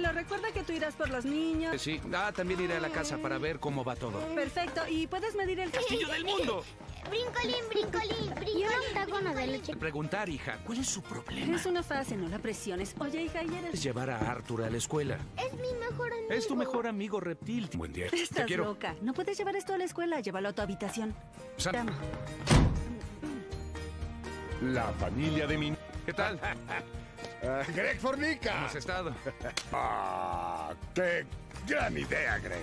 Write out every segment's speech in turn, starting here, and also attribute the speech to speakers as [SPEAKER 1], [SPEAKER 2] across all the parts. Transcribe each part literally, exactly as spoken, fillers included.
[SPEAKER 1] Tranquilo, recuerda que tú irás por los niños.
[SPEAKER 2] Sí, ah, también iré a la casa para ver cómo va todo.
[SPEAKER 1] Perfecto, y puedes medir el
[SPEAKER 2] ¡Castillo del mundo!
[SPEAKER 3] Brincolín, brincolín, brincolín. Y un octágono de leche.
[SPEAKER 2] Preguntar, hija, ¿cuál es su problema?
[SPEAKER 1] Es una fase, no la presiones. Oye, hija, ¿y eres?
[SPEAKER 2] Es llevar a Arthur a la escuela.
[SPEAKER 3] Es mi mejor amigo.
[SPEAKER 2] Es tu mejor amigo reptil. Buen día.
[SPEAKER 1] Estás
[SPEAKER 2] Te quiero.
[SPEAKER 1] loca. No puedes llevar esto a la escuela. Llévalo a tu habitación.
[SPEAKER 2] Sam.
[SPEAKER 1] Te amo.
[SPEAKER 4] La familia de mi...
[SPEAKER 2] ¿Qué tal?
[SPEAKER 4] Ah, Greg Fornica.
[SPEAKER 2] ¿Cómo has estado?
[SPEAKER 4] Ah, qué gran idea, Greg.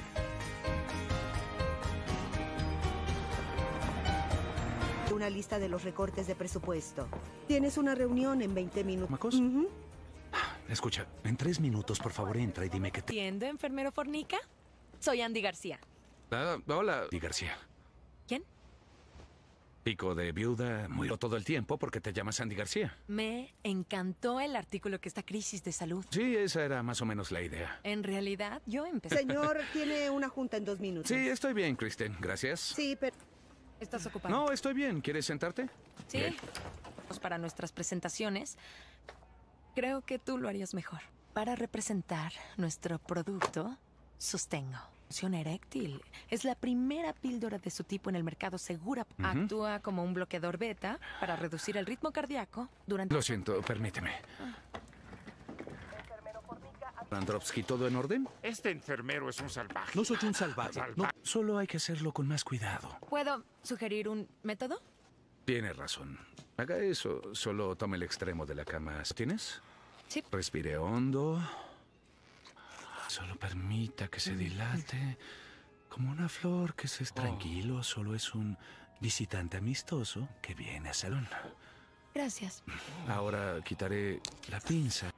[SPEAKER 5] Una lista de los recortes de presupuesto. Tienes una reunión en veinte minutos.
[SPEAKER 2] ¿Macos?
[SPEAKER 5] Ujú.
[SPEAKER 2] Escucha, en tres minutos, por favor, entra y dime qué te...
[SPEAKER 6] ¿Entiende, enfermero Fornica? Soy Andy García.
[SPEAKER 2] Ah, hola, Di García.
[SPEAKER 6] ¿Quién?
[SPEAKER 2] Pico de viuda, muy todo el tiempo porque te llamas Andy García.
[SPEAKER 6] Me encantó el artículo que esta crisis de salud.
[SPEAKER 2] Sí, esa era más o menos la idea.
[SPEAKER 6] En realidad, yo empecé...
[SPEAKER 5] Señor, tiene una junta en dos minutos.
[SPEAKER 2] Sí, estoy bien, Kristen. Gracias.
[SPEAKER 5] Sí, pero...
[SPEAKER 6] ¿Estás ocupado?
[SPEAKER 2] No, estoy bien. ¿Quieres sentarte?
[SPEAKER 6] Sí.
[SPEAKER 2] Bien.
[SPEAKER 6] Para nuestras presentaciones, creo que tú lo harías mejor. Para representar nuestro producto, Sostengo. Función eréctil. Es la primera píldora de su tipo en el mercado segura.
[SPEAKER 2] Ujú.
[SPEAKER 6] Actúa como un bloqueador beta para reducir el ritmo cardíaco durante...
[SPEAKER 2] Lo siento, permíteme. Androvsky, ¿todo en orden?
[SPEAKER 4] Este enfermero es un salvaje.
[SPEAKER 2] No soy un salvaje.
[SPEAKER 4] Salvaje.
[SPEAKER 2] No, solo hay que hacerlo con más cuidado.
[SPEAKER 6] ¿Puedo sugerir un método?
[SPEAKER 2] Tiene razón. Haga eso. Solo tome el extremo de la cama. ¿Tienes?
[SPEAKER 6] Sí.
[SPEAKER 2] Respire hondo. Solo permita que se dilate. Como una flor que se... Tranquilo, solo es un visitante amistoso que viene al salón.
[SPEAKER 6] Gracias.
[SPEAKER 2] Ahora quitaré la pinza.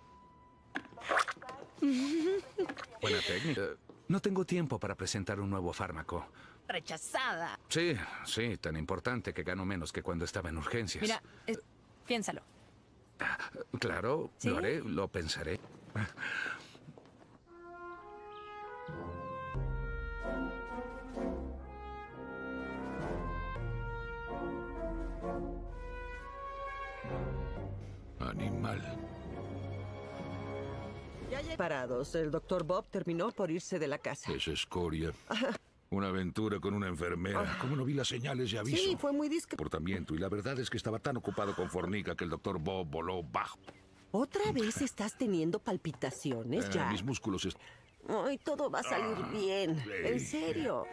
[SPEAKER 2] Buena técnica. No tengo tiempo para presentar un nuevo fármaco.
[SPEAKER 6] Rechazada.
[SPEAKER 2] Sí, sí, tan importante que gano menos que cuando estaba en urgencias.
[SPEAKER 6] Mira, eh, piénsalo.
[SPEAKER 2] Claro,
[SPEAKER 6] ¿Sí?
[SPEAKER 2] lo haré, lo pensaré.
[SPEAKER 4] Animal.
[SPEAKER 5] Parados, el doctor Bob terminó por irse de la casa.
[SPEAKER 4] Es escoria. Una aventura con una enfermera. ¿Cómo no vi las señales de aviso?
[SPEAKER 5] Sí, fue muy discreto.
[SPEAKER 4] Comportamiento. Y la verdad es que estaba tan ocupado con Fornica que el doctor Bob voló bajo.
[SPEAKER 5] ¿Otra vez estás teniendo palpitaciones,
[SPEAKER 4] Eh,
[SPEAKER 5] Jack?
[SPEAKER 4] mis músculos... est-
[SPEAKER 5] Ay, todo va a salir bien.
[SPEAKER 4] sí.
[SPEAKER 5] En serio.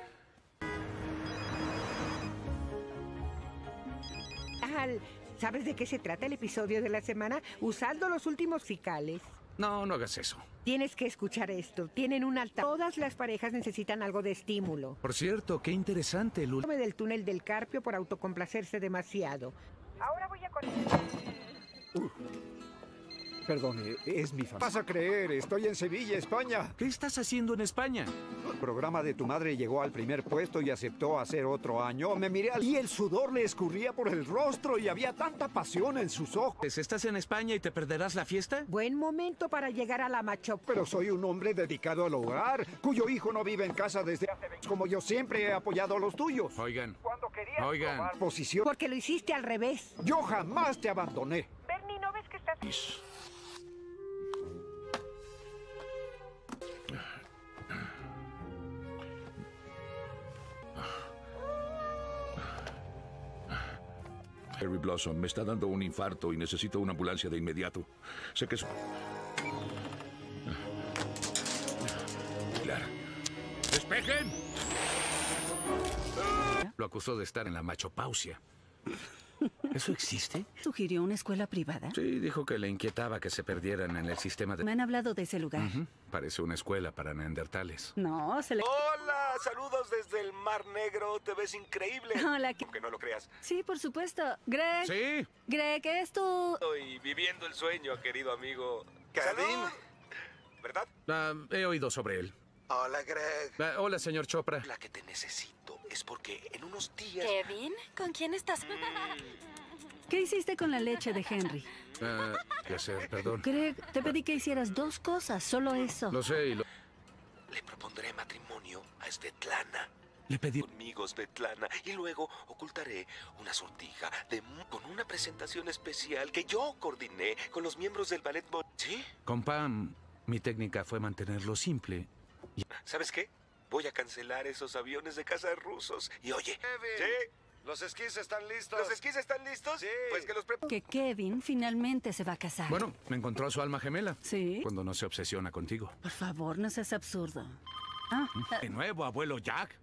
[SPEAKER 7] Al, ¿sabes de qué se trata el episodio de la semana? Usando los últimos fiscales.
[SPEAKER 2] No, no hagas eso.
[SPEAKER 7] Tienes que escuchar esto. Tienen un alta. Todas las parejas necesitan algo de estímulo.
[SPEAKER 2] Por cierto, qué interesante el... ul-
[SPEAKER 7] Tome del túnel del Carpio por autocomplacerse demasiado. Ahora voy a...
[SPEAKER 8] Perdone, es mi familia.
[SPEAKER 9] Vas a creer, estoy en Sevilla, España.
[SPEAKER 2] ¿Qué estás haciendo en España?
[SPEAKER 9] El programa de tu madre llegó al primer puesto y aceptó hacer otro año. Me miré al- y el sudor le escurría por el rostro y había tanta pasión en sus ojos.
[SPEAKER 2] ¿Estás en España y te perderás la fiesta?
[SPEAKER 7] Buen momento para llegar a la macho.
[SPEAKER 9] Pero soy un hombre dedicado al hogar, cuyo hijo no vive en casa desde hace veinte. Como yo siempre he apoyado a los tuyos.
[SPEAKER 2] Oigan,
[SPEAKER 9] Cuando querías
[SPEAKER 2] Oigan.
[SPEAKER 9] probar posición,
[SPEAKER 7] Porque lo hiciste al revés.
[SPEAKER 9] yo jamás te abandoné.
[SPEAKER 7] Bernie, ¿no ves que estás...
[SPEAKER 4] Harry Blossom, me está dando un infarto y necesito una ambulancia de inmediato. Sé que es... Claro. ¡Despejen!
[SPEAKER 2] lo acusó de estar en la machopausia. ¿Eso existe?
[SPEAKER 1] ¿Sugirió una escuela privada?
[SPEAKER 2] Sí, dijo que le inquietaba que se perdieran en el sistema de...
[SPEAKER 1] Me han hablado de ese lugar.
[SPEAKER 2] Ujú. Parece una escuela para neandertales.
[SPEAKER 1] No, se le...
[SPEAKER 10] Hola, saludos desde el Mar Negro. Te ves increíble.
[SPEAKER 1] Hola, ¿qué-
[SPEAKER 10] Aunque no lo creas.
[SPEAKER 1] Sí, por supuesto. Greg.
[SPEAKER 2] Sí.
[SPEAKER 1] Greg, ¿es tu...?
[SPEAKER 10] Estoy viviendo el sueño, querido amigo. Salud. ¿Verdad?
[SPEAKER 2] Ah, he oído sobre él.
[SPEAKER 10] Hola, Greg.
[SPEAKER 2] Ah, hola, señor Chopra.
[SPEAKER 10] La que te necesito es porque en unos días...
[SPEAKER 6] Kevin, ¿con quién estás?
[SPEAKER 1] ¿Qué hiciste con la leche de Henry?
[SPEAKER 2] Ah, ¿qué hacer? Perdón.
[SPEAKER 1] Greg, te pedí que hicieras dos cosas, solo eso.
[SPEAKER 2] Lo sé y lo...
[SPEAKER 10] Le propondré matrimonio a Svetlana.
[SPEAKER 2] Le pedí...
[SPEAKER 10] Conmigo, Svetlana. Y luego ocultaré una sortija de mu- con una presentación especial que yo coordiné con los miembros del ballet. Bo- ¿Sí?
[SPEAKER 2] Con Pam... Mi técnica fue mantenerlo simple. Y...
[SPEAKER 10] ¿Sabes qué? Voy a cancelar esos aviones de caza rusos. Y oye,
[SPEAKER 11] Kevin,
[SPEAKER 10] ¿sí?
[SPEAKER 11] ¿Los esquís están listos?
[SPEAKER 10] ¿Los esquís están listos?
[SPEAKER 11] Sí.
[SPEAKER 10] Pues que los preparo.
[SPEAKER 1] Que Kevin finalmente se va a casar.
[SPEAKER 2] Bueno, me encontró a su alma gemela.
[SPEAKER 1] ¿Sí?
[SPEAKER 2] Cuando no se obsesiona contigo.
[SPEAKER 1] Por favor, no seas absurdo. Ah,
[SPEAKER 2] De nuevo, abuelo Jack.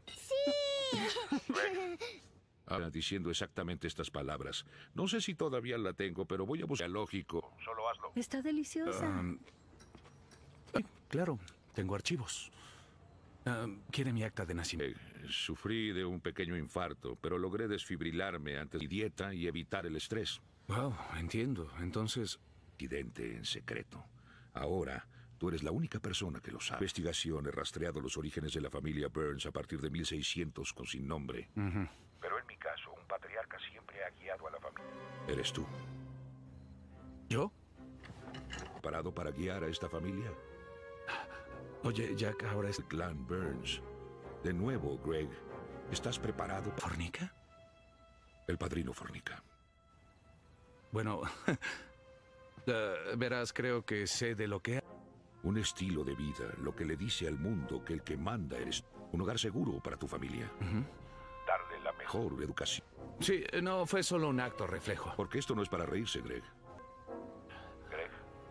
[SPEAKER 4] Ahora diciendo exactamente estas palabras. No sé si todavía la tengo, pero voy a buscar lógico. Solo hazlo.
[SPEAKER 1] está deliciosa.
[SPEAKER 2] Um, sí, claro, tengo archivos. Um, ¿Quiere mi acta de nacimiento?
[SPEAKER 4] Eh, sufrí de un pequeño infarto, pero logré desfibrilarme antes de mi dieta y evitar el estrés.
[SPEAKER 2] Wow, entiendo. Entonces...
[SPEAKER 4] Accidente en secreto. Ahora, tú eres la única persona que lo sabe. Investigación he rastreado los orígenes de la familia Burns a partir de mil seiscientos con sin nombre.
[SPEAKER 2] Uh-huh.
[SPEAKER 4] Pero en mi caso, un patriarca siempre ha guiado a la familia. Eres tú.
[SPEAKER 2] ¿Yo?
[SPEAKER 4] ¿Preparado para guiar a esta familia?
[SPEAKER 2] Oye, Jack, ahora es...
[SPEAKER 4] El clan Burns. De nuevo, Greg. ¿Estás preparado?
[SPEAKER 2] ¿Fornica?
[SPEAKER 4] El padrino Fornica.
[SPEAKER 2] Bueno, uh, verás, creo que sé de lo que...
[SPEAKER 4] Un estilo de vida, lo que le dice al mundo que el que manda eres un hogar seguro para tu familia.
[SPEAKER 2] Uh-huh.
[SPEAKER 4] Darle la mejor educación.
[SPEAKER 2] Sí, no, fue solo un acto reflejo.
[SPEAKER 4] Porque esto no es para reírse, Greg. Greg.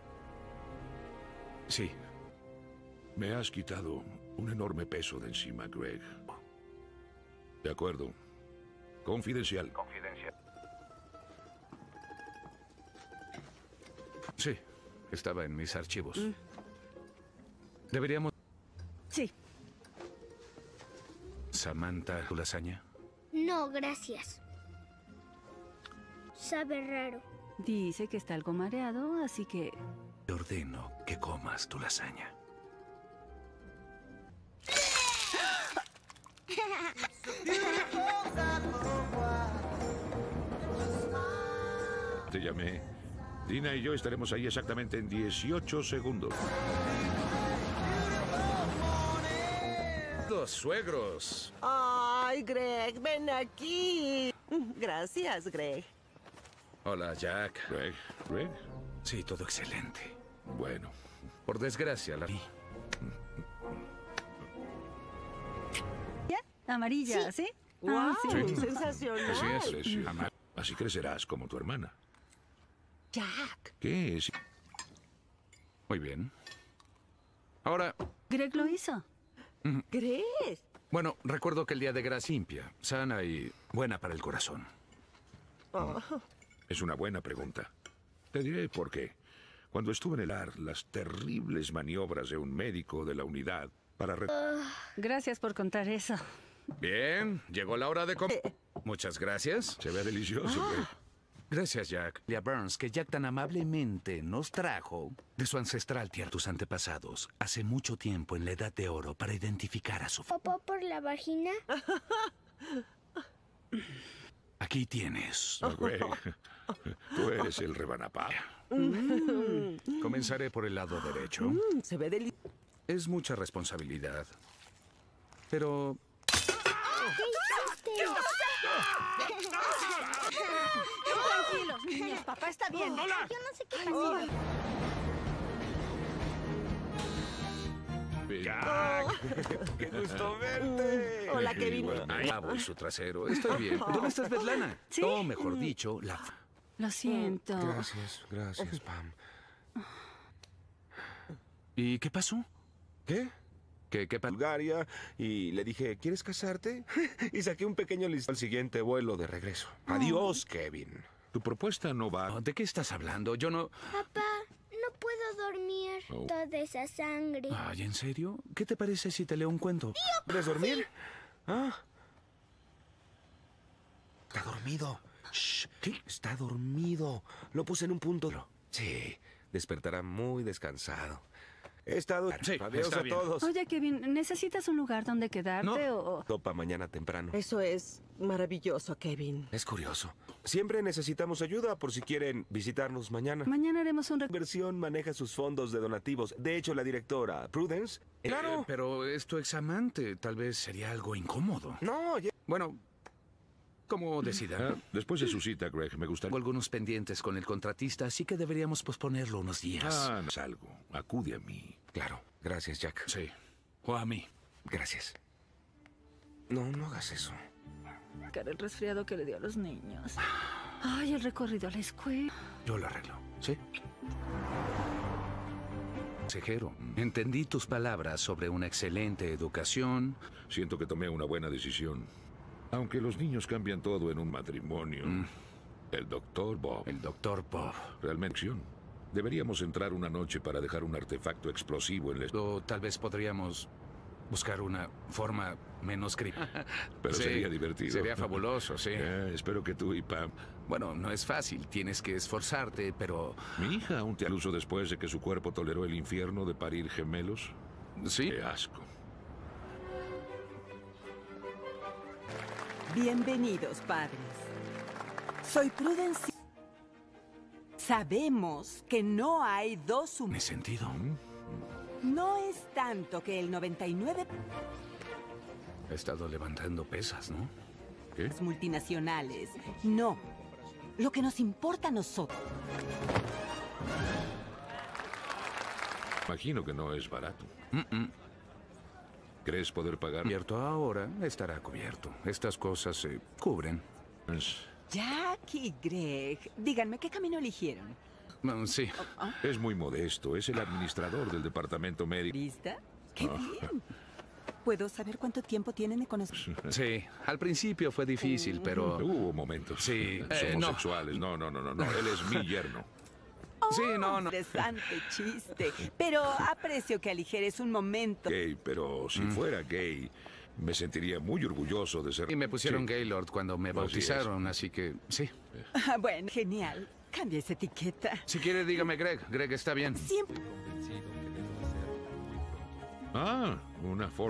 [SPEAKER 2] Sí.
[SPEAKER 4] Me has quitado un enorme peso de encima, Greg. De acuerdo. Confidencial. Confidencial.
[SPEAKER 2] Sí, estaba en mis archivos.
[SPEAKER 1] Mm.
[SPEAKER 2] Deberíamos...
[SPEAKER 1] Sí.
[SPEAKER 2] Samantha, ¿tu lasaña?
[SPEAKER 3] No, gracias. Sabe raro.
[SPEAKER 1] Dice que está algo mareado, así que...
[SPEAKER 2] Te ordeno que comas tu lasaña.
[SPEAKER 4] Te llamé. Dina y yo estaremos ahí exactamente en dieciocho segundos.
[SPEAKER 2] Dos suegros.
[SPEAKER 5] Ay, Greg, ven aquí. Gracias, Greg.
[SPEAKER 2] Hola, Jack.
[SPEAKER 4] Greg, Greg.
[SPEAKER 2] Sí, todo excelente.
[SPEAKER 4] Bueno.
[SPEAKER 2] Por desgracia, la vi.
[SPEAKER 1] ¿Ya? Amarilla, ¿sí?
[SPEAKER 5] ¡Wow!
[SPEAKER 1] Ah, sí.
[SPEAKER 5] ¡Sensacional!
[SPEAKER 4] Así es, Ceci. Así crecerás como tu hermana.
[SPEAKER 5] Jack.
[SPEAKER 4] ¿Qué es?
[SPEAKER 2] Muy bien. Ahora...
[SPEAKER 1] Greg lo hizo.
[SPEAKER 5] ¿Crees?
[SPEAKER 2] Bueno, recuerdo que el día de grasa limpia, sana y buena para el corazón.
[SPEAKER 5] Oh.
[SPEAKER 4] Es una buena pregunta. Te diré por qué. Cuando estuve en el A R, las terribles maniobras de un médico de la unidad para... Re
[SPEAKER 1] Gracias por contar eso.
[SPEAKER 2] Bien, llegó la hora de comer. Muchas gracias.
[SPEAKER 4] Se ve delicioso,
[SPEAKER 1] Ah.
[SPEAKER 4] Greg.
[SPEAKER 2] Gracias, Jack. Y a Burns, que Jack tan amablemente nos trajo de su ancestral tierra, tus antepasados, hace mucho tiempo en la Edad de Oro para identificar a su...
[SPEAKER 3] ¿Popó por la vagina?
[SPEAKER 2] Aquí tienes.
[SPEAKER 4] Oh, Greg, tú eres el rebanapá.
[SPEAKER 2] Mm. Comenzaré por el lado derecho.
[SPEAKER 5] Mm, se ve delicioso.
[SPEAKER 2] Es mucha responsabilidad. Pero...
[SPEAKER 3] ¿Qué hiciste?
[SPEAKER 1] Tranquilos, niños, papá está bien.
[SPEAKER 3] Yo no sé qué pasó.
[SPEAKER 2] Jack,
[SPEAKER 10] ¡Qué gusto verte!
[SPEAKER 5] Hola, Kevin.
[SPEAKER 2] Ahí y su trasero. Estoy bien. ¿Dónde estás, Svetlana?
[SPEAKER 1] ¿Sí?
[SPEAKER 2] O mejor dicho, la...
[SPEAKER 1] Lo siento.
[SPEAKER 10] Gracias, gracias, Pam.
[SPEAKER 2] ¿Y qué pasó?
[SPEAKER 10] ¿Qué?
[SPEAKER 2] ¿Qué, qué pasó?
[SPEAKER 10] Bulgaria y le dije, ¿quieres casarte? Y saqué un pequeño listón al siguiente vuelo de regreso. Adiós, Kevin.
[SPEAKER 4] Tu propuesta no va...
[SPEAKER 2] ¿De qué estás hablando? Yo no...
[SPEAKER 3] Papá, no puedo dormir.
[SPEAKER 4] Oh.
[SPEAKER 3] Toda esa sangre.
[SPEAKER 2] Ay, ¿en serio? ¿Qué te parece si te leo un cuento?
[SPEAKER 10] ¿Puedes dormir? Ah. Está dormido. Shh.
[SPEAKER 2] ¿Qué?
[SPEAKER 10] Está dormido. Lo puse en un punto. Sí, despertará muy descansado. He estado...
[SPEAKER 2] Sí,
[SPEAKER 10] Adiós
[SPEAKER 2] está
[SPEAKER 10] a
[SPEAKER 2] bien.
[SPEAKER 10] todos.
[SPEAKER 1] Oye, Kevin, ¿necesitas un lugar donde quedarte
[SPEAKER 2] No.
[SPEAKER 1] o...?
[SPEAKER 10] Topa mañana temprano.
[SPEAKER 5] Eso es maravilloso, Kevin.
[SPEAKER 10] Es curioso. Siempre necesitamos ayuda por si quieren visitarnos mañana.
[SPEAKER 1] Mañana haremos un...
[SPEAKER 10] La
[SPEAKER 1] rec-
[SPEAKER 10] inversión maneja sus fondos de donativos. De hecho, la directora, Prudence...
[SPEAKER 2] Eh, pero es tu examante. Tal vez sería algo incómodo.
[SPEAKER 10] No, ya...
[SPEAKER 2] Bueno, Como decida.
[SPEAKER 4] Ah, después de su cita, Greg, me gustaría...
[SPEAKER 2] Tengo algunos pendientes con el contratista, así que deberíamos posponerlo unos días.
[SPEAKER 4] Ah, no es algo. Acude a mí.
[SPEAKER 10] Claro. Gracias, Jack.
[SPEAKER 2] Sí. O a mí.
[SPEAKER 10] Gracias. No, no hagas eso.
[SPEAKER 1] Cara, el resfriado que le dio a los niños. Ay, el recorrido a la escuela.
[SPEAKER 2] Yo lo arreglo. ¿Sí? Consejero, entendí tus palabras sobre una excelente educación.
[SPEAKER 4] Siento que tomé una buena decisión. Aunque los niños cambian todo en un matrimonio. Mm. El doctor Bob.
[SPEAKER 2] El doctor Bob.
[SPEAKER 4] Realmente. Deberíamos entrar una noche para dejar un artefacto explosivo en el...
[SPEAKER 2] O tal vez podríamos buscar una forma menos criminal.
[SPEAKER 4] Pero
[SPEAKER 2] sí,
[SPEAKER 4] sería divertido.
[SPEAKER 2] Sería fabuloso, sí.
[SPEAKER 4] Eh, espero que tú y Pam...
[SPEAKER 2] Bueno, no es fácil. Tienes que esforzarte, pero...
[SPEAKER 4] Mi hija aún te aluso después de que su cuerpo toleró el infierno de parir gemelos.
[SPEAKER 2] Sí.
[SPEAKER 4] Qué asco.
[SPEAKER 12] Bienvenidos, padres. Soy Prudence. Sabemos que no hay dos humanos.
[SPEAKER 2] ¿Me sentido?
[SPEAKER 12] No es tanto que el noventa y nueve...
[SPEAKER 2] He estado levantando pesas, ¿no? ¿Qué?
[SPEAKER 12] Multinacionales. No. Lo que nos importa a nosotros.
[SPEAKER 4] Imagino que no es barato.
[SPEAKER 2] Mm-mm.
[SPEAKER 4] ¿Crees poder pagar?
[SPEAKER 2] Cubierto ahora, estará cubierto. Estas cosas se cubren.
[SPEAKER 4] Es...
[SPEAKER 12] Jack y Greg, díganme qué camino eligieron.
[SPEAKER 2] Mm, sí.
[SPEAKER 12] Oh, oh.
[SPEAKER 4] Es muy modesto. Es el administrador del departamento médico.
[SPEAKER 12] ¿Lista? ¡Qué
[SPEAKER 4] Ah.
[SPEAKER 12] bien! ¿Puedo saber cuánto tiempo tienen de conocer?
[SPEAKER 2] Sí, al principio fue difícil, pero...
[SPEAKER 4] Hubo momentos.
[SPEAKER 2] Sí,
[SPEAKER 4] Somos
[SPEAKER 2] eh, no.
[SPEAKER 4] sexuales. No, no, no, no, no. Él es mi yerno.
[SPEAKER 12] Oh,
[SPEAKER 2] sí, no, no.
[SPEAKER 12] Interesante chiste. Pero aprecio que aligeres un momento.
[SPEAKER 4] Gay, pero si
[SPEAKER 2] Mm.
[SPEAKER 4] fuera gay, me sentiría muy orgulloso de ser...
[SPEAKER 2] Y me pusieron
[SPEAKER 4] Sí.
[SPEAKER 2] Gaylord cuando me
[SPEAKER 4] Así
[SPEAKER 2] bautizaron, así que sí.
[SPEAKER 12] Ah, bueno, genial. Cambia esa etiqueta.
[SPEAKER 2] Si quiere, dígame Greg. Greg está bien.
[SPEAKER 12] Siempre.
[SPEAKER 4] Ah, una Ford.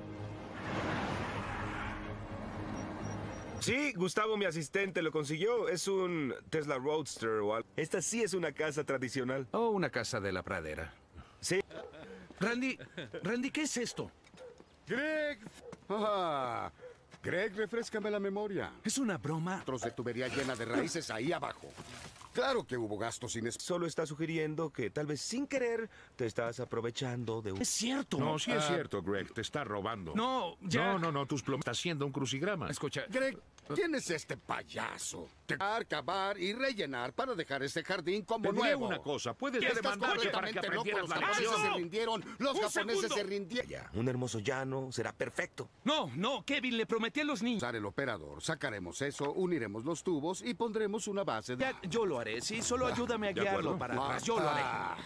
[SPEAKER 10] Sí, Gustavo, mi asistente, lo consiguió. Es un Tesla Roadster o algo. Esta sí es una casa tradicional.
[SPEAKER 2] O una casa de la pradera.
[SPEAKER 10] Sí.
[SPEAKER 2] Randy, Randy, ¿qué es esto?
[SPEAKER 13] Greg. Ah, Greg, refréscame la memoria.
[SPEAKER 2] ¿Es una broma?
[SPEAKER 13] Trozos de tubería llena de raíces ahí abajo. Claro que hubo gastos sin...
[SPEAKER 10] Solo está sugiriendo que tal vez sin querer te estás aprovechando de un...
[SPEAKER 2] Es cierto.
[SPEAKER 4] No, sí es
[SPEAKER 13] Ah.
[SPEAKER 4] cierto, Greg. Te está robando.
[SPEAKER 2] No, ya.
[SPEAKER 4] No, no, no. Tus plomas... Está haciendo un crucigrama.
[SPEAKER 2] Escucha.
[SPEAKER 13] Greg, ¿quién es este payaso? Cavar, cavar y rellenar para dejar ese jardín como
[SPEAKER 4] Te diré
[SPEAKER 13] nuevo.
[SPEAKER 4] una cosa. Puedes
[SPEAKER 13] Estás
[SPEAKER 4] demandarte para que
[SPEAKER 13] completamente loco.
[SPEAKER 4] aprendieras
[SPEAKER 13] Los
[SPEAKER 4] la
[SPEAKER 13] japoneses
[SPEAKER 4] lección.
[SPEAKER 13] se rindieron. Los
[SPEAKER 4] Un
[SPEAKER 13] japoneses
[SPEAKER 4] segundo.
[SPEAKER 13] se rindieron.
[SPEAKER 10] Ya, un hermoso llano será perfecto.
[SPEAKER 2] No, no, Kevin, le prometí a los niños.
[SPEAKER 13] Usar el operador, sacaremos eso, uniremos los tubos y pondremos una base de...
[SPEAKER 2] Ya, yo lo haré, sí. Solo ayúdame a
[SPEAKER 4] de
[SPEAKER 2] guiarlo
[SPEAKER 4] acuerdo.
[SPEAKER 2] para atrás. Yo lo haré.
[SPEAKER 13] Ah.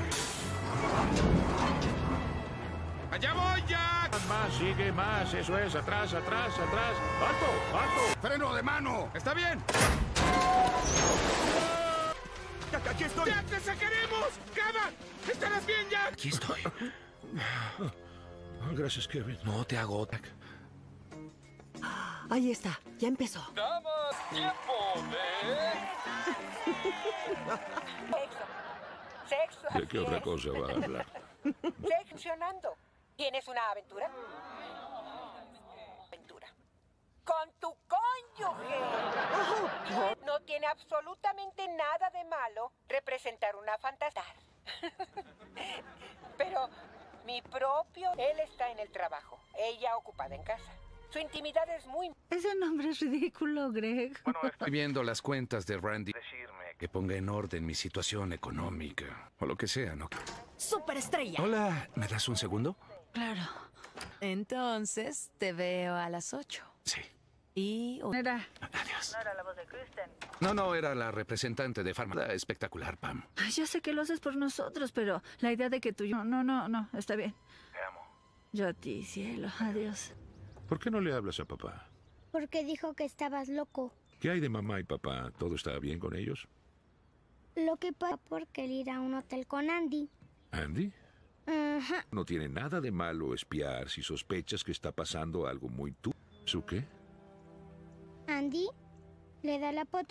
[SPEAKER 2] ¡Allá voy, Jack!
[SPEAKER 4] Más, sigue más. Eso es. Atrás, atrás, atrás. ¡Alto, alto!
[SPEAKER 13] ¡Freno de mano!
[SPEAKER 2] ¡Está bien!
[SPEAKER 10] Jack, aquí estoy.
[SPEAKER 2] ¡Jack, te sacaremos! ¡Cava! ¿Estarás bien, Jack?
[SPEAKER 10] Aquí estoy.
[SPEAKER 4] Ah, gracias, Kevin.
[SPEAKER 10] No te hago, Jack.
[SPEAKER 5] Ahí está, ya empezó.
[SPEAKER 14] Damas, tiempo de...
[SPEAKER 15] Sexo. Sexo.
[SPEAKER 4] ¿De qué otra cosa va a hablar?
[SPEAKER 15] Funcionando. ¿Tienes una aventura? Aventura. Con tu cónyuge. No tiene absolutamente nada de malo representar una fantasía. Pero mi propio... Él está en el trabajo, ella ocupada en casa. Su intimidad es muy...
[SPEAKER 1] Ese nombre es ridículo, Greg.
[SPEAKER 2] Estoy viendo las cuentas de Randy. Que ponga en orden mi situación económica. O lo que sea, ¿no?
[SPEAKER 6] ¡Superestrella!
[SPEAKER 2] Hola, ¿me das un segundo?
[SPEAKER 6] Claro. Entonces, te veo a las ocho.
[SPEAKER 2] Sí.
[SPEAKER 6] Y...
[SPEAKER 1] Era.
[SPEAKER 2] Adiós.
[SPEAKER 15] No era la voz de Kristen.
[SPEAKER 2] No, no, era la representante de Farmacia. Espectacular, Pam.
[SPEAKER 1] Ay, ya sé que lo haces por nosotros, pero la idea de que tú... No, no, no, no, está bien.
[SPEAKER 2] Te amo.
[SPEAKER 1] Yo a ti, cielo. Adiós.
[SPEAKER 4] ¿Por qué no le hablas a papá?
[SPEAKER 3] Porque dijo que estabas loco.
[SPEAKER 4] ¿Qué hay de mamá y papá? ¿Todo está bien con ellos?
[SPEAKER 3] Lo que pasa porque él ir a un hotel con Andy.
[SPEAKER 4] ¿Andy?
[SPEAKER 3] Ajá.
[SPEAKER 4] No tiene nada de malo espiar si sospechas que está pasando algo muy tú. ¿Su qué?
[SPEAKER 3] Andy le da la pota.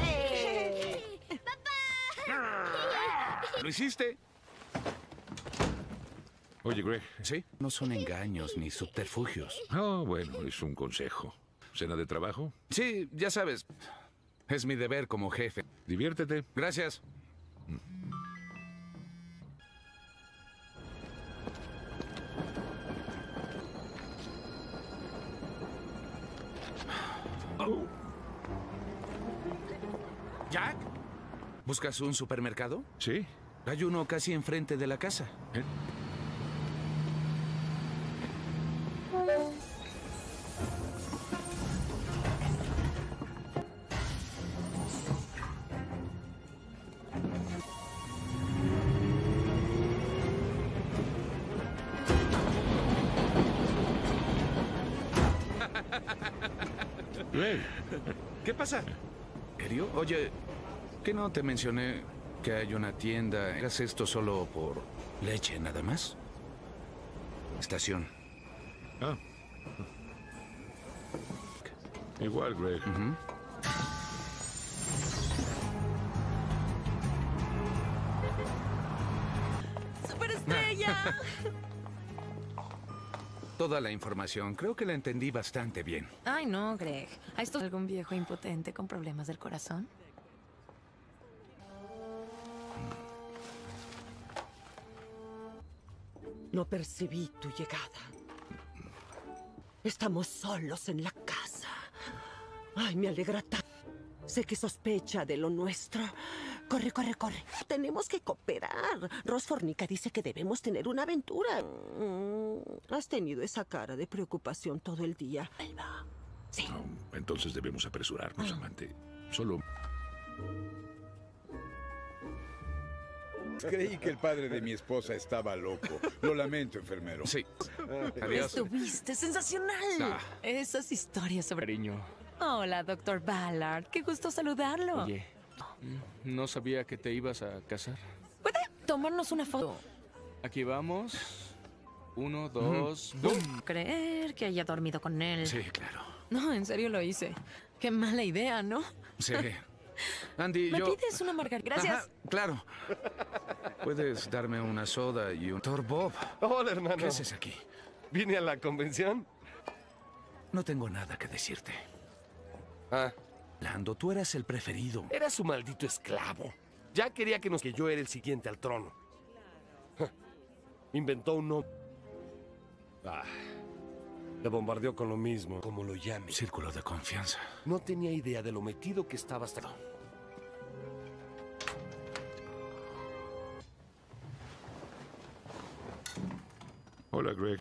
[SPEAKER 2] ¿Lo hiciste?
[SPEAKER 4] Oye, Greg.
[SPEAKER 2] ¿Sí? No son engaños ni subterfugios.
[SPEAKER 4] Oh, bueno, es un consejo. ¿Cena de trabajo?
[SPEAKER 2] Sí, ya sabes. Es mi deber como jefe.
[SPEAKER 4] Diviértete.
[SPEAKER 2] Gracias. Oh. ¿Jack? ¿Buscas un supermercado?
[SPEAKER 4] Sí.
[SPEAKER 2] Hay uno casi enfrente de la casa.
[SPEAKER 4] ¿Eh?
[SPEAKER 2] ¿Qué pasa? ¿Serio? Oye, ¿qué no te mencioné que hay una tienda? ¿Hagas esto solo por leche nada más? Estación.
[SPEAKER 4] Ah. Igual, Greg.
[SPEAKER 2] Uh-huh.
[SPEAKER 6] ¡Superestrella!
[SPEAKER 2] Toda la información. Creo que la entendí bastante bien.
[SPEAKER 6] Ay, no, Greg. ¿A esto algún viejo impotente con problemas del corazón?
[SPEAKER 5] No percibí tu llegada. Estamos solos en la casa. Ay, me alegra tanto. Sé que sospecha de lo nuestro. Corre, corre, corre. Tenemos que cooperar. Ross Fornica dice que debemos tener una aventura. Mm, has tenido esa cara de preocupación todo el día. Alba. Sí.
[SPEAKER 4] No, entonces debemos apresurarnos, amante. Solo...
[SPEAKER 16] Creí que el padre de mi esposa estaba loco. Lo lamento, enfermero.
[SPEAKER 2] Sí. Adiós.
[SPEAKER 6] Estuviste sensacional.
[SPEAKER 2] Ah.
[SPEAKER 6] Esas historias sobre...
[SPEAKER 17] Cariño.
[SPEAKER 6] Hola, doctor Ballard. Qué gusto saludarlo.
[SPEAKER 17] Oye, no sabía que te ibas a casar.
[SPEAKER 6] ¿Puede tomarnos una foto?
[SPEAKER 17] Aquí vamos. Uno, dos,
[SPEAKER 6] Mm.
[SPEAKER 17] ¡bum!
[SPEAKER 6] Creer que haya dormido con él.
[SPEAKER 2] Sí, claro.
[SPEAKER 6] No, en serio lo hice. Qué mala idea, ¿no?
[SPEAKER 2] Sí. Andy,
[SPEAKER 6] ¿Me
[SPEAKER 2] yo...
[SPEAKER 6] pides una margarita? Gracias.
[SPEAKER 2] Ajá, claro. ¿Puedes darme una soda y un... Doctor Bob.
[SPEAKER 11] Hola, hermano.
[SPEAKER 2] ¿Qué haces aquí?
[SPEAKER 11] ¿Vine a la convención?
[SPEAKER 2] No tengo nada que decirte.
[SPEAKER 11] Ah.
[SPEAKER 2] Lando, tú eras el preferido.
[SPEAKER 11] Era su maldito esclavo. Ya quería que nos... que yo era el siguiente al trono. Ja. Inventó un no... Ah. Le bombardeó con lo mismo, como lo llame.
[SPEAKER 2] Círculo de confianza.
[SPEAKER 11] No tenía idea de lo metido que estaba hasta...
[SPEAKER 4] Hola, Greg.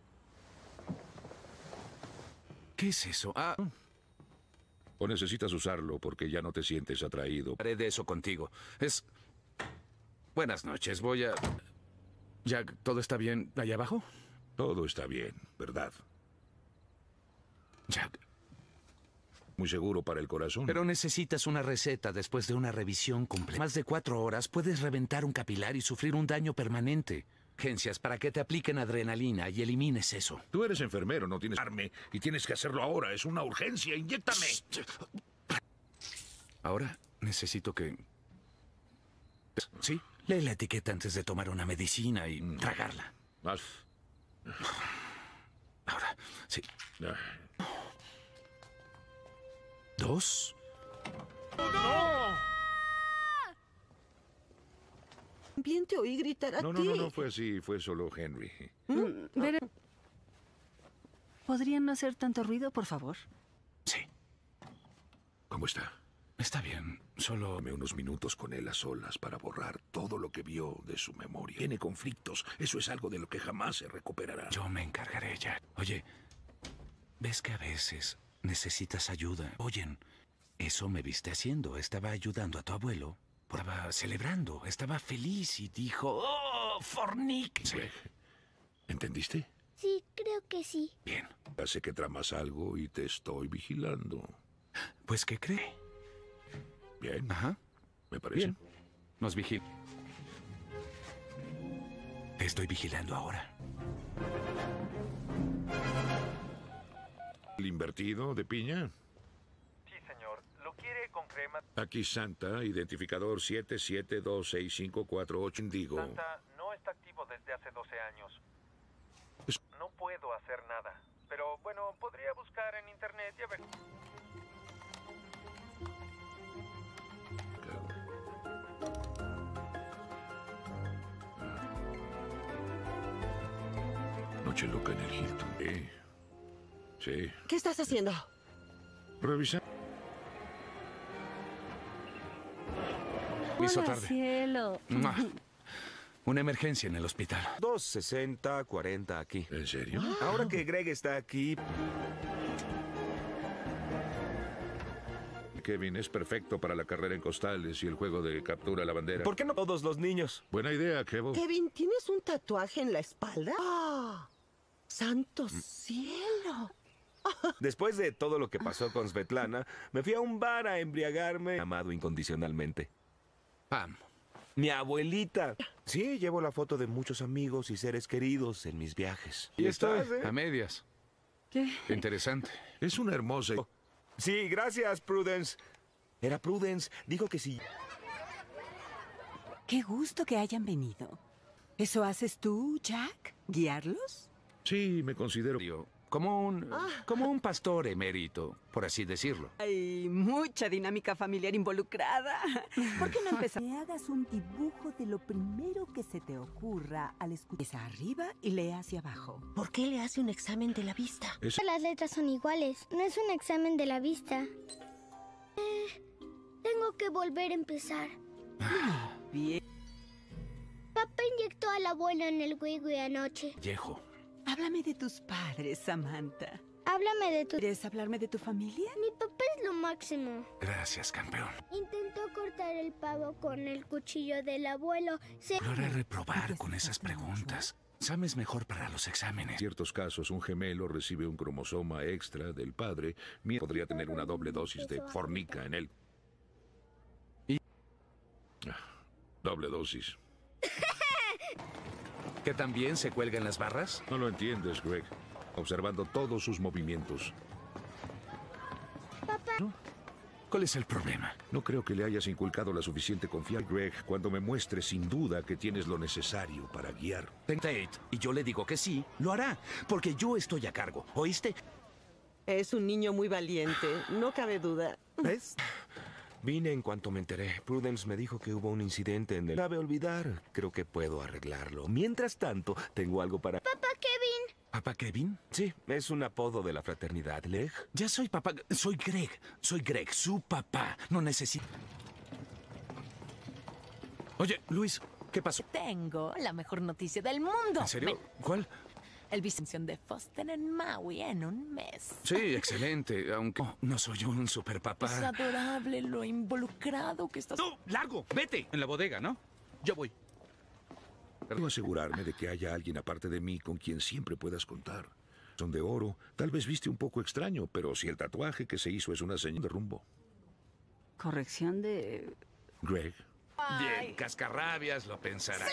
[SPEAKER 2] ¿Qué es eso? Ah...
[SPEAKER 4] O necesitas usarlo porque ya no te sientes atraído.
[SPEAKER 2] Haré de eso contigo. Es... Buenas noches, voy a... Jack, ¿todo está bien allá abajo?
[SPEAKER 4] Todo está bien, ¿verdad?
[SPEAKER 2] Jack.
[SPEAKER 4] Muy seguro para el corazón.
[SPEAKER 2] Pero necesitas una receta después de una revisión completa. Más de cuatro horas puedes reventar un capilar y sufrir un daño permanente. Urgencias para que te apliquen adrenalina y elimines eso.
[SPEAKER 4] Tú eres enfermero, no tienes arme y tienes que hacerlo ahora. Es una urgencia. ¡Inyéctame!
[SPEAKER 2] Ahora necesito que... Sí, lee la etiqueta antes de tomar una medicina y mm. tragarla.
[SPEAKER 4] Más.
[SPEAKER 2] Ahora, sí. Dos.
[SPEAKER 5] ¡No! Bien te oí gritar a
[SPEAKER 4] no,
[SPEAKER 5] ti.
[SPEAKER 4] No, no, no fue así. Fue solo Henry.
[SPEAKER 1] ¿Mm? Ver... ¿Podrían no hacer tanto ruido, por favor?
[SPEAKER 2] Sí.
[SPEAKER 4] ¿Cómo está?
[SPEAKER 2] Está bien. Solo...
[SPEAKER 4] Dame unos minutos con él a solas para borrar todo lo que vio de su memoria. Tiene conflictos. Eso es algo de lo que jamás se recuperará.
[SPEAKER 2] Yo me encargaré, Jack. Oye, ¿ves que a veces necesitas ayuda? Oyen, eso me viste haciendo. Estaba ayudando a tu abuelo. Estaba celebrando. Estaba feliz y dijo... ¡Oh, Fornic!
[SPEAKER 4] Sí. ¿Entendiste?
[SPEAKER 3] Sí, creo que sí.
[SPEAKER 2] Bien.
[SPEAKER 4] Ya sé que tramas algo y te estoy vigilando.
[SPEAKER 2] Pues, ¿qué cree?
[SPEAKER 4] Bien.
[SPEAKER 2] Ajá.
[SPEAKER 4] Me parece.
[SPEAKER 2] Bien. Nos vigila. Te estoy vigilando ahora.
[SPEAKER 4] ¿El invertido de piña?
[SPEAKER 18] Sí, señor. ¿Lo quiere con crema?
[SPEAKER 4] Aquí Santa, identificador siete siete dos seis cinco cuatro ocho, Indigo.
[SPEAKER 18] Santa no está activo desde hace doce años.
[SPEAKER 4] Es...
[SPEAKER 18] No puedo hacer nada. pero bueno, podría buscar en internet y a ver.
[SPEAKER 4] Noche loca en el Hilton. Sí. Sí.
[SPEAKER 5] ¿Qué estás haciendo?
[SPEAKER 4] Revisa.
[SPEAKER 2] Hizo
[SPEAKER 1] Hola,
[SPEAKER 2] tarde.
[SPEAKER 1] cielo.
[SPEAKER 2] Mua. Una emergencia en el hospital.
[SPEAKER 10] dos sesenta, cuarenta aquí.
[SPEAKER 4] ¿En serio?
[SPEAKER 10] Ahora que Greg está aquí...
[SPEAKER 4] Kevin es perfecto para la carrera en costales y el juego de captura a la bandera.
[SPEAKER 10] ¿Por qué no todos los niños?
[SPEAKER 4] Buena idea, Kevo.
[SPEAKER 5] Kevin, ¿tienes un tatuaje en la espalda? ¡Ah! ¡Santo cielo!
[SPEAKER 10] Después de todo lo que pasó con Svetlana, me fui a un bar a embriagarme, amado incondicionalmente.
[SPEAKER 2] Pam.
[SPEAKER 10] Mi abuelita. Sí, llevo la foto de muchos amigos y seres queridos en mis viajes.
[SPEAKER 2] Y estoy
[SPEAKER 10] estás, eh?
[SPEAKER 2] a medias.
[SPEAKER 1] ¿Qué?
[SPEAKER 2] Interesante.
[SPEAKER 4] Es una hermosa...
[SPEAKER 10] Sí, gracias, Prudence. Era Prudence. Dijo que sí.
[SPEAKER 12] Qué gusto que hayan venido. ¿Eso haces tú, Jack? ¿Guiarlos?
[SPEAKER 4] Sí, me considero...
[SPEAKER 2] Como un, como un pastor emérito, por así decirlo.
[SPEAKER 12] Hay mucha dinámica familiar involucrada. ¿Por qué no empezamos? Que hagas un dibujo de lo primero que se te ocurra al escuchar arriba y lee hacia abajo.
[SPEAKER 5] ¿Por qué le hace un examen de la vista?
[SPEAKER 4] Es-
[SPEAKER 3] Las letras son iguales. No es un examen de la vista. Eh, tengo que volver a empezar.
[SPEAKER 12] Bien.
[SPEAKER 3] Papá inyectó al abuelo en el Wigui anoche.
[SPEAKER 2] Viejo.
[SPEAKER 12] Háblame de tus padres, Samantha.
[SPEAKER 3] Háblame de tu...
[SPEAKER 12] ¿Quieres hablarme de tu familia?
[SPEAKER 3] Mi papá es lo máximo.
[SPEAKER 2] Gracias, campeón.
[SPEAKER 3] Intentó cortar el pavo con el cuchillo del abuelo. Se...
[SPEAKER 2] Logré reprobar con esas preguntas. Sam es mejor para los exámenes.
[SPEAKER 4] En ciertos casos, un gemelo recibe un cromosoma extra del padre, mientras podría tener una doble dosis de fornica en él.
[SPEAKER 2] Y...
[SPEAKER 4] Doble dosis.
[SPEAKER 2] ¿Que también se cuelga en las barras?
[SPEAKER 4] No lo entiendes, Greg. Observando todos sus movimientos.
[SPEAKER 3] Papá.
[SPEAKER 2] ¿Cuál es el problema?
[SPEAKER 4] No creo que le hayas inculcado la suficiente confianza, Greg, cuando me muestres sin duda que tienes lo necesario para guiar.
[SPEAKER 2] Tate, y yo le digo que sí, lo hará, porque yo estoy a cargo, ¿oíste?
[SPEAKER 5] Es un niño muy valiente, no cabe duda.
[SPEAKER 10] ¿Ves? Vine en cuanto me enteré. Prudence me dijo que hubo un incidente en el... Cabe olvidar. Creo que puedo arreglarlo. Mientras tanto, tengo algo para...
[SPEAKER 3] Papá Kevin.
[SPEAKER 2] ¿Papá Kevin?
[SPEAKER 10] Sí, es un apodo de la fraternidad. ¿Leg?
[SPEAKER 2] Ya soy papá... Soy Greg. Soy Greg, su papá. No necesito... Oye, Luis, ¿qué pasó?
[SPEAKER 6] Tengo la mejor noticia del mundo.
[SPEAKER 2] ¿En serio?
[SPEAKER 6] Ven.
[SPEAKER 2] ¿Cuál?
[SPEAKER 6] El vicepresidente de Foster en Maui en un mes.
[SPEAKER 2] Sí, excelente, aunque oh, no soy un superpapá.
[SPEAKER 6] Es adorable lo involucrado que estás...
[SPEAKER 2] ¡No! ¡Largo! ¡Vete! En la bodega, ¿no? Yo voy.
[SPEAKER 4] Quiero asegurarme de que haya alguien aparte de mí con quien siempre puedas contar. Son de oro. Tal vez viste un poco extraño, pero si el tatuaje que se hizo es una señal de rumbo.
[SPEAKER 1] Corrección de...
[SPEAKER 4] Greg.
[SPEAKER 2] Bien, cascarrabias lo pensará.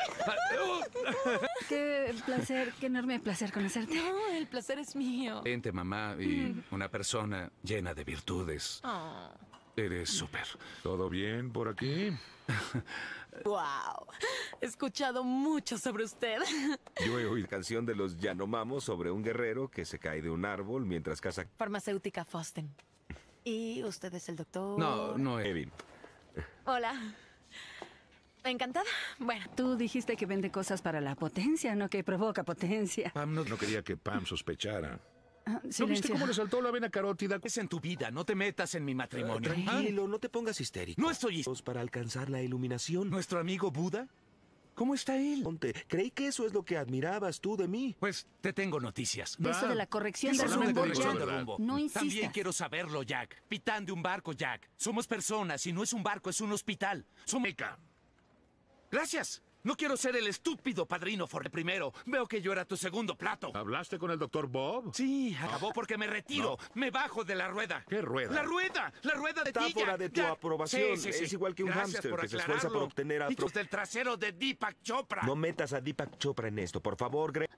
[SPEAKER 1] Qué placer, qué enorme placer conocerte.
[SPEAKER 6] No, el placer es mío.
[SPEAKER 2] Vente, mamá, y una persona llena de virtudes.
[SPEAKER 6] Oh.
[SPEAKER 2] Eres súper.
[SPEAKER 4] ¿Todo bien por aquí?
[SPEAKER 6] Wow. He escuchado mucho sobre usted.
[SPEAKER 10] Yo he oído canción de los Yanomamos sobre un guerrero que se cae de un árbol mientras caza...
[SPEAKER 6] Farmacéutica Foster. ¿Y usted es el doctor?
[SPEAKER 2] No, no es.
[SPEAKER 10] Kevin.
[SPEAKER 6] Hola. Encantada. Bueno.
[SPEAKER 1] Tú dijiste que vende cosas para la potencia, no que provoca potencia.
[SPEAKER 4] Pam no, no quería que Pam sospechara.
[SPEAKER 1] Ah,
[SPEAKER 2] ¿No viste cómo le saltó la vena carótida? Es en tu vida, no te metas en mi matrimonio.
[SPEAKER 10] Uh, tranquilo, no te pongas histérico.
[SPEAKER 2] No estoy listo.
[SPEAKER 10] Para alcanzar la iluminación.
[SPEAKER 2] ¿Nuestro amigo Buda? ¿Cómo está él?
[SPEAKER 10] Ponte. Creí que eso es lo que admirabas tú de mí.
[SPEAKER 2] Pues te tengo noticias.
[SPEAKER 1] Eso de la corrección de
[SPEAKER 2] Solamente
[SPEAKER 1] rumbo,
[SPEAKER 2] corrección
[SPEAKER 1] Jack.
[SPEAKER 2] de rumbo.
[SPEAKER 1] No insistas.
[SPEAKER 2] También quiero saberlo, Jack. Pitán de un barco, Jack. Somos personas y no es un barco, es un hospital. Somos... Gracias. No quiero ser el estúpido padrino for primero. Veo que yo era tu segundo plato.
[SPEAKER 4] ¿Hablaste con el doctor Bob?
[SPEAKER 2] Sí, acabó porque me retiro.
[SPEAKER 4] No.
[SPEAKER 2] Me bajo de la rueda.
[SPEAKER 4] ¿Qué rueda?
[SPEAKER 2] ¡La rueda! ¡La rueda de ti,
[SPEAKER 10] Metáfora
[SPEAKER 2] Jack,
[SPEAKER 10] de tu
[SPEAKER 2] Jack.
[SPEAKER 10] aprobación.
[SPEAKER 2] Sí, sí, sí.
[SPEAKER 10] Es igual que un
[SPEAKER 2] Gracias
[SPEAKER 10] hámster
[SPEAKER 2] por
[SPEAKER 10] que se esfuerza por
[SPEAKER 2] aclararlo.
[SPEAKER 10] obtener a...
[SPEAKER 2] Hitos del trasero de Deepak Chopra.
[SPEAKER 10] No metas a Deepak Chopra en esto, por favor, Greg.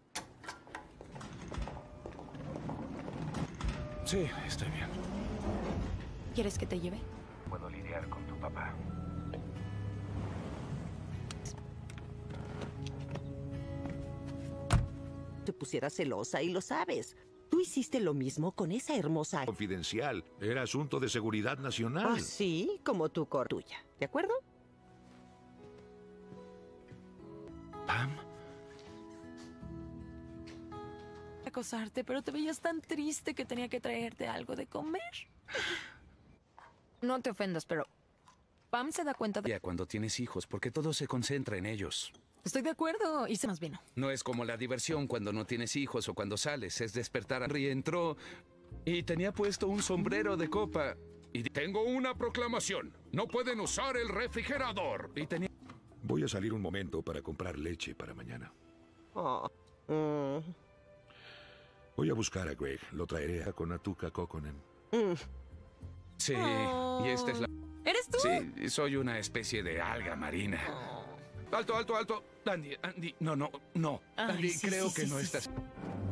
[SPEAKER 2] Sí, estoy bien.
[SPEAKER 6] ¿Quieres que te lleve?
[SPEAKER 18] Puedo lidiar con tu papá.
[SPEAKER 5] te pusiera celosa y lo sabes. Tú hiciste lo mismo con esa hermosa...
[SPEAKER 4] Confidencial. Era asunto de seguridad nacional.
[SPEAKER 5] Ah, sí, como tu cor tuya. ¿De acuerdo?
[SPEAKER 2] Pam.
[SPEAKER 6] Acosarte, pero te veías tan triste que tenía que traerte algo de comer. No te ofendas, pero Pam se da cuenta de...
[SPEAKER 2] Ya cuando tienes hijos, porque todo se concentra en ellos.
[SPEAKER 6] Estoy de acuerdo, hice más vino.
[SPEAKER 2] No es como la diversión cuando no tienes hijos o cuando sales, es despertar. Y entró y tenía puesto un sombrero de copa. Y
[SPEAKER 19] tengo una proclamación. No pueden usar el refrigerador.
[SPEAKER 2] Y tenía...
[SPEAKER 4] Voy a salir un momento para comprar leche para mañana.
[SPEAKER 5] Oh. Mm.
[SPEAKER 4] Voy a buscar a Greg. Lo traeré a Conatuca Coconem.
[SPEAKER 5] Mm.
[SPEAKER 2] Sí, oh. Y esta es la...
[SPEAKER 6] ¿Eres tú?
[SPEAKER 2] Sí, soy una especie de alga marina. Oh. Alto, alto, alto. Andy, Andy, no, no, no. Ay, Andy, sí, creo sí, que sí, no sí, estás... Sí.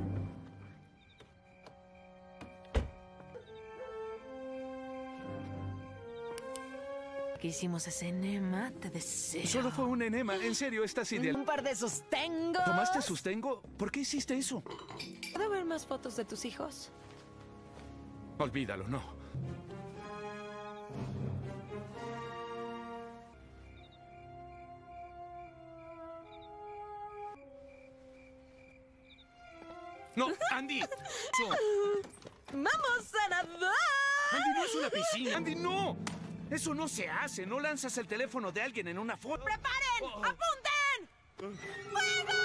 [SPEAKER 6] Que hicimos ese enema, te deseo.
[SPEAKER 2] Solo fue un enema, en serio, estás ideal.
[SPEAKER 6] Un par de sustengos.
[SPEAKER 2] ¿Tomaste sustengo? ¿Por qué hiciste eso?
[SPEAKER 6] ¿Puedo ver más fotos de tus hijos?
[SPEAKER 2] Olvídalo, no. No, Andy.
[SPEAKER 6] ¡Vamos a nadar!
[SPEAKER 2] Andy, no es una piscina. Andy, no. Eso no se hace. No lanzas el teléfono de alguien en una foto.
[SPEAKER 6] ¡Preparen! Oh. ¡Apunten! ¡Fuego!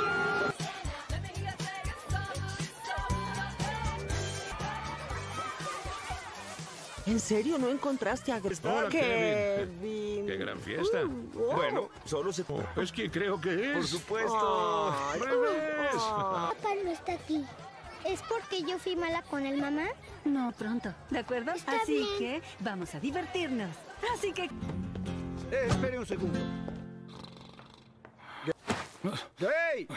[SPEAKER 5] ¿En serio no encontraste a Greg?
[SPEAKER 4] Hola, Kevin. Kevin. ¡Qué gran fiesta!
[SPEAKER 5] Uh, wow.
[SPEAKER 10] Bueno, solo se...
[SPEAKER 4] Oh, es quien creo que es.
[SPEAKER 10] Por supuesto.
[SPEAKER 4] Ay, ¡Revés!
[SPEAKER 3] Oh. Papá no está aquí. ¿Es porque yo fui mala con el mamá?
[SPEAKER 12] No, pronto. ¿De acuerdo?
[SPEAKER 3] Está
[SPEAKER 12] Así
[SPEAKER 3] bien.
[SPEAKER 12] que vamos a divertirnos. Así que...
[SPEAKER 9] Eh, espere un segundo. ¡Hey!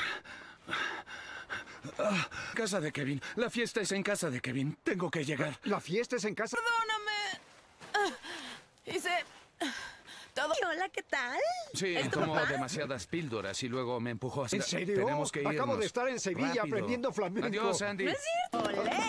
[SPEAKER 2] Casa de Kevin. La fiesta es en casa de Kevin. Tengo que llegar.
[SPEAKER 9] ¿La fiesta es en casa?
[SPEAKER 6] Perdóname. Hice... todo.
[SPEAKER 12] Hola, ¿qué tal?
[SPEAKER 2] Sí, tomó demasiadas píldoras y luego me empujó hacia...
[SPEAKER 9] ¿En serio?
[SPEAKER 2] Tenemos que irnos.
[SPEAKER 9] Acabo de estar en Sevilla
[SPEAKER 2] rápido.
[SPEAKER 9] aprendiendo flamenco.
[SPEAKER 2] Adiós, Andy.
[SPEAKER 6] ¿No es cierto?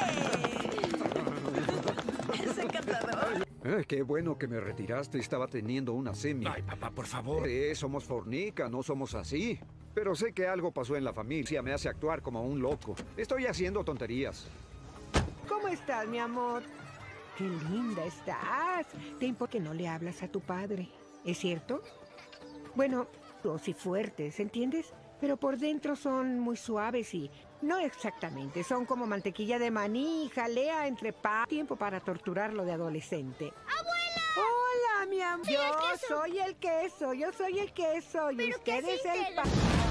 [SPEAKER 6] ¡Olé! Es encantador.
[SPEAKER 9] Eh, qué bueno que me retiraste. Estaba teniendo una semi.
[SPEAKER 2] Ay, papá, por favor.
[SPEAKER 9] Eh, somos fornica, no somos así. Pero sé que algo pasó en la familia. Me hace actuar como un loco. Estoy haciendo tonterías.
[SPEAKER 7] ¿Cómo estás, mi amor? Qué linda estás. Te importa que no le hablas a tu padre. ¿Es cierto? Bueno, dos y fuertes, ¿entiendes? Pero por dentro son muy suaves y... No exactamente, son como mantequilla de maní y jalea entre pa... Tiempo para torturarlo de adolescente.
[SPEAKER 3] ¡Abuela!
[SPEAKER 7] Hola, mi amor.
[SPEAKER 3] Soy
[SPEAKER 7] yo
[SPEAKER 3] el queso.
[SPEAKER 7] soy el queso, yo soy el queso y
[SPEAKER 3] ¿Pero
[SPEAKER 7] usted
[SPEAKER 3] qué
[SPEAKER 7] es
[SPEAKER 3] hiciste?
[SPEAKER 7] el... Pa...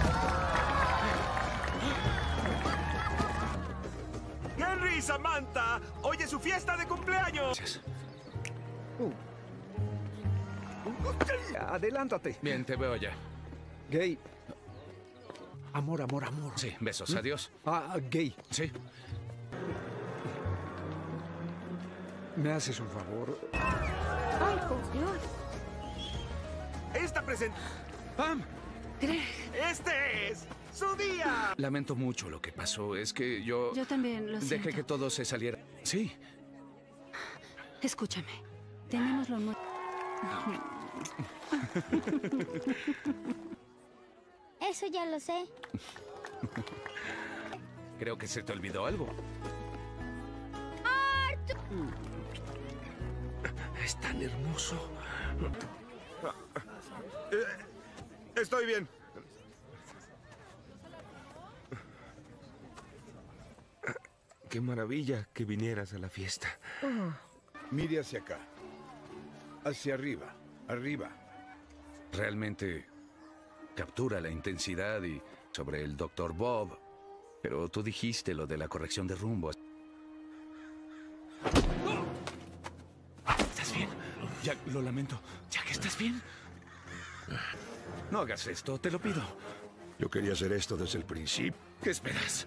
[SPEAKER 10] ¡Henry y Samantha! ¡Hoy es su fiesta de cumpleaños!
[SPEAKER 9] Uh. Adelántate.
[SPEAKER 2] Bien, te veo ya.
[SPEAKER 9] Gay. Amor, amor, amor.
[SPEAKER 2] Sí, besos. Adiós.
[SPEAKER 9] Ah, gay.
[SPEAKER 2] Sí.
[SPEAKER 9] ¿Me haces un favor?
[SPEAKER 7] ¡Ay, por Dios!
[SPEAKER 10] Esta present...
[SPEAKER 2] ¡Pam!
[SPEAKER 10] ¡Este es su día!
[SPEAKER 2] Lamento mucho lo que pasó. Es que yo...
[SPEAKER 12] Yo también lo siento.
[SPEAKER 2] Dejé que todo se saliera. Sí.
[SPEAKER 12] Escúchame. Tenemos lo nuevo.
[SPEAKER 3] Eso ya lo sé.
[SPEAKER 2] Creo que se te olvidó algo.
[SPEAKER 3] ¡Arthur!
[SPEAKER 10] Es tan hermoso. Eh, estoy bien. Qué maravilla que vinieras a la fiesta.
[SPEAKER 13] Oh. Mire hacia acá. Hacia arriba. Arriba.
[SPEAKER 2] Realmente captura la intensidad y sobre el doctor Bob. Pero tú dijiste lo de la corrección de rumbo. ¿Estás bien? Jack, lo lamento. Jack, ¿estás bien? No hagas esto, te lo pido.
[SPEAKER 4] Yo quería hacer esto desde el principio.
[SPEAKER 2] ¿Qué esperas?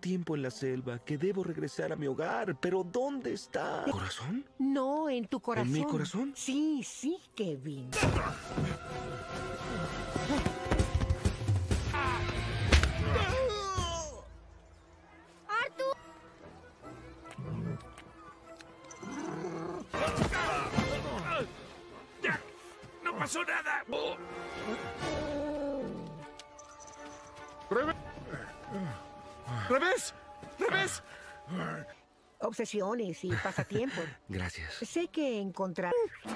[SPEAKER 10] tiempo en la selva, que debo regresar a mi hogar. Pero ¿dónde está? ¿Corazón?
[SPEAKER 7] No, en tu corazón.
[SPEAKER 10] ¿En mi corazón?
[SPEAKER 7] Sí, sí, Kevin.
[SPEAKER 3] ¡Arthur!
[SPEAKER 2] ¡Jack! ¡No pasó nada! Oh.
[SPEAKER 9] ¡Revés! ¡Revés! ¡Revés!
[SPEAKER 7] Obsesiones y pasatiempos.
[SPEAKER 10] Gracias.
[SPEAKER 7] Sé que encontrar...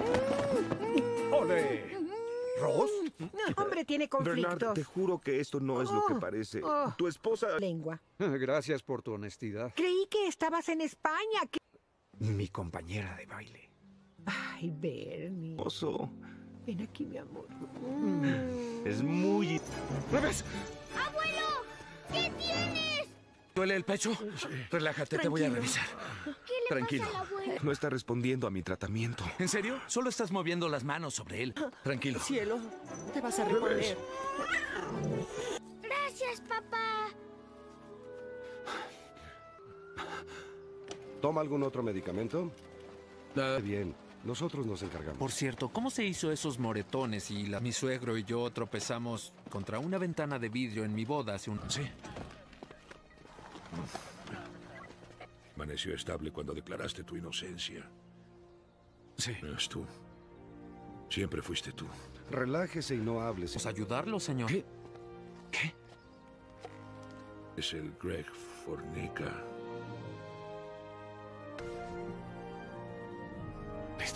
[SPEAKER 9] ¡Ole! ¿Ross?
[SPEAKER 7] Hombre tiene conflictos.
[SPEAKER 10] Bernard, te juro que esto no es lo que parece.
[SPEAKER 7] Oh.
[SPEAKER 10] Tu esposa...
[SPEAKER 7] Lengua.
[SPEAKER 9] Gracias por tu honestidad.
[SPEAKER 7] Creí que estabas en España. ¿Qué?
[SPEAKER 9] Mi compañera de baile.
[SPEAKER 7] Ay, Bernie.
[SPEAKER 10] Oso.
[SPEAKER 7] Ven aquí, mi amor.
[SPEAKER 10] Mm. Es muy...
[SPEAKER 9] ¡Revés!
[SPEAKER 3] ¡Abuelo! ¿Qué tienes?
[SPEAKER 2] ¿Duele el pecho? Relájate, te voy a revisar.
[SPEAKER 3] ¿Qué le
[SPEAKER 2] Tranquilo.
[SPEAKER 3] pasa al abuelo?
[SPEAKER 10] No está respondiendo a mi tratamiento.
[SPEAKER 2] ¿En serio? Solo estás moviendo las manos sobre él. Tranquilo.
[SPEAKER 5] Cielo, te vas a reponer.
[SPEAKER 3] Gracias, papá.
[SPEAKER 11] ¿Toma algún otro medicamento?
[SPEAKER 2] Uh,
[SPEAKER 11] Bien, nosotros nos encargamos.
[SPEAKER 17] Por cierto, ¿cómo se hizo esos moretones y la... mi suegro y yo tropezamos contra una ventana de vidrio en mi boda hace un...
[SPEAKER 2] Sí.
[SPEAKER 4] Amaneció estable cuando declaraste tu inocencia.
[SPEAKER 2] Sí.
[SPEAKER 4] Es tú. Siempre fuiste tú.
[SPEAKER 11] Relájese y no hables.
[SPEAKER 17] ¿Vamos a ayudarlo, señor?
[SPEAKER 2] ¿Qué? ¿Qué?
[SPEAKER 4] Es el Greg Fornica.
[SPEAKER 2] Listo.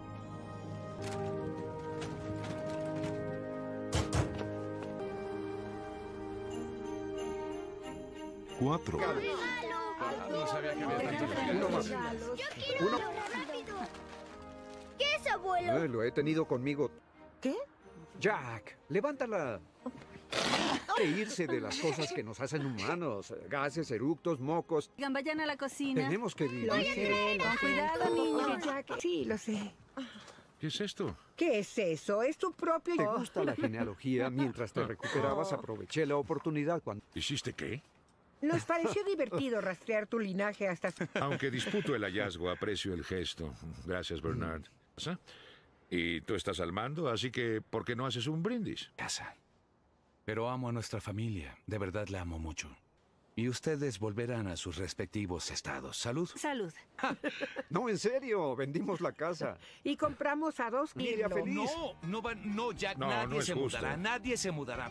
[SPEAKER 10] Cuatro.
[SPEAKER 2] No sabía que había tantos
[SPEAKER 9] Uno más.
[SPEAKER 3] Yo quiero
[SPEAKER 9] Uno.
[SPEAKER 3] uno rápido. ¿Qué es, abuelo?
[SPEAKER 9] Eh, lo he tenido conmigo.
[SPEAKER 7] ¿Qué?
[SPEAKER 9] Jack, levántala. Hay que irse de las cosas que nos hacen humanos. Gases, eructos, mocos.
[SPEAKER 1] Oigan, vayan a la cocina.
[SPEAKER 9] Tenemos que vivir.
[SPEAKER 7] Lo sé, lo
[SPEAKER 1] Con
[SPEAKER 7] sé.
[SPEAKER 1] cuidado, niño.
[SPEAKER 7] Jack, sí, lo sé.
[SPEAKER 4] ¿Qué es esto?
[SPEAKER 7] ¿Qué es eso? Es tu propio...
[SPEAKER 9] ¿Te gusta la genealogía? Mientras te recuperabas, aproveché la oportunidad cuando...
[SPEAKER 4] ¿Hiciste qué?
[SPEAKER 7] Nos pareció divertido rastrear tu linaje hasta... su-
[SPEAKER 4] Aunque disputo el hallazgo, aprecio el gesto. Gracias, Bernard. ¿Pasa? Y tú estás al mando, así que ¿por qué no haces un brindis?
[SPEAKER 2] Casa. Pero amo a nuestra familia. De verdad la amo mucho. Y ustedes volverán a sus respectivos estados. Salud.
[SPEAKER 1] Salud.
[SPEAKER 9] No, en serio, vendimos la casa.
[SPEAKER 7] Y compramos a dos
[SPEAKER 9] Lidia
[SPEAKER 7] kilos.
[SPEAKER 9] feliz.
[SPEAKER 2] No, no va, no, Jack,
[SPEAKER 4] No,
[SPEAKER 2] nadie
[SPEAKER 4] no es
[SPEAKER 2] se
[SPEAKER 4] justo.
[SPEAKER 2] mudará, nadie se mudará.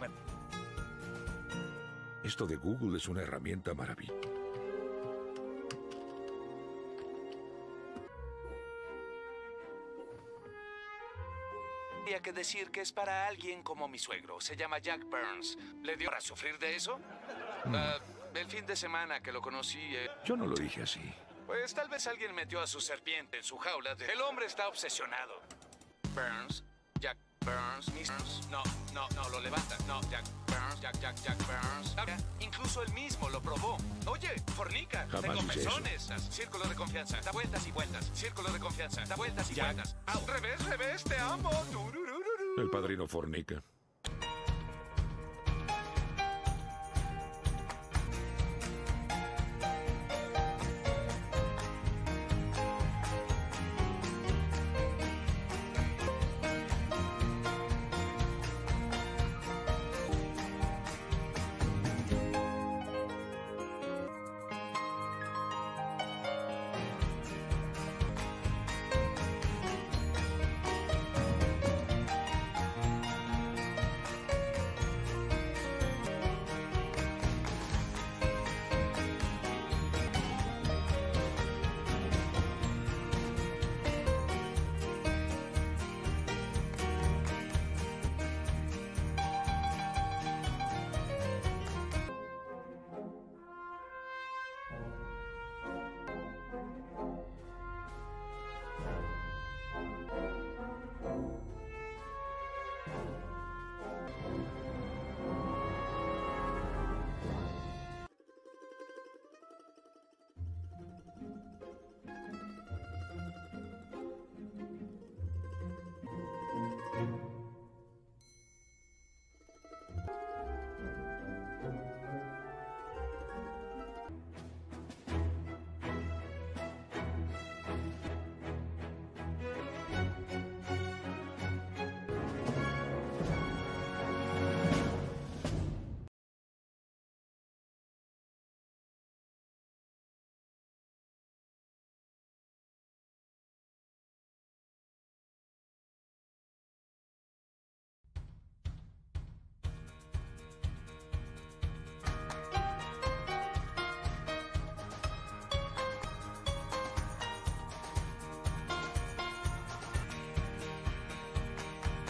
[SPEAKER 4] Esto de Google es una herramienta maravillosa.
[SPEAKER 2] Había que decir que es para alguien como mi suegro. Se llama Jack Burns. ¿Le dio para sufrir de eso? Ah, el fin de semana que lo conocí... eh,
[SPEAKER 4] Yo no lo dije así.
[SPEAKER 2] Pues tal vez alguien metió a su serpiente en su jaula. de- El hombre está obsesionado. Burns, Jack Burns, Miss Burns. No, no, no, lo levanta. No, Jack Burns, Jack, Jack, Jack Burns. Ahora, incluso él mismo lo probó. Oye, fornica,
[SPEAKER 4] Jamás
[SPEAKER 2] tengo
[SPEAKER 4] hice eso.
[SPEAKER 2] pezones. Círculo de confianza, da vueltas y vueltas. Círculo de confianza, da vueltas y vueltas. Au, revés, revés, te amo. Tururururu.
[SPEAKER 4] El padrino fornica.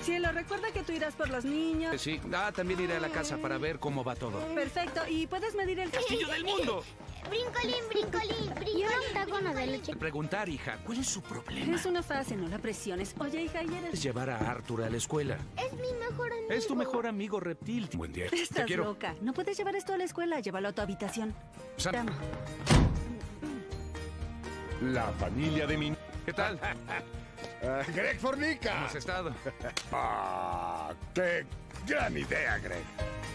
[SPEAKER 12] Cielo, recuerda que tú irás por los niños.
[SPEAKER 2] Eh, Sí, ah, también iré a la casa para ver cómo va todo.
[SPEAKER 12] Perfecto, y puedes medir el castillo del mundo.
[SPEAKER 3] Brincolín, brincolín, brincolín. Y un octágono de leche.
[SPEAKER 2] Preguntar, hija, ¿cuál es su problema?
[SPEAKER 12] Es una fase, no la presiones. Oye, hija, ¿y eres?
[SPEAKER 2] Es llevar a Arthur a la escuela.
[SPEAKER 3] Es mi mejor amigo.
[SPEAKER 2] Es tu mejor amigo reptil. Buen día. Te
[SPEAKER 12] Estás
[SPEAKER 2] quiero.
[SPEAKER 12] loca. No puedes llevar esto a la escuela. Llévalo a tu habitación.
[SPEAKER 2] Sam.
[SPEAKER 12] Te amo.
[SPEAKER 11] La familia de mi...
[SPEAKER 2] ¿Qué tal?
[SPEAKER 13] Ah, Greg Fornica.
[SPEAKER 2] ¿Cómo has estado?
[SPEAKER 13] Ah, qué gran idea, Greg.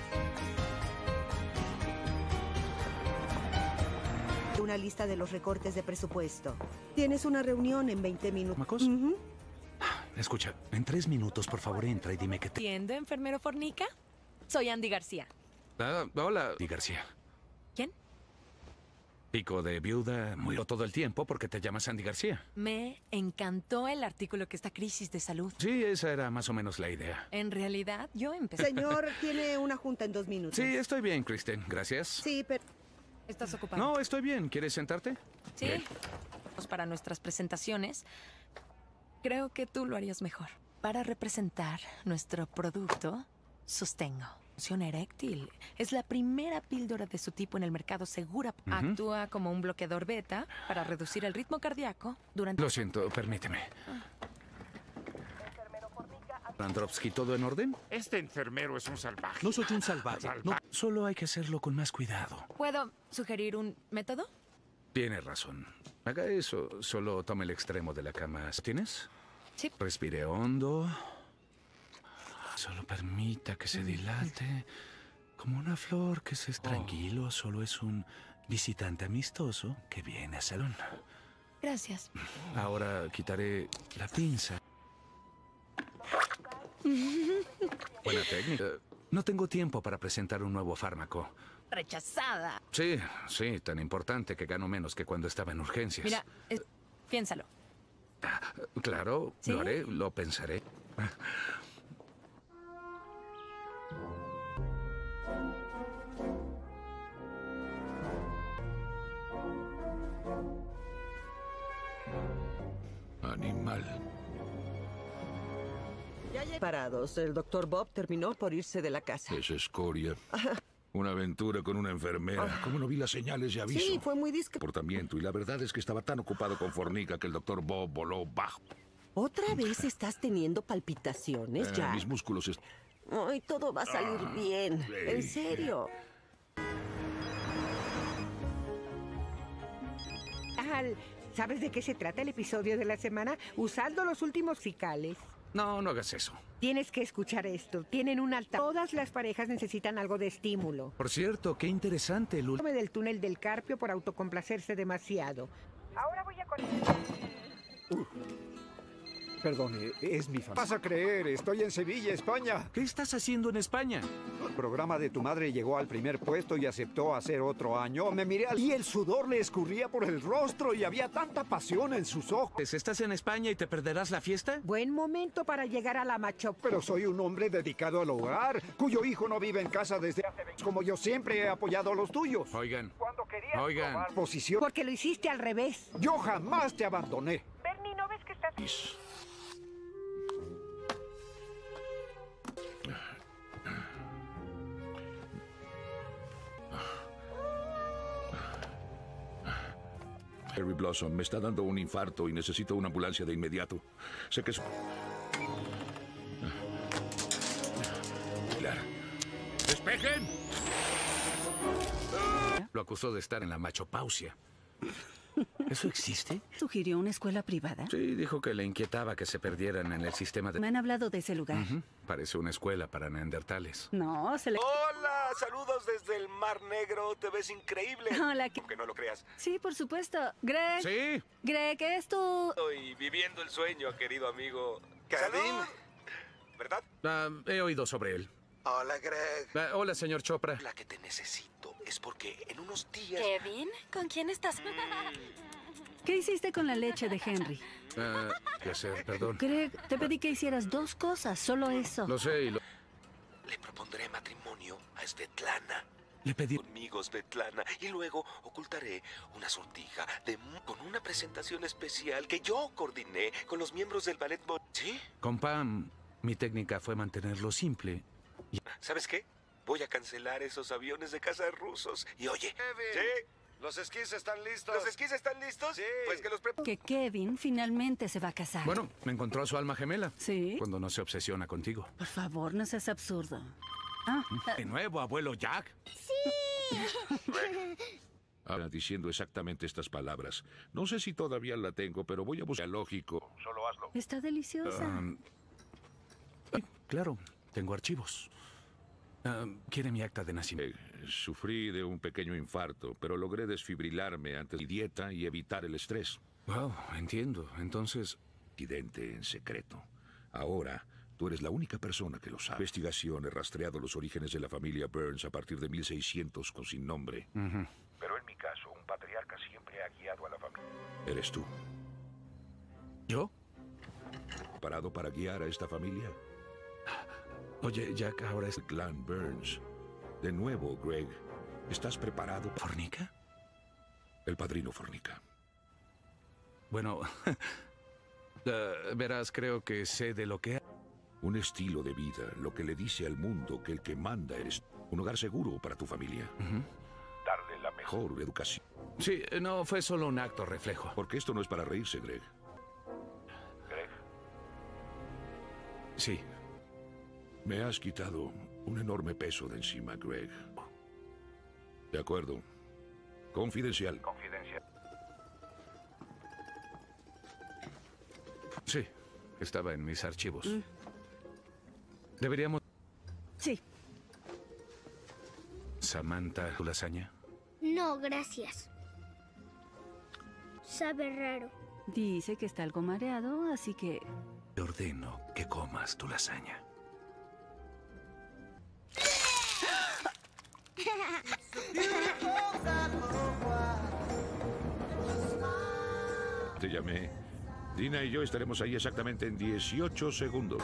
[SPEAKER 20] Una lista de los recortes de presupuesto. Tienes una reunión en veinte minutos.
[SPEAKER 2] ¿Macos? Escucha, en tres minutos, por favor, entra y dime qué te...
[SPEAKER 6] ¿Entiende, enfermero Fornica? Soy Andy García.
[SPEAKER 2] Ah, hola, Di García.
[SPEAKER 6] ¿Quién?
[SPEAKER 2] Pico de viuda, muy todo el tiempo porque te llamas Andy García.
[SPEAKER 6] Me encantó el artículo que esta crisis de salud.
[SPEAKER 2] Sí, esa era más o menos la idea.
[SPEAKER 6] En realidad, yo empecé...
[SPEAKER 20] Señor, tiene una junta en dos minutos.
[SPEAKER 2] Sí, estoy bien, Kristen. Gracias.
[SPEAKER 20] Sí, pero...
[SPEAKER 6] ¿Estás ocupado?
[SPEAKER 2] No, estoy bien. ¿Quieres sentarte?
[SPEAKER 6] Sí.
[SPEAKER 2] Bien.
[SPEAKER 6] Para nuestras presentaciones, creo que tú lo harías mejor. Para representar nuestro producto, Sustengo. Función eréctil. Es la primera píldora de su tipo en el mercado segura.
[SPEAKER 2] Ujú.
[SPEAKER 6] Actúa como un bloqueador beta para reducir el ritmo cardíaco durante...
[SPEAKER 2] Lo siento, permíteme. Androvsky, ¿todo en orden?
[SPEAKER 21] Este enfermero es un salvaje.
[SPEAKER 2] No soy un salvaje. No, solo hay que hacerlo con más cuidado.
[SPEAKER 6] ¿Puedo sugerir un método?
[SPEAKER 2] Tiene razón. Haga eso. Solo tome el extremo de la cama. ¿Tienes?
[SPEAKER 6] Sí.
[SPEAKER 2] Respire hondo. Solo permita que se dilate. Como una flor que se... Tranquilo, solo es un visitante amistoso que viene al salón.
[SPEAKER 6] Gracias.
[SPEAKER 2] Ahora quitaré la pinza. Buena técnica. No tengo tiempo para presentar un nuevo fármaco.
[SPEAKER 6] Rechazada.
[SPEAKER 2] Sí, sí, tan importante que gano menos que cuando estaba en urgencias.
[SPEAKER 6] Mira, es- piénsalo.
[SPEAKER 2] Claro,
[SPEAKER 6] ¿Sí?
[SPEAKER 2] lo haré, lo pensaré.
[SPEAKER 4] Animal.
[SPEAKER 5] Ya ya parados. El doctor Bob terminó por irse de la casa.
[SPEAKER 4] Es escoria. Una aventura con una enfermera. ¿Cómo no vi las señales de aviso?
[SPEAKER 5] Sí, fue muy discreto.
[SPEAKER 4] Comportamiento. Y la verdad es que estaba tan ocupado con Fornica que el doctor Bob voló bajo.
[SPEAKER 5] ¿Otra vez estás teniendo palpitaciones,
[SPEAKER 4] Eh,
[SPEAKER 5] ya?
[SPEAKER 4] mis músculos... est-
[SPEAKER 5] Ay, todo va a salir
[SPEAKER 4] Ah,
[SPEAKER 5] bien.
[SPEAKER 4] sí.
[SPEAKER 5] En serio.
[SPEAKER 7] Al, ¿sabes de qué se trata el episodio de la semana? Usando los últimos fiscales.
[SPEAKER 2] No, no hagas eso.
[SPEAKER 7] Tienes que escuchar esto. Tienen un alta. Todas las parejas necesitan algo de estímulo.
[SPEAKER 2] Por cierto, qué interesante el
[SPEAKER 7] Tome del túnel del Carpio por autocomplacerse demasiado.
[SPEAKER 15] Ahora voy a con...
[SPEAKER 9] Perdone, es mi familia. Vas a creer, estoy en Sevilla, España.
[SPEAKER 2] ¿Qué estás haciendo en España?
[SPEAKER 9] El programa de tu madre llegó al primer puesto y aceptó hacer otro año. Me miré al... y el sudor le escurría por el rostro y había tanta pasión en sus ojos.
[SPEAKER 2] ¿Estás en España y te perderás la fiesta?
[SPEAKER 7] Buen momento para llegar a la macho.
[SPEAKER 9] Pero soy un hombre dedicado al hogar, cuyo hijo no vive en casa desde hace veinte, como yo siempre he apoyado a los tuyos.
[SPEAKER 2] Oigan,
[SPEAKER 15] Cuando querías
[SPEAKER 2] oigan.
[SPEAKER 15] probar-
[SPEAKER 9] Posición.
[SPEAKER 7] Porque lo hiciste al revés.
[SPEAKER 9] Yo jamás te abandoné.
[SPEAKER 15] Bernie, ¿no ves que estás...?
[SPEAKER 4] Harry Blossom, me está dando un infarto y necesito una ambulancia de inmediato. Sé que es... Pilar.
[SPEAKER 19] ¡Despejen!
[SPEAKER 2] Lo acusó de estar en la machopausia. ¿Eso existe?
[SPEAKER 12] ¿Sugirió una escuela privada?
[SPEAKER 2] Sí, dijo que le inquietaba que se perdieran en el sistema de...
[SPEAKER 12] Me han hablado de ese lugar.
[SPEAKER 2] Ujú, parece una escuela para neandertales.
[SPEAKER 12] No, se le...
[SPEAKER 10] Hola, saludos desde el Mar Negro. Te ves increíble.
[SPEAKER 12] Hola, ¿qué-
[SPEAKER 10] Aunque no lo creas.
[SPEAKER 12] Sí, por supuesto. Greg.
[SPEAKER 2] Sí.
[SPEAKER 12] Greg, es tu...
[SPEAKER 10] Estoy viviendo el sueño, querido amigo. Karim. ¿Verdad?
[SPEAKER 2] Ah, he oído sobre él.
[SPEAKER 10] Hola, Greg.
[SPEAKER 2] Ah, hola, señor Chopra.
[SPEAKER 10] La que te necesito es porque en unos días...
[SPEAKER 6] Kevin, ¿con quién estás?
[SPEAKER 12] ¿Qué hiciste con la leche de Henry?
[SPEAKER 2] Ah, ¿qué hacer? Perdón.
[SPEAKER 12] Greg, te pedí que hicieras dos cosas, solo eso.
[SPEAKER 2] Lo sé y lo...
[SPEAKER 10] Le propondré matrimonio a Svetlana.
[SPEAKER 2] Le pedí...
[SPEAKER 10] Conmigo, Svetlana. Y luego ocultaré una sortija de mu- con una presentación especial que yo coordiné con los miembros del ballet. Mo- ¿Sí?
[SPEAKER 2] Con Pam, Mi técnica fue mantenerlo simple.
[SPEAKER 10] ¿Sabes qué? Voy a cancelar esos aviones de caza rusos. Y oye, ¿sí?
[SPEAKER 11] ¿Los esquís están listos?
[SPEAKER 10] ¿Los esquís están listos? Sí. Pues que los preparo.
[SPEAKER 1] Que Kevin finalmente se va a casar.
[SPEAKER 2] Bueno, me encontró a su alma gemela.
[SPEAKER 1] Sí.
[SPEAKER 2] Cuando no se obsesiona contigo.
[SPEAKER 1] Por favor, no seas absurdo. Ah,
[SPEAKER 2] De nuevo, abuelo Jack.
[SPEAKER 3] ¡Sí!
[SPEAKER 4] Ahora diciendo exactamente estas palabras. No sé si todavía la tengo, pero voy a buscar lógico. Solo hazlo.
[SPEAKER 1] Está deliciosa.
[SPEAKER 2] Um, sí, claro, tengo archivos. Um, ¿Quiere mi acta de nacimiento?
[SPEAKER 4] Eh, sufrí de un pequeño infarto, pero logré desfibrilarme antes de mi dieta y evitar el estrés.
[SPEAKER 2] Wow, entiendo. Entonces...
[SPEAKER 4] Accidente en secreto. Ahora, tú eres la única persona que lo sabe. Investigación he rastreado los orígenes de la familia Burns a partir de mil seiscientos con sin nombre.
[SPEAKER 2] Uh-huh.
[SPEAKER 4] Pero en mi caso, un patriarca siempre ha guiado a la familia. Eres tú.
[SPEAKER 2] ¿Yo?
[SPEAKER 4] ¿Preparado para guiar a esta familia?
[SPEAKER 2] Oye, Jack, ahora es...
[SPEAKER 4] El clan Burns. De nuevo, Greg. ¿Estás preparado?
[SPEAKER 2] ¿Fornica?
[SPEAKER 4] El padrino Fornica.
[SPEAKER 2] Bueno, uh, verás, creo que sé de lo que...
[SPEAKER 4] Un estilo de vida, lo que le dice al mundo que el que manda eres tú. Un hogar seguro para tu familia.
[SPEAKER 2] Uh-huh.
[SPEAKER 4] Darle la mejor educación.
[SPEAKER 2] Sí, no, fue solo un acto reflejo.
[SPEAKER 4] Porque esto no es para reírse, Greg. Greg.
[SPEAKER 2] Sí.
[SPEAKER 4] Me has quitado un enorme peso de encima, Greg. De acuerdo. Confidencial.
[SPEAKER 18] Confidencial.
[SPEAKER 2] Sí, estaba en mis archivos.
[SPEAKER 1] Mm.
[SPEAKER 2] Deberíamos...
[SPEAKER 1] Sí.
[SPEAKER 2] Samantha, ¿tu lasaña?
[SPEAKER 3] No, gracias. Sabe raro.
[SPEAKER 1] Dice que está algo mareado, así que...
[SPEAKER 2] Te ordeno que comas tu lasaña.
[SPEAKER 4] Te llamé. Dina y yo estaremos ahí exactamente en dieciocho segundos.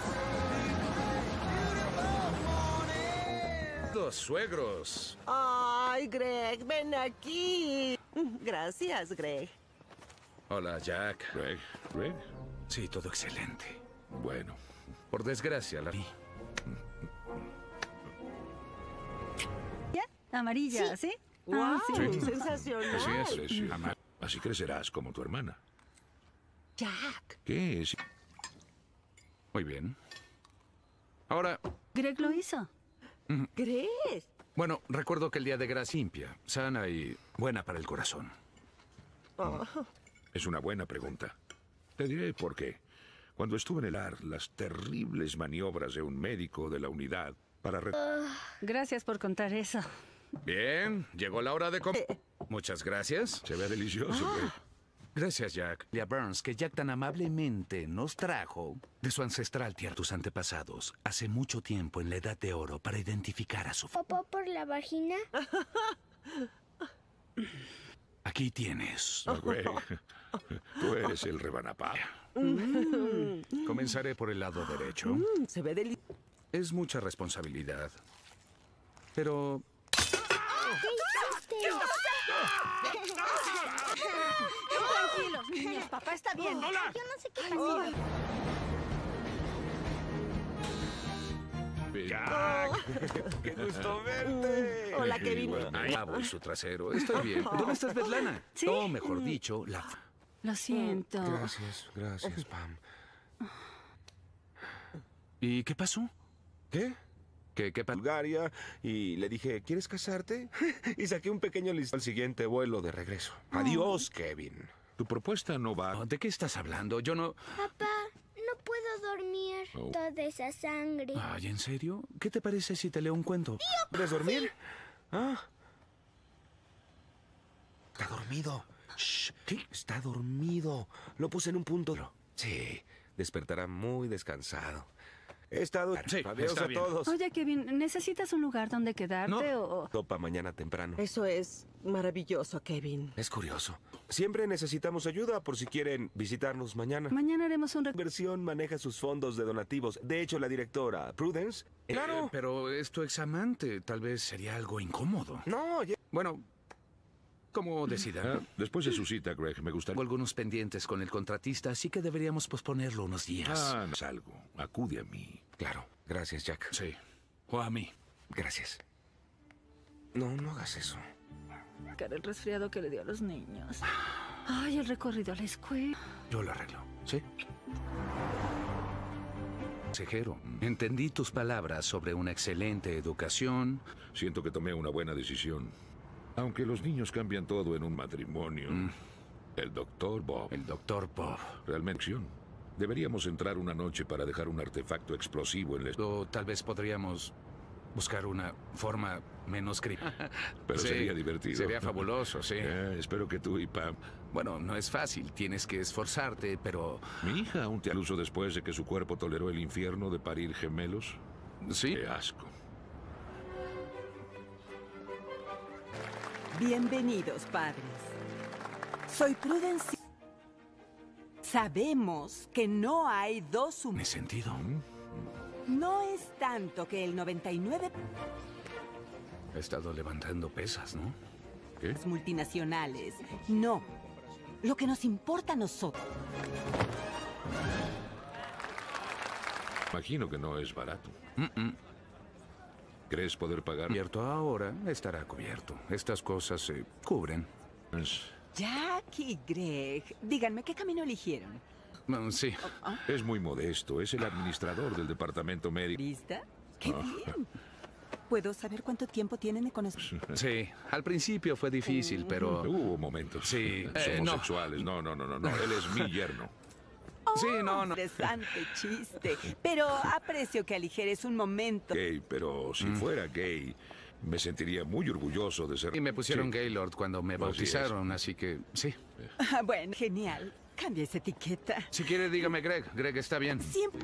[SPEAKER 2] Los suegros.
[SPEAKER 5] Ay, Greg, ven aquí. Gracias, Greg.
[SPEAKER 2] Hola, Jack.
[SPEAKER 4] Greg. Greg.
[SPEAKER 2] Sí, todo excelente.
[SPEAKER 4] Bueno.
[SPEAKER 2] Por desgracia, la vi.
[SPEAKER 1] ¿Ya? Amarilla, ¿sí?
[SPEAKER 5] ¿sí? ¡Wow!
[SPEAKER 1] Ah, sí.
[SPEAKER 5] ¡Sensacional!
[SPEAKER 4] Así es. Sí. Así crecerás como tu hermana.
[SPEAKER 5] Jack.
[SPEAKER 4] ¿Qué es?
[SPEAKER 2] Muy bien. Ahora...
[SPEAKER 1] Greg lo hizo.
[SPEAKER 5] ¿Greg?
[SPEAKER 2] Bueno, recuerdo que el día de gracia limpia, sana y buena para el corazón.
[SPEAKER 5] Oh.
[SPEAKER 4] Es una buena pregunta. Te diré por qué. Cuando estuve en el ar, las terribles maniobras de un médico de la unidad para... Re
[SPEAKER 1] Gracias por contar eso.
[SPEAKER 2] Bien, llegó la hora de comer. Muchas gracias.
[SPEAKER 4] Se ve delicioso,
[SPEAKER 2] ah. Gracias, Jack. Y a Burns, que Jack tan amablemente nos trajo de su ancestral tierra, tus antepasados, hace mucho tiempo en la Edad de Oro para identificar a su...
[SPEAKER 3] ¿Popó por la vagina?
[SPEAKER 2] Aquí tienes.
[SPEAKER 4] Oh, güey. Tú eres el rebanapá.
[SPEAKER 2] Mm. Comenzaré por el lado derecho.
[SPEAKER 5] Mm, se ve delicioso.
[SPEAKER 2] Es mucha responsabilidad. Pero...
[SPEAKER 3] ¿Qué hiciste?
[SPEAKER 1] Tranquilos, niños. Papá está bien.
[SPEAKER 3] Hola. Yo no sé qué pasó.
[SPEAKER 2] Jack, qué gusto verte.
[SPEAKER 5] Hola, Kevin.
[SPEAKER 2] Ahí voy su trasero. Estoy bien. ¿Dónde estás, Svetlana?
[SPEAKER 1] ¿Sí?
[SPEAKER 2] O mejor dicho, la...
[SPEAKER 1] Lo siento.
[SPEAKER 10] Gracias, gracias, Pam.
[SPEAKER 2] ¿Y qué pasó?
[SPEAKER 10] ¿Qué?
[SPEAKER 2] ¿Qué, qué pasó?
[SPEAKER 10] Bulgaria y le dije, ¿quieres casarte? Y saqué un pequeño listado al siguiente vuelo de regreso. Adiós, Kevin.
[SPEAKER 4] Tu propuesta no va...
[SPEAKER 2] ¿De qué estás hablando? Yo no...
[SPEAKER 3] Papá, no puedo dormir.
[SPEAKER 4] Oh.
[SPEAKER 3] Toda esa sangre.
[SPEAKER 2] Ay, ¿en serio? ¿Qué te parece si te leo un cuento?
[SPEAKER 10] ¿Puedes dormir? Ah. Está dormido. Shh. ¿Qué? Está dormido. Lo puse en un punto. Sí, despertará muy descansado. He estado...
[SPEAKER 2] Sí,
[SPEAKER 10] adiós
[SPEAKER 2] está
[SPEAKER 10] a
[SPEAKER 2] bien.
[SPEAKER 10] todos.
[SPEAKER 1] Oye, Kevin, ¿necesitas un lugar donde quedarte
[SPEAKER 10] No.
[SPEAKER 1] o...?
[SPEAKER 10] Topa mañana temprano.
[SPEAKER 5] Eso es maravilloso, Kevin.
[SPEAKER 10] Es curioso. Siempre necesitamos ayuda por si quieren visitarnos mañana.
[SPEAKER 1] Mañana haremos un...
[SPEAKER 10] La versión maneja sus fondos de donativos. De hecho, la directora, Prudence...
[SPEAKER 2] Claro. Eh, pero es tu examante. Tal vez sería algo incómodo.
[SPEAKER 10] No, ya...
[SPEAKER 2] Bueno, como decida.
[SPEAKER 4] Ah, después de su cita, Greg, me gustaría...
[SPEAKER 2] Tengo algunos pendientes con el contratista, así que deberíamos posponerlo unos días.
[SPEAKER 4] Ah, no es algo. Acude a mí.
[SPEAKER 10] Claro. Gracias, Jack.
[SPEAKER 2] Sí. O a mí.
[SPEAKER 10] Gracias. No, no hagas eso.
[SPEAKER 1] El resfriado que le dio a los niños. Ay, el recorrido a la escuela.
[SPEAKER 2] Yo lo arreglo, ¿sí? Consejero, entendí tus palabras sobre una excelente educación.
[SPEAKER 4] Siento que tomé una buena decisión. Aunque los niños cambian todo en un matrimonio. Mm. El doctor Bob.
[SPEAKER 2] El doctor Bob.
[SPEAKER 4] Realmente. Deberíamos entrar una noche para dejar un artefacto explosivo en la...
[SPEAKER 2] O tal vez podríamos buscar una forma menos criminal.
[SPEAKER 4] Pero
[SPEAKER 2] sí,
[SPEAKER 4] sería divertido.
[SPEAKER 2] Sería fabuloso, sí.
[SPEAKER 4] Eh, espero que tú y Pam...
[SPEAKER 2] Bueno, no es fácil. Tienes que esforzarte, pero...
[SPEAKER 4] Mi hija aún te aluso después de que su cuerpo toleró el infierno de parir gemelos.
[SPEAKER 2] Sí.
[SPEAKER 4] Qué asco.
[SPEAKER 12] Bienvenidos, padres. Soy Prudence. Sabemos que no hay dos humanos.
[SPEAKER 2] ¿Me sentido?
[SPEAKER 12] No es tanto que el noventa y nueve...
[SPEAKER 2] He estado levantando pesas, ¿no? ¿Qué?
[SPEAKER 12] Multinacionales. No. Lo que nos importa a nosotros.
[SPEAKER 4] Imagino que no es barato.
[SPEAKER 2] Mm-mm.
[SPEAKER 4] ¿Crees poder pagar?
[SPEAKER 2] Cubierto ahora, estará cubierto. Estas cosas se cubren.
[SPEAKER 12] Jack y Greg, díganme, ¿qué camino eligieron?
[SPEAKER 2] Mm, sí.
[SPEAKER 12] Oh, oh.
[SPEAKER 4] Es muy modesto. Es el administrador del departamento médico.
[SPEAKER 12] ¿Vista? ¡Qué bien! ¿Puedo saber cuánto tiempo tienen de conocer?
[SPEAKER 2] Sí, al principio fue difícil, pero...
[SPEAKER 4] Hubo momentos.
[SPEAKER 2] Sí.
[SPEAKER 4] Somos
[SPEAKER 2] Eh, no.
[SPEAKER 4] sexuales. No, no, no, no, no. Él es mi yerno.
[SPEAKER 12] Oh,
[SPEAKER 2] sí, no, no.
[SPEAKER 12] Interesante chiste. Pero aprecio que aligeres un momento.
[SPEAKER 4] Gay, pero si
[SPEAKER 2] Mm.
[SPEAKER 4] fuera gay, me sentiría muy orgulloso de ser...
[SPEAKER 2] Y me pusieron
[SPEAKER 4] Sí.
[SPEAKER 2] Gaylord cuando me
[SPEAKER 4] Así
[SPEAKER 2] bautizaron, así que sí.
[SPEAKER 12] Ah, bueno, genial. Cambia esa etiqueta.
[SPEAKER 2] Si quiere, dígame Greg. Greg está bien.
[SPEAKER 12] Siempre...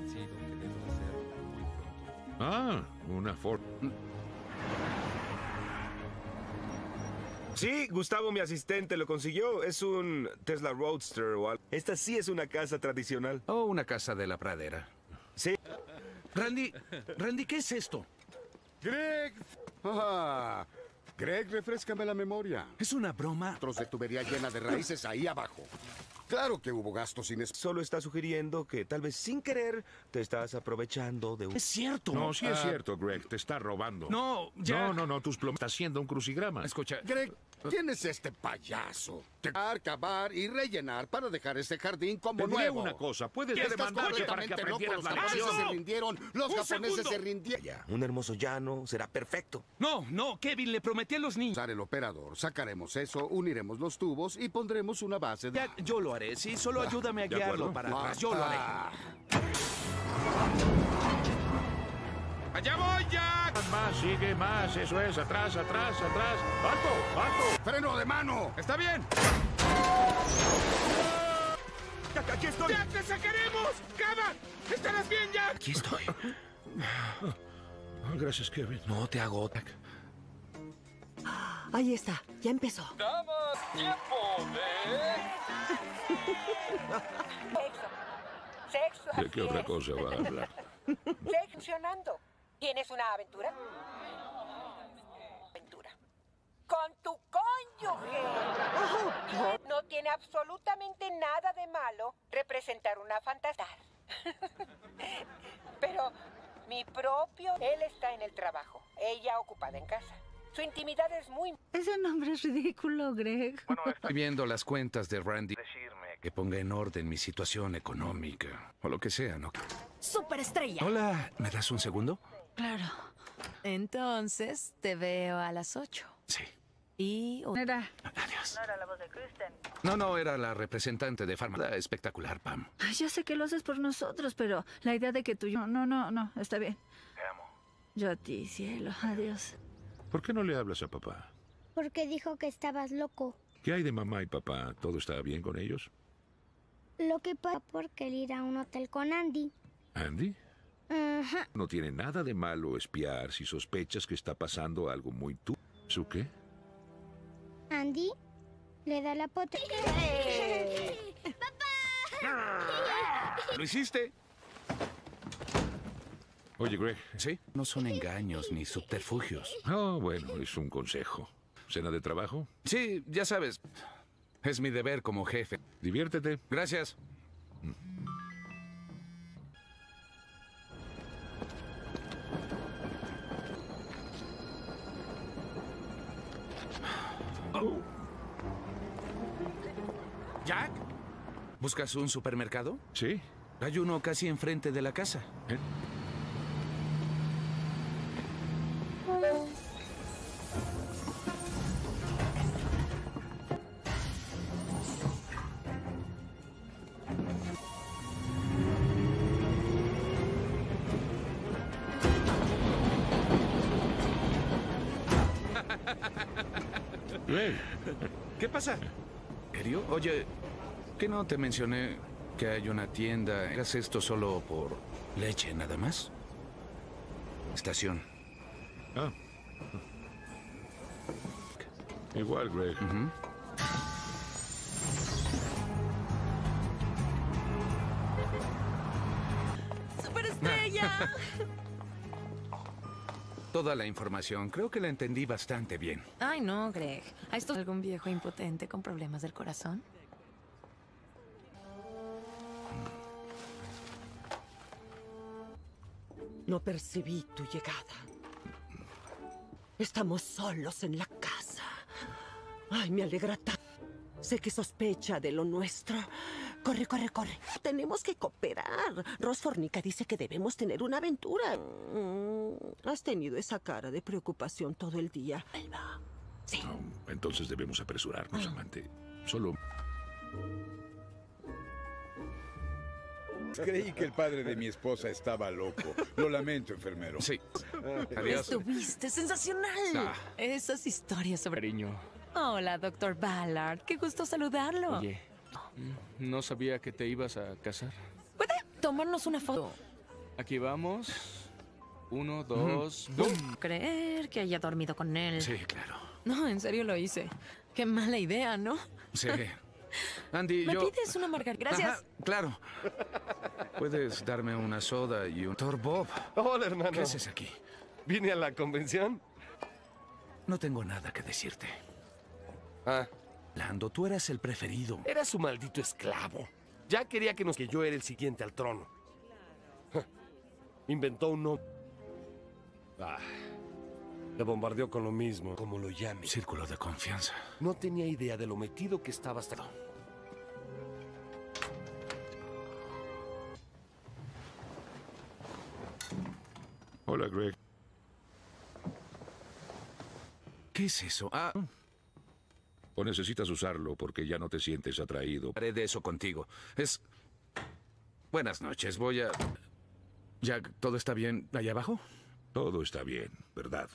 [SPEAKER 4] Ah, una Ford.
[SPEAKER 10] Sí, Gustavo, mi asistente, lo consiguió. Es un Tesla Roadster o algo. Esta sí es una casa tradicional.
[SPEAKER 2] O una casa de la pradera.
[SPEAKER 10] Sí.
[SPEAKER 2] Randy, Randy, ¿qué es esto?
[SPEAKER 13] Greg. Ah, Greg, refréscame la memoria.
[SPEAKER 2] ¿Es una broma?
[SPEAKER 13] Trozos de tubería llena de raíces ahí abajo. Claro que hubo gastos sin...
[SPEAKER 10] Solo está sugiriendo que tal vez sin querer te estás aprovechando de un...
[SPEAKER 2] Es cierto.
[SPEAKER 4] No, sí es
[SPEAKER 13] Ah.
[SPEAKER 4] cierto, Greg. Te está robando.
[SPEAKER 2] No, Jack.
[SPEAKER 4] No, no, no. Tus plomos... Está haciendo un crucigrama.
[SPEAKER 2] Escucha.
[SPEAKER 13] Greg, ¿quién es este payaso? Cavar, cavar y rellenar para dejar este jardín como
[SPEAKER 4] Te diré
[SPEAKER 13] nuevo.
[SPEAKER 4] una cosa. Puedes
[SPEAKER 13] Estás
[SPEAKER 4] demandarme para que
[SPEAKER 13] completamente
[SPEAKER 4] aprendieras
[SPEAKER 13] loco.
[SPEAKER 4] la
[SPEAKER 13] Los japoneses
[SPEAKER 4] lección.
[SPEAKER 13] se rindieron. Los
[SPEAKER 2] Un
[SPEAKER 13] japoneses
[SPEAKER 2] segundo.
[SPEAKER 13] se rindieron.
[SPEAKER 10] Ya, un hermoso llano será perfecto.
[SPEAKER 2] No, no, Kevin, le prometí a los niños.
[SPEAKER 13] Usar el operador, sacaremos eso, uniremos los tubos y pondremos una base de...
[SPEAKER 2] Jack, yo lo haré, sí. Solo ayúdame a
[SPEAKER 4] ¿de
[SPEAKER 2] guiarlo
[SPEAKER 4] acuerdo?
[SPEAKER 2] para
[SPEAKER 13] Ah,
[SPEAKER 2] atrás. Yo lo haré.
[SPEAKER 13] ah.
[SPEAKER 19] ¡Allá voy, Jack!
[SPEAKER 4] Más, sigue más. Eso es. Atrás, atrás, atrás. ¡Alto, alto!
[SPEAKER 13] ¡Freno de mano!
[SPEAKER 19] ¡Está bien!
[SPEAKER 10] Jack, aquí estoy.
[SPEAKER 19] ¡Jack, te sacaremos! ¡Cava! ¿Estarás bien, Jack?
[SPEAKER 10] Aquí estoy.
[SPEAKER 4] Ah, gracias, Kevin.
[SPEAKER 10] No te hago, Jack.
[SPEAKER 5] Ahí está, ya empezó.
[SPEAKER 14] Damas, tiempo de...
[SPEAKER 15] Sexo. Sexo.
[SPEAKER 4] ¿De qué
[SPEAKER 15] así
[SPEAKER 4] otra
[SPEAKER 15] es.
[SPEAKER 4] cosa va a hablar?
[SPEAKER 15] Sexo funcionando. ¿Tienes una aventura? Aventura. Con tu cónyuge. No tiene absolutamente nada de malo representar una fantasía. Pero mi propio... Él está en el trabajo. Ella ocupada en casa. Su intimidad es muy...
[SPEAKER 1] Ese nombre es ridículo, Greg.
[SPEAKER 18] Bueno, está
[SPEAKER 2] Estoy viendo las cuentas de Randy.
[SPEAKER 18] decirme
[SPEAKER 2] Que ponga en orden mi situación económica. O lo que sea, ¿no?
[SPEAKER 6] ¡Superestrella!
[SPEAKER 2] Hola, ¿me das un segundo?
[SPEAKER 6] Claro. Entonces, te veo a las ocho.
[SPEAKER 2] Sí.
[SPEAKER 6] Y...
[SPEAKER 1] Era.
[SPEAKER 2] Adiós.
[SPEAKER 1] No era la voz de Kristen.
[SPEAKER 2] No, no, era la representante de Farma. Espectacular, Pam.
[SPEAKER 1] Ay, ya sé que lo haces por nosotros, pero la idea de que tú y yo... No, no, no, está bien.
[SPEAKER 18] Te amo.
[SPEAKER 1] Yo a ti, cielo. Adiós.
[SPEAKER 4] ¿Por qué no le hablas a papá?
[SPEAKER 3] Porque dijo que estabas loco.
[SPEAKER 4] ¿Qué hay de mamá y papá? ¿Todo está bien con ellos?
[SPEAKER 3] Lo que pasa porque él ir a un hotel con Andy.
[SPEAKER 4] ¿Andy?
[SPEAKER 3] Ajá.
[SPEAKER 4] No tiene nada de malo espiar si sospechas que está pasando algo muy tú. ¿Su qué?
[SPEAKER 3] Andy le da la pota.
[SPEAKER 2] ¿Lo hiciste?
[SPEAKER 4] Oye, Greg.
[SPEAKER 2] Sí. No son engaños ni subterfugios.
[SPEAKER 4] Oh, bueno, es un consejo. ¿Cena de trabajo?
[SPEAKER 2] Sí, ya sabes. Es mi deber como jefe.
[SPEAKER 4] Diviértete.
[SPEAKER 2] Gracias. Oh. ¿Jack? ¿Buscas un supermercado?
[SPEAKER 4] Sí.
[SPEAKER 2] Hay uno casi enfrente de la casa.
[SPEAKER 4] ¿Eh?
[SPEAKER 2] ¿Qué pasa? ¿En serio? Oye, ¿qué no te mencioné que hay una tienda? ¿Hagas esto solo por leche nada más? Estación.
[SPEAKER 4] Ah. Igual, Greg.
[SPEAKER 2] Uh-huh.
[SPEAKER 6] ¡Superestrella!
[SPEAKER 2] Toda la información. Creo que la entendí bastante bien.
[SPEAKER 6] Ay, no, Greg. ¿A esto algún viejo impotente con problemas del corazón?
[SPEAKER 5] No percibí tu llegada. Estamos solos en la casa. Ay, me alegra tanto. Sé que sospecha de lo nuestro. Corre, corre, corre. Tenemos que cooperar. Ross Fornica dice que debemos tener una aventura. Mm, has tenido esa cara de preocupación todo el día. Alba. Sí.
[SPEAKER 4] No, entonces debemos apresurarnos, amante. Solo...
[SPEAKER 16] Creí que el padre de mi esposa estaba loco. Lo lamento, enfermero.
[SPEAKER 2] Sí. Adiós.
[SPEAKER 6] Estuviste sensacional.
[SPEAKER 2] Ah.
[SPEAKER 6] Esas historias sobre...
[SPEAKER 8] Cariño.
[SPEAKER 6] Hola, doctor Ballard. Qué gusto saludarlo.
[SPEAKER 8] Oye, no sabía que te ibas a casar.
[SPEAKER 6] ¿Puede tomarnos una foto?
[SPEAKER 8] Aquí vamos. Uno, dos,
[SPEAKER 6] Mm.
[SPEAKER 8] ¡bum!
[SPEAKER 6] Creer que haya dormido con él.
[SPEAKER 2] Sí, claro.
[SPEAKER 6] No, en serio lo hice. Qué mala idea, ¿no?
[SPEAKER 2] Sí. Andy,
[SPEAKER 6] ¿Me
[SPEAKER 2] yo...
[SPEAKER 6] pides una margarita? Gracias.
[SPEAKER 2] Ajá, claro. ¿Puedes darme una soda y un... Doctor Bob.
[SPEAKER 11] Hola, hermano.
[SPEAKER 2] ¿Qué haces aquí?
[SPEAKER 11] ¿Vine a la convención?
[SPEAKER 2] No tengo nada que decirte.
[SPEAKER 11] Ah.
[SPEAKER 2] Lando, tú eras el preferido.
[SPEAKER 11] Era su maldito esclavo. Ya quería que nos... que yo era el siguiente al trono. Inventó un nombre. Ah. Le bombardeó con lo mismo, como lo llame.
[SPEAKER 2] Círculo de confianza.
[SPEAKER 11] No tenía idea de lo metido que estaba hasta...
[SPEAKER 4] Hola, Greg.
[SPEAKER 2] ¿Qué es eso? Ah...
[SPEAKER 4] O necesitas usarlo porque ya no te sientes atraído.
[SPEAKER 2] Haré de eso contigo. Es... Buenas noches, voy a... Jack, ¿todo está bien allá abajo?
[SPEAKER 4] Todo está bien, ¿verdad?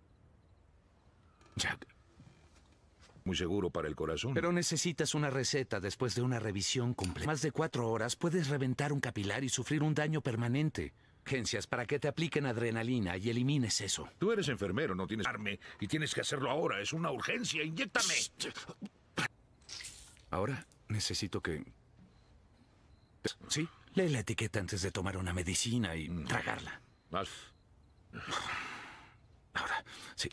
[SPEAKER 2] Jack.
[SPEAKER 4] Muy seguro para el corazón.
[SPEAKER 2] Pero necesitas una receta después de una revisión completa. Más de cuatro horas puedes reventar un capilar y sufrir un daño permanente. Urgencias para que te apliquen adrenalina y elimines eso.
[SPEAKER 4] Tú eres enfermero, no tienes arme y tienes que hacerlo ahora. Es una urgencia. ¡Inyéctame!
[SPEAKER 2] Ahora necesito que... ¿Sí? Lee la etiqueta antes de tomar una medicina y mm. tragarla.
[SPEAKER 4] Más.
[SPEAKER 2] Ahora, sí.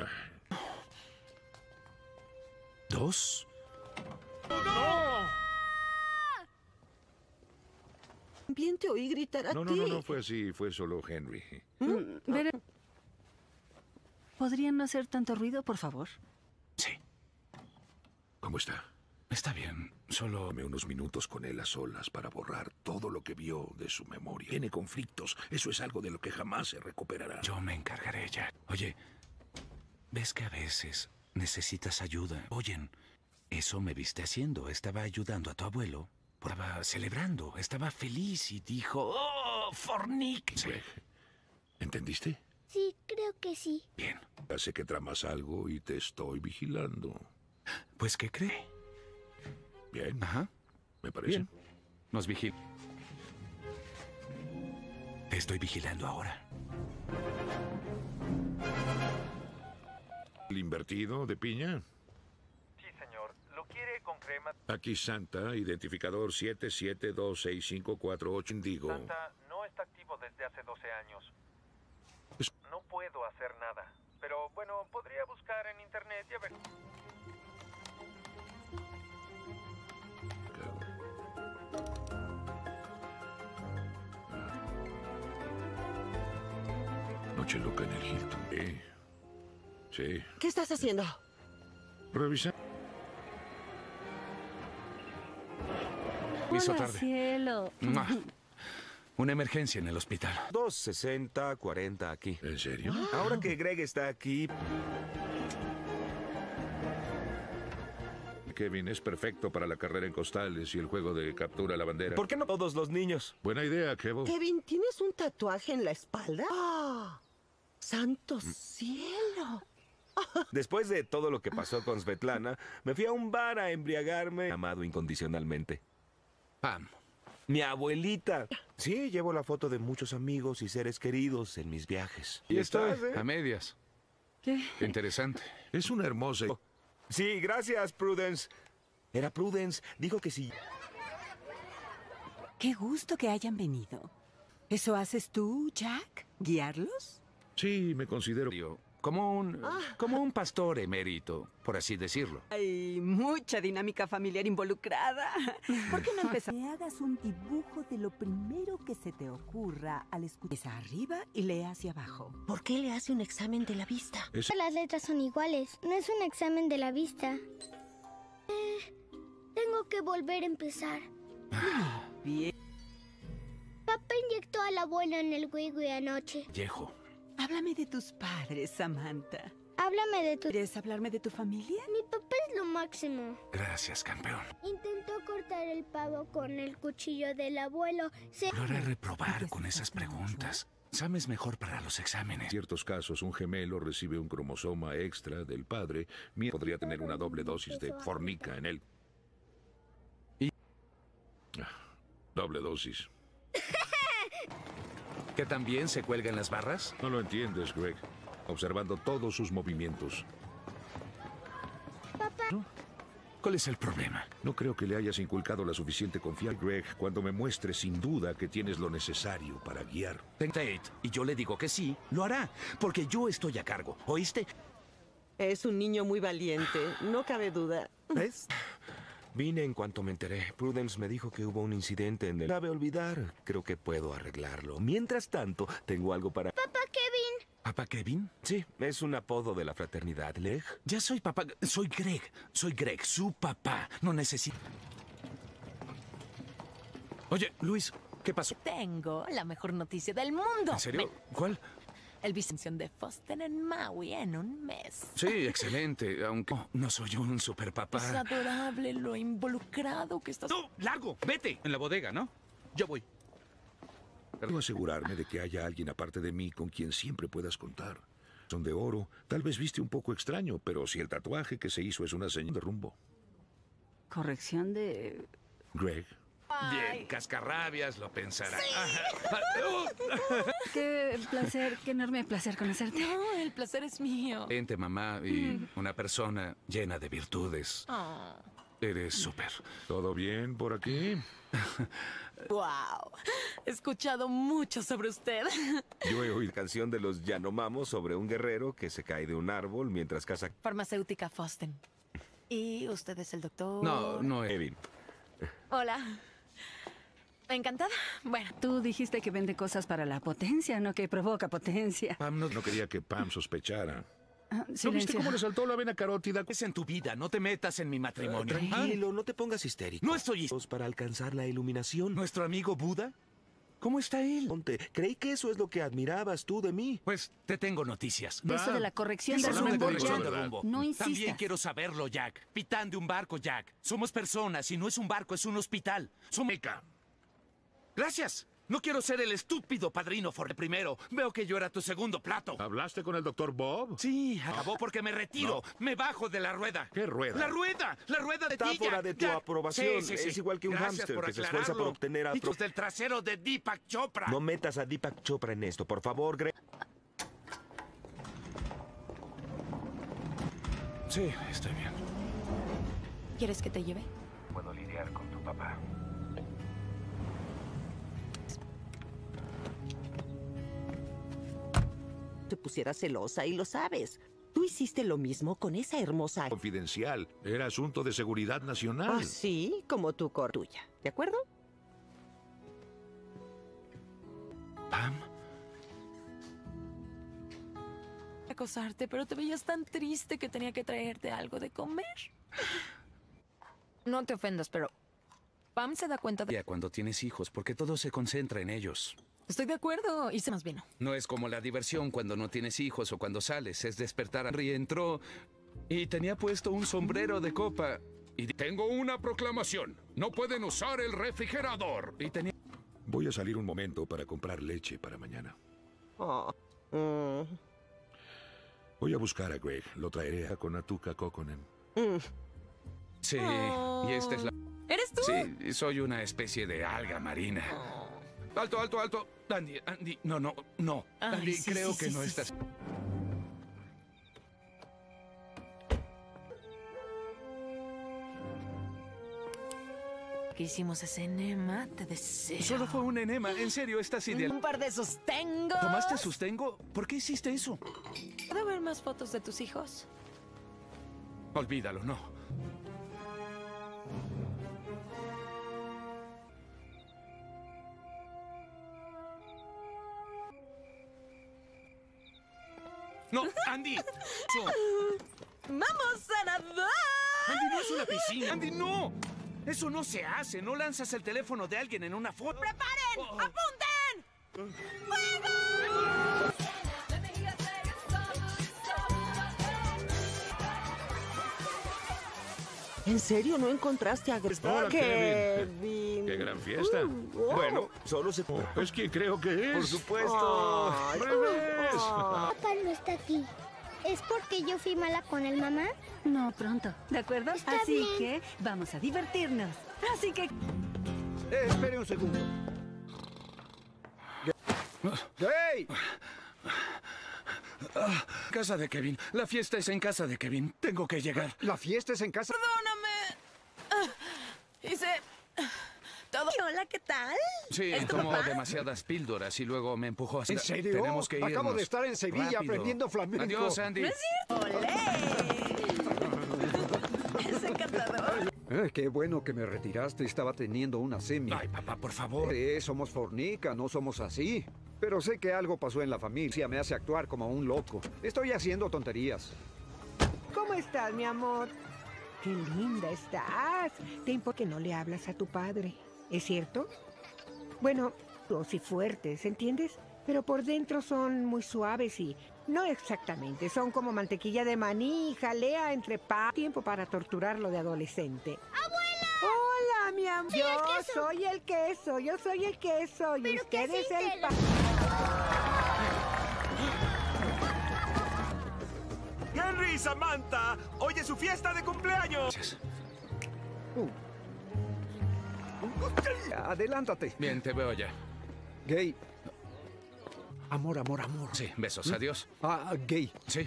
[SPEAKER 2] Dos.
[SPEAKER 5] ¡No! Bien te oí gritar a
[SPEAKER 4] no,
[SPEAKER 5] ti.
[SPEAKER 4] No, no, no fue así. Fue solo Henry.
[SPEAKER 1] Mm, ver... ¿Podrían no hacer tanto ruido, por favor?
[SPEAKER 2] Sí.
[SPEAKER 4] ¿Cómo está?
[SPEAKER 2] Está bien. Solo...
[SPEAKER 4] Dame unos minutos con él a solas para borrar todo lo que vio de su memoria. Tiene conflictos. Eso es algo de lo que jamás se recuperará.
[SPEAKER 2] Yo me encargaré, Jack. Oye, ¿ves que a veces necesitas ayuda? Oyen, eso me viste haciendo. Estaba ayudando a tu abuelo. Estaba celebrando. Estaba feliz y dijo... ¡Oh, Fornic!
[SPEAKER 4] Sí. ¿Entendiste?
[SPEAKER 3] Sí, creo que sí.
[SPEAKER 2] Bien.
[SPEAKER 4] Ya sé que tramas algo y te estoy vigilando.
[SPEAKER 2] Pues, ¿qué cree?
[SPEAKER 4] Bien.
[SPEAKER 2] Ajá.
[SPEAKER 4] Me parece.
[SPEAKER 2] Bien. Nos vigila. Te estoy vigilando ahora.
[SPEAKER 4] ¿El invertido de piña?
[SPEAKER 18] Sí, señor. ¿Lo quiere con crema?
[SPEAKER 4] Aquí Santa, identificador siete siete dos seis cinco cuatro ocho, indigo.
[SPEAKER 18] Santa no está activo desde hace doce años.
[SPEAKER 4] Es...
[SPEAKER 18] No puedo hacer nada, pero pero bueno, podría buscar en internet y a ver.
[SPEAKER 4] Noche loca en el Hilton. Sí. Sí.
[SPEAKER 5] ¿Qué estás haciendo?
[SPEAKER 4] Revisa.
[SPEAKER 2] Aviso
[SPEAKER 1] Hola,
[SPEAKER 2] tarde.
[SPEAKER 1] cielo.
[SPEAKER 2] Mua. Una emergencia en el hospital.
[SPEAKER 10] dos sesenta, cuarenta aquí.
[SPEAKER 4] ¿En serio?
[SPEAKER 10] Ahora que Greg está aquí...
[SPEAKER 4] Kevin es perfecto para la carrera en costales y el juego de captura a la bandera.
[SPEAKER 10] ¿Por qué no todos los niños?
[SPEAKER 4] Buena idea, Kevo.
[SPEAKER 5] Kevin, ¿tienes un tatuaje en la espalda? ¡Ah! ¡Santo cielo!
[SPEAKER 10] Después de todo lo que pasó con Svetlana, me fui a un bar a embriagarme, amado incondicionalmente.
[SPEAKER 2] Pam.
[SPEAKER 10] Mi abuelita. Sí, llevo la foto de muchos amigos y seres queridos en mis viajes.
[SPEAKER 2] Y estoy
[SPEAKER 10] estás, eh?
[SPEAKER 2] a medias.
[SPEAKER 1] ¿Qué?
[SPEAKER 2] Interesante.
[SPEAKER 4] Es una hermosa...
[SPEAKER 10] Sí, gracias, Prudence. Era Prudence. Dijo que sí.
[SPEAKER 12] Qué gusto que hayan venido. ¿Eso haces tú, Jack? ¿Guiarlos?
[SPEAKER 4] Sí, me considero...
[SPEAKER 2] Como un, como un pastor emérito, por así decirlo.
[SPEAKER 12] Hay mucha dinámica familiar involucrada. ¿Por qué no empezamos? Que hagas un dibujo de lo primero que se te ocurra al escuchar arriba y lee hacia abajo.
[SPEAKER 5] ¿Por qué le hace un examen de la vista?
[SPEAKER 4] Es-
[SPEAKER 3] Las letras son iguales. No es un examen de la vista. Eh, tengo que volver a empezar.
[SPEAKER 12] Bien.
[SPEAKER 3] Papá inyectó al abuelo en el Wigui anoche.
[SPEAKER 2] Viejo.
[SPEAKER 12] Háblame de tus padres, Samantha.
[SPEAKER 3] Háblame de tu...
[SPEAKER 12] ¿Quieres hablarme de tu familia?
[SPEAKER 3] Mi papá es lo máximo.
[SPEAKER 2] Gracias, campeón.
[SPEAKER 3] Intentó cortar el pavo con el cuchillo del abuelo. Se...
[SPEAKER 2] No haré reprobar con esas preguntas. Sam es mejor para los exámenes.
[SPEAKER 4] En ciertos casos, un gemelo recibe un cromosoma extra del padre, mientras podría tener una doble dosis de fornica en él.
[SPEAKER 2] Y-
[SPEAKER 4] Ah, doble dosis.
[SPEAKER 2] ¿Que también se cuelga en las barras?
[SPEAKER 4] No lo entiendes, Greg. Observando todos sus movimientos.
[SPEAKER 3] Papá.
[SPEAKER 4] ¿No?
[SPEAKER 2] ¿Cuál es el problema?
[SPEAKER 4] No creo que le hayas inculcado la suficiente confianza, Greg, cuando me muestres sin duda que tienes lo necesario para guiar.
[SPEAKER 2] Tate, y yo le digo que sí, lo hará, porque yo estoy a cargo. ¿Oíste?
[SPEAKER 5] Es un niño muy valiente, no cabe duda.
[SPEAKER 10] ¿Ves? Vine en cuanto me enteré. Prudence me dijo que hubo un incidente en el... Sabe olvidar. Creo que puedo arreglarlo. Mientras tanto, tengo algo para...
[SPEAKER 3] Papá Kevin.
[SPEAKER 2] ¿Papá Kevin?
[SPEAKER 10] Sí, es un apodo de la fraternidad. ¿Leg?
[SPEAKER 2] Ya soy papá. Soy Greg. Soy Greg, su papá. No necesito... Oye, Luis, ¿qué pasó?
[SPEAKER 6] Tengo la mejor noticia del mundo.
[SPEAKER 2] ¿En serio?
[SPEAKER 6] Ven.
[SPEAKER 2] ¿Cuál?
[SPEAKER 6] El vicepresidente de Foster en Maui en un mes.
[SPEAKER 2] Sí, excelente, aunque no, no soy un superpapá.
[SPEAKER 6] Es adorable lo involucrado que estás...
[SPEAKER 2] ¡Tú, largo! ¡Vete! En la bodega, ¿no? Yo voy.
[SPEAKER 4] Quiero asegurarme de que haya alguien aparte de mí con quien siempre puedas contar. Son de oro. Tal vez viste un poco extraño, pero si el tatuaje que se hizo es una señal de rumbo.
[SPEAKER 12] Corrección de...
[SPEAKER 4] Greg.
[SPEAKER 2] Bien, cascarrabias lo pensará.
[SPEAKER 1] Qué placer, qué enorme placer conocerte.
[SPEAKER 6] No, el placer es mío.
[SPEAKER 2] Vente, mamá, y una persona llena de virtudes.
[SPEAKER 6] Oh.
[SPEAKER 2] Eres súper.
[SPEAKER 4] ¿Todo bien por aquí?
[SPEAKER 6] Wow. He escuchado mucho sobre usted.
[SPEAKER 10] Yo he oído canción de los Yanomamos sobre un guerrero que se cae de un árbol mientras caza...
[SPEAKER 6] Farmacéutica Fosten. ¿Y usted es el doctor?
[SPEAKER 2] No, no,
[SPEAKER 10] Kevin.
[SPEAKER 6] Hola. Encantada. Bueno.
[SPEAKER 1] Tú dijiste que vende cosas para la potencia, no que provoca potencia.
[SPEAKER 4] Pam no, no quería que Pam sospechara.
[SPEAKER 1] Ah,
[SPEAKER 4] ¿No viste
[SPEAKER 1] silencio.
[SPEAKER 4] cómo le saltó la vena carótida?
[SPEAKER 2] Es en tu vida, no te metas en mi matrimonio.
[SPEAKER 10] Tranquilo, no te pongas histérico.
[SPEAKER 2] No estoy...
[SPEAKER 10] Para alcanzar la iluminación.
[SPEAKER 2] ¿Nuestro amigo Buda? ¿Cómo está él?
[SPEAKER 10] Ponte, creí que eso es lo que admirabas tú de mí.
[SPEAKER 2] Pues te tengo noticias.
[SPEAKER 1] Eso de la corrección de
[SPEAKER 2] Eso no me
[SPEAKER 1] rumbo,
[SPEAKER 2] corrección
[SPEAKER 1] Jack.
[SPEAKER 2] de rumbo.
[SPEAKER 1] No insistas.
[SPEAKER 2] También quiero saberlo, Jack. Pitán de un barco, Jack. Somos personas y no es un barco, es un hospital. Somos... Gracias. No quiero ser el estúpido padrino for primero. Veo que yo era tu segundo plato.
[SPEAKER 4] ¿Hablaste con el doctor Bob?
[SPEAKER 2] Sí, acabó porque me retiro.
[SPEAKER 4] No.
[SPEAKER 2] Me bajo de la rueda.
[SPEAKER 4] ¿Qué rueda?
[SPEAKER 2] ¡La rueda! ¡La rueda de ti,
[SPEAKER 10] Metáfora
[SPEAKER 2] Jack!
[SPEAKER 10] de tu
[SPEAKER 2] Jack.
[SPEAKER 10] aprobación.
[SPEAKER 2] Sí, sí, sí.
[SPEAKER 10] Es igual que un
[SPEAKER 2] Gracias
[SPEAKER 10] hámster
[SPEAKER 2] por
[SPEAKER 10] que se esfuerza por
[SPEAKER 2] aclararlo.
[SPEAKER 10] obtener a...
[SPEAKER 2] Hijos del trasero de Deepak Chopra.
[SPEAKER 10] No metas a Deepak Chopra en esto, por favor, Greg.
[SPEAKER 2] Sí, estoy bien.
[SPEAKER 6] ¿Quieres que te lleve?
[SPEAKER 18] Puedo lidiar con tu papá.
[SPEAKER 5] pusiera celosa y lo sabes. Tú hiciste lo mismo con esa hermosa...
[SPEAKER 4] Confidencial. Era asunto de seguridad nacional.
[SPEAKER 5] Ah, sí, como tu cor tuya. ¿De acuerdo?
[SPEAKER 2] Pam.
[SPEAKER 6] Acosarte, pero te veías tan triste que tenía que traerte algo de comer. No te ofendas, pero Pam se da cuenta de...
[SPEAKER 2] Ya cuando tienes hijos, porque todo se concentra en ellos.
[SPEAKER 6] Estoy de acuerdo, hice más vino.
[SPEAKER 2] No es como la diversión cuando no tienes hijos o cuando sales, es despertar a... Y entró y tenía puesto un sombrero de copa.
[SPEAKER 19] Y tengo una proclamación. No pueden usar el refrigerador.
[SPEAKER 2] Y tenía...
[SPEAKER 4] Voy a salir un momento para comprar leche para mañana.
[SPEAKER 5] Oh. Mm.
[SPEAKER 4] Voy a buscar a Greg. Lo traeré a Conatuca Kokkonen.
[SPEAKER 5] Mm.
[SPEAKER 2] Sí, oh. Y esta es la...
[SPEAKER 6] ¿Eres tú?
[SPEAKER 2] Sí, soy una especie de alga marina. Oh. Alto, alto, alto. Andy, Andy, no, no, no. Ay, Andy, sí, creo sí, que sí, no sí, estás...
[SPEAKER 6] Que hicimos ese enema, te deseo.
[SPEAKER 2] Solo fue un enema, en serio, estás ideal.
[SPEAKER 6] Un par de sostengo.
[SPEAKER 2] ¿Tomaste sostengo? ¿Por qué hiciste eso?
[SPEAKER 6] ¿Puedo ver más fotos de tus hijos?
[SPEAKER 2] Olvídalo, no. No, Andy.
[SPEAKER 6] ¡Vamos a nadar!
[SPEAKER 2] Andy, no es una piscina. Andy, no. Eso no se hace. No lanzas el teléfono de alguien en una foto.
[SPEAKER 6] ¡Preparen! Oh. ¡Apunten! ¡Fuego!
[SPEAKER 5] ¿En serio no encontraste a Greg?
[SPEAKER 4] Hola,
[SPEAKER 5] Kevin.
[SPEAKER 4] Kevin. ¡Qué gran fiesta!
[SPEAKER 5] Uh, wow.
[SPEAKER 10] Bueno, solo se...
[SPEAKER 4] Es quien creo que es.
[SPEAKER 10] Por supuesto.
[SPEAKER 4] ¡Breves!
[SPEAKER 3] Oh. Papá no está aquí. ¿Es porque yo fui mala con el mamá?
[SPEAKER 12] No, pronto. ¿De acuerdo?
[SPEAKER 3] Está
[SPEAKER 12] Así
[SPEAKER 3] bien.
[SPEAKER 12] que vamos a divertirnos. Así que...
[SPEAKER 9] Eh, espere un segundo. ¡Hey!
[SPEAKER 2] Ah, casa de Kevin. La fiesta es en casa de Kevin. Tengo que llegar.
[SPEAKER 9] ¿La fiesta es en casa?
[SPEAKER 6] Perdóname. Ah, hice... todo.
[SPEAKER 5] Hola, ¿qué tal?
[SPEAKER 2] Sí, tomó demasiadas píldoras y luego me empujó a...
[SPEAKER 9] ¿En serio?
[SPEAKER 2] Tenemos que irnos.
[SPEAKER 9] Acabo de estar en Sevilla
[SPEAKER 2] Rápido.
[SPEAKER 9] aprendiendo flamenco.
[SPEAKER 2] Adiós, Andy.
[SPEAKER 6] ¿No es cierto? ¡Olé! Es encantador.
[SPEAKER 9] Eh, qué bueno que me retiraste. Estaba teniendo una semia.
[SPEAKER 2] Ay, papá, por favor.
[SPEAKER 9] Eh, somos fornica, no somos así. Pero sé que algo pasó en la familia. Me hace actuar como un loco. Estoy haciendo tonterías.
[SPEAKER 7] ¿Cómo estás, mi amor? Qué linda estás. Te importa que no le hablas a tu padre. ¿Es cierto? Bueno, dos y fuertes, ¿entiendes? Pero por dentro son muy suaves y... No exactamente, son como mantequilla de maní y jalea entre pa... Tiempo para torturarlo de adolescente.
[SPEAKER 3] ¡Abuela!
[SPEAKER 7] ¡Hola, mi amor!
[SPEAKER 3] Soy
[SPEAKER 7] Yo
[SPEAKER 3] el queso.
[SPEAKER 7] soy el queso, yo soy el queso y
[SPEAKER 3] ¿Pero
[SPEAKER 7] usted
[SPEAKER 3] qué
[SPEAKER 7] es el
[SPEAKER 3] hiciste?
[SPEAKER 7] pa...
[SPEAKER 10] ¡Henry y Samantha! ¡Hoy es su fiesta de cumpleaños!
[SPEAKER 2] Gracias.
[SPEAKER 9] Uh. Adelántate.
[SPEAKER 2] Bien, te veo ya.
[SPEAKER 9] Gay. Amor, amor, amor.
[SPEAKER 2] Sí, besos. Adiós.
[SPEAKER 9] Ah, gay.
[SPEAKER 2] Sí.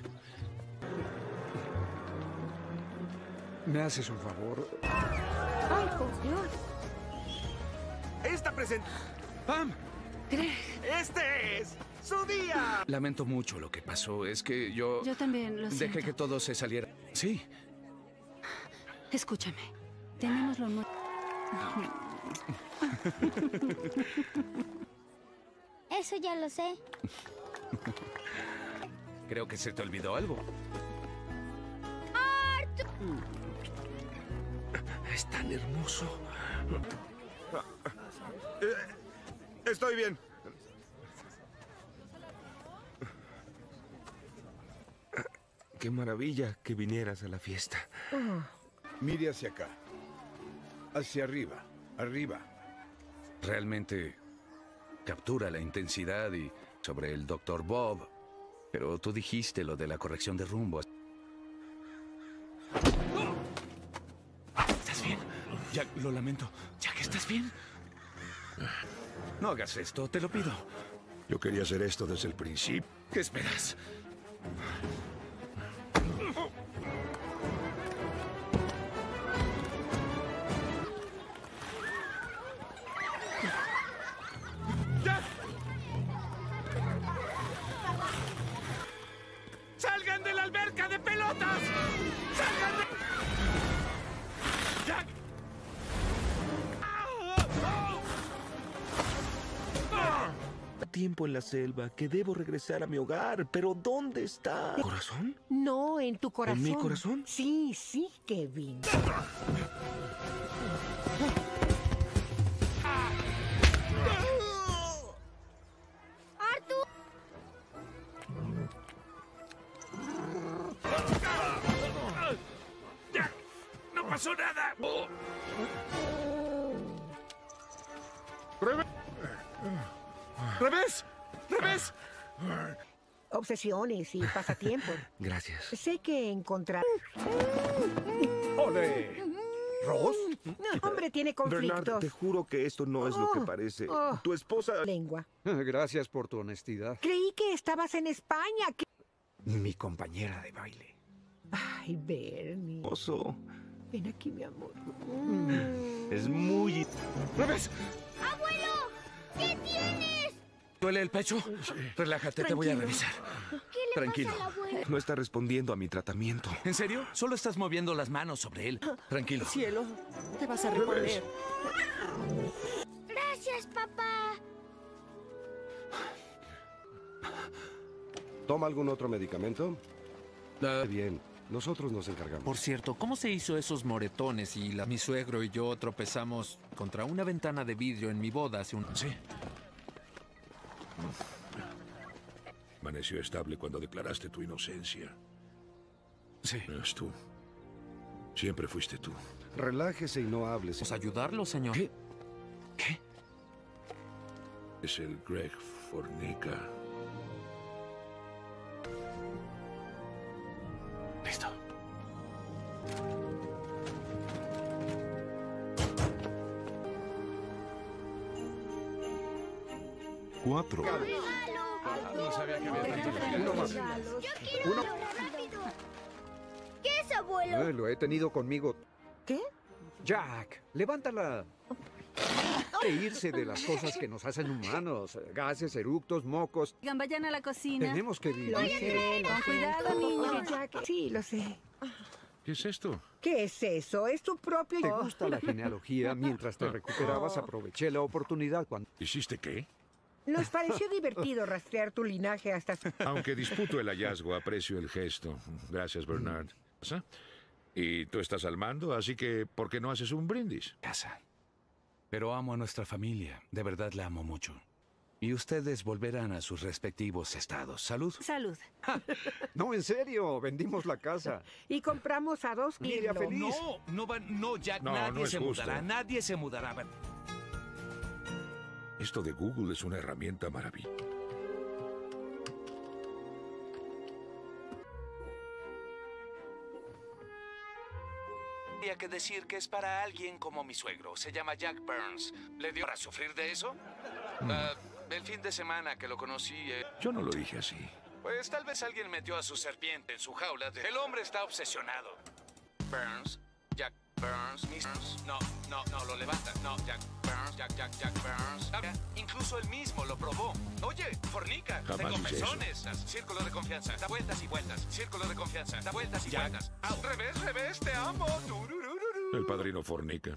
[SPEAKER 9] ¿Me haces un favor?
[SPEAKER 7] ¡Ay, por Dios!
[SPEAKER 10] Esta presenta...
[SPEAKER 2] ¡Pam!
[SPEAKER 12] Greg.
[SPEAKER 10] ¡Este es su día!
[SPEAKER 2] Lamento mucho lo que pasó. Es que yo...
[SPEAKER 12] Yo también lo siento.
[SPEAKER 2] Dejé que todo se saliera. Sí.
[SPEAKER 12] Escúchame. Tenemos lo nuevo.
[SPEAKER 3] Eso ya lo sé.
[SPEAKER 2] Creo que se te olvidó algo.
[SPEAKER 10] Es tan hermoso. Eh, estoy bien. Qué maravilla que vinieras a la fiesta.
[SPEAKER 16] Mire hacia acá. Hacia arriba. Arriba.
[SPEAKER 2] Realmente captura la intensidad y sobre el doctor Bob. Pero tú dijiste lo de la corrección de rumbo. ¿Estás bien? Jack, lo lamento. Jack, ¿estás bien? No hagas esto, te lo pido.
[SPEAKER 4] Yo quería hacer esto desde el principio.
[SPEAKER 2] ¿Qué esperas?
[SPEAKER 10] tiempo en la selva, que debo regresar a mi hogar. Pero ¿dónde está? ¿Corazón?
[SPEAKER 7] No, en tu corazón.
[SPEAKER 10] ¿En mi corazón?
[SPEAKER 7] Sí, sí, Kevin.
[SPEAKER 3] ¡Arthur!
[SPEAKER 2] ¡Ya! ¡No pasó nada! Oh.
[SPEAKER 11] ¡Revés! ¡Revés! ¡Revés!
[SPEAKER 7] Obsesiones y pasatiempos.
[SPEAKER 10] Gracias.
[SPEAKER 7] Sé que encontrar...
[SPEAKER 9] ¡Ole! ¿Ross?
[SPEAKER 7] Hombre, tiene conflictos.
[SPEAKER 10] Bernard, te juro que esto no es lo que parece.
[SPEAKER 7] Oh.
[SPEAKER 10] Tu esposa...
[SPEAKER 7] Lengua.
[SPEAKER 9] Gracias por tu honestidad.
[SPEAKER 7] Creí que estabas en España. ¿Qué?
[SPEAKER 9] Mi compañera de baile.
[SPEAKER 7] Ay, Bernie.
[SPEAKER 10] Oso.
[SPEAKER 7] Ven aquí, mi amor.
[SPEAKER 10] Es muy...
[SPEAKER 11] ¡Revés!
[SPEAKER 3] ¡Abuelo! ¿Qué tienes?
[SPEAKER 2] ¿Duele el pecho? Relájate, te voy a revisar.
[SPEAKER 3] ¿Qué le
[SPEAKER 2] Tranquilo.
[SPEAKER 3] pasa al abuelo?
[SPEAKER 10] No está respondiendo a mi tratamiento.
[SPEAKER 2] ¿En serio? Solo estás moviendo las manos sobre él. Tranquilo.
[SPEAKER 5] Cielo, te vas a reponer.
[SPEAKER 3] Gracias, papá.
[SPEAKER 11] ¿Toma algún otro medicamento?
[SPEAKER 2] Uh,
[SPEAKER 11] Bien, nosotros nos encargamos.
[SPEAKER 17] Por cierto, ¿cómo se hizo esos moretones y la... mi suegro y yo tropezamos contra una ventana de vidrio en mi boda hace un...
[SPEAKER 2] Sí.
[SPEAKER 4] Amaneció estable cuando declaraste tu inocencia.
[SPEAKER 2] Sí.
[SPEAKER 4] Es tú. Siempre fuiste tú.
[SPEAKER 11] Relájese y no hables.
[SPEAKER 17] ¿Vamos a ayudarlo, señor?
[SPEAKER 2] ¿Qué? ¿Qué?
[SPEAKER 4] Es el Greg Fornica.
[SPEAKER 2] Listo.
[SPEAKER 10] Cuatro.
[SPEAKER 2] No sabía que había tanto regalo.
[SPEAKER 9] Uno más.
[SPEAKER 3] Yo quiero
[SPEAKER 9] Uno.
[SPEAKER 3] uno rápido. ¿Qué es, abuelo?
[SPEAKER 9] Eh, lo he tenido conmigo.
[SPEAKER 7] ¿Qué?
[SPEAKER 9] Jack, levántala. E irse de las cosas que nos hacen humanos. Gases, eructos, mocos.
[SPEAKER 1] Oigan, vayan a la cocina.
[SPEAKER 9] Tenemos que vivir.
[SPEAKER 7] Lo sé, lo
[SPEAKER 1] Con
[SPEAKER 7] sé.
[SPEAKER 1] cuidado, niños.
[SPEAKER 7] Oye, Jack, sí, lo sé.
[SPEAKER 4] ¿Qué es esto?
[SPEAKER 7] ¿Qué es eso? Es tu propio...
[SPEAKER 9] ¿Te gusta la genealogía? Mientras te recuperabas, aproveché la oportunidad cuando...
[SPEAKER 4] ¿Hiciste qué?
[SPEAKER 7] Nos pareció divertido rastrear tu linaje hasta...
[SPEAKER 4] Aunque disputo el hallazgo, aprecio el gesto. Gracias, Bernard. ¿Pasa? Y tú estás al mando, así que ¿por qué no haces un brindis?
[SPEAKER 2] Casa. Pero amo a nuestra familia. De verdad la amo mucho. Y ustedes volverán a sus respectivos estados. Salud.
[SPEAKER 1] Salud.
[SPEAKER 9] No, en serio, vendimos la casa.
[SPEAKER 7] Y compramos a dos
[SPEAKER 9] Mira,
[SPEAKER 7] kilos.
[SPEAKER 9] feliz.
[SPEAKER 2] No, no van, no, Jack,
[SPEAKER 4] No,
[SPEAKER 2] nadie
[SPEAKER 4] no es
[SPEAKER 2] se
[SPEAKER 4] justo.
[SPEAKER 2] mudará, nadie se mudará.
[SPEAKER 4] Esto de Google es una herramienta maravillosa.
[SPEAKER 2] Habría que decir que es para alguien como mi suegro. Se llama Jack Burns. ¿Le dio para sufrir de eso? Ah, el fin de semana que lo conocí... eh,
[SPEAKER 4] Yo no lo dije así.
[SPEAKER 2] Pues tal vez alguien metió a su serpiente en su jaula. de- El hombre está obsesionado. Burns, Jack Burns, Miss Burns. No, no, no, lo levanta. No, Jack Burns, Jack, Jack, Jack Burns. Ah, incluso él mismo lo probó. Oye, fornica,
[SPEAKER 4] Jamás
[SPEAKER 2] tengo
[SPEAKER 4] hice eso.
[SPEAKER 2] pezones. Círculo de confianza, da vueltas y vueltas. Círculo de confianza, da vueltas y vueltas. Au. Revés, revés, te amo. Tururururu.
[SPEAKER 4] El padrino fornica.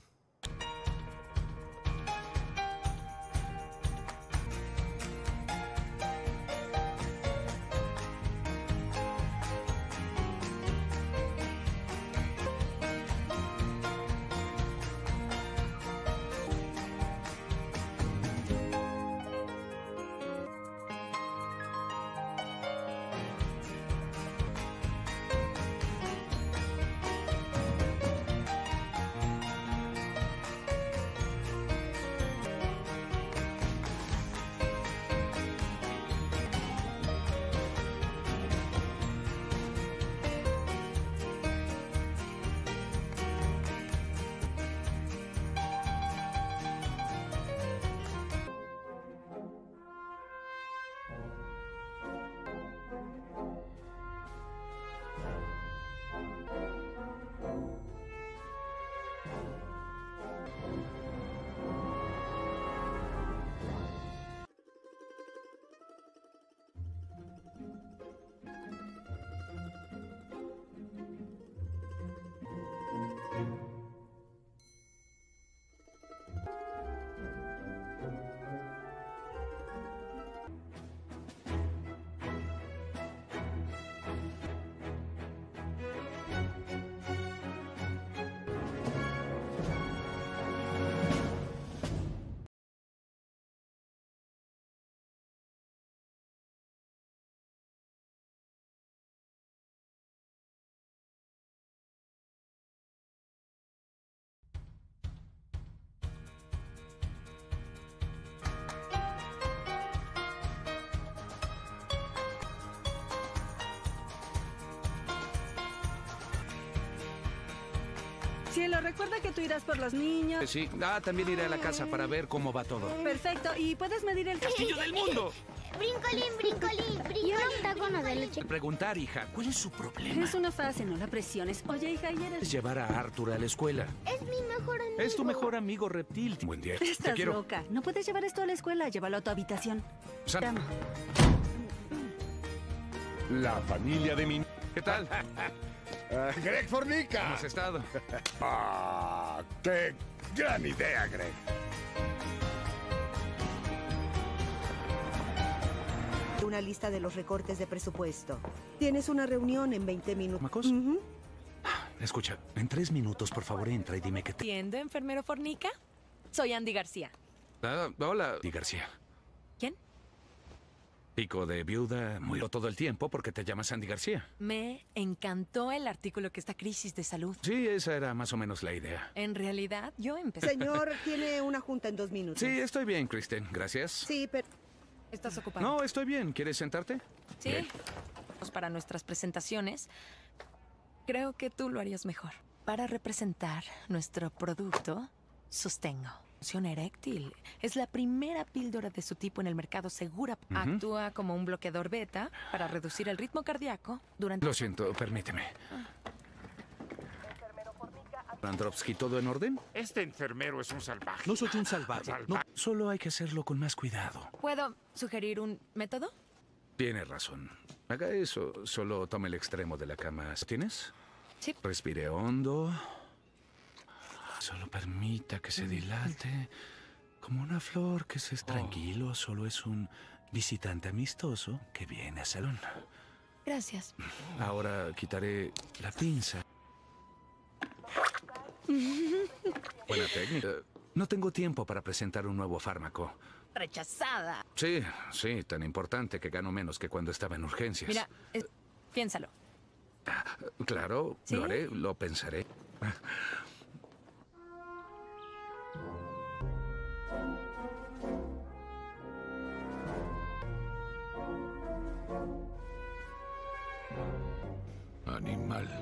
[SPEAKER 1] Cielo, recuerda que tú irás por los niños.
[SPEAKER 2] Sí, ah, también iré a la casa para ver cómo va todo.
[SPEAKER 1] Perfecto, y puedes medir el
[SPEAKER 2] castillo del mundo.
[SPEAKER 3] Brincolín, brincolín, brincolín. Y un octágono de leche.
[SPEAKER 2] Preguntar, hija, ¿cuál es su problema?
[SPEAKER 1] Es una fase, no la presiones. Oye, hija, ayer...
[SPEAKER 2] Es llevar a Arthur a la escuela.
[SPEAKER 3] Es mi mejor amigo.
[SPEAKER 2] Es tu mejor amigo reptil. Buen día.
[SPEAKER 1] Estás
[SPEAKER 2] Te quiero.
[SPEAKER 1] loca. No puedes llevar esto a la escuela. Llévalo a tu habitación.
[SPEAKER 2] Sam.
[SPEAKER 1] Te amo.
[SPEAKER 11] La familia de mi...
[SPEAKER 2] ¿Qué tal?
[SPEAKER 13] Uh, Greg Fornica.
[SPEAKER 2] ¿Cómo has estado?
[SPEAKER 13] Ah, qué gran idea, Greg.
[SPEAKER 20] Una lista de los recortes de presupuesto. Tienes una reunión en veinte minutos.
[SPEAKER 2] Uh-huh. Escucha, en tres minutos, por favor, entra y dime qué te...
[SPEAKER 6] ¿Entiende, enfermero Fornica? Soy Andy García.
[SPEAKER 2] Ah, hola, Andy García.
[SPEAKER 6] ¿Quién?
[SPEAKER 2] Pico de viuda, muy todo el tiempo porque te llamas Andy García.
[SPEAKER 6] Me encantó el artículo que está crisis de salud.
[SPEAKER 2] Sí, esa era más o menos la idea.
[SPEAKER 6] En realidad, yo empecé...
[SPEAKER 20] Señor, tiene una junta en dos minutos.
[SPEAKER 2] Sí, estoy bien, Kristen. Gracias.
[SPEAKER 20] Sí, pero...
[SPEAKER 6] ¿Estás ocupado?
[SPEAKER 2] No, estoy bien. ¿Quieres sentarte?
[SPEAKER 6] Sí. Bien. Para nuestras presentaciones, creo que tú lo harías mejor. Para representar nuestro producto, Sustengo. Función eréctil. Es la primera píldora de su tipo en el mercado segura. Uh-huh. Actúa como un bloqueador beta para reducir el ritmo cardíaco durante...
[SPEAKER 2] Lo siento, permíteme. Androvsky, ¿todo en orden?
[SPEAKER 21] Este enfermero es un salvaje.
[SPEAKER 2] No soy un salvaje. salvaje. No, solo hay que hacerlo con más cuidado.
[SPEAKER 6] ¿Puedo sugerir un método?
[SPEAKER 2] Tiene razón. Haga eso. Solo tome el extremo de la cama. ¿Tienes?
[SPEAKER 6] Sí.
[SPEAKER 2] Respire hondo. Solo permita que se dilate. Como una flor que se... Oh. Tranquilo, solo es un visitante amistoso que viene al salón.
[SPEAKER 6] Gracias.
[SPEAKER 2] Ahora quitaré la pinza. Buena técnica. No tengo tiempo para presentar un nuevo fármaco.
[SPEAKER 6] Rechazada.
[SPEAKER 2] Sí, sí, tan importante que gano menos que cuando estaba en urgencias.
[SPEAKER 6] Mira, eh, piénsalo.
[SPEAKER 2] Claro, ¿sí? Lo haré, lo pensaré.
[SPEAKER 4] Animal.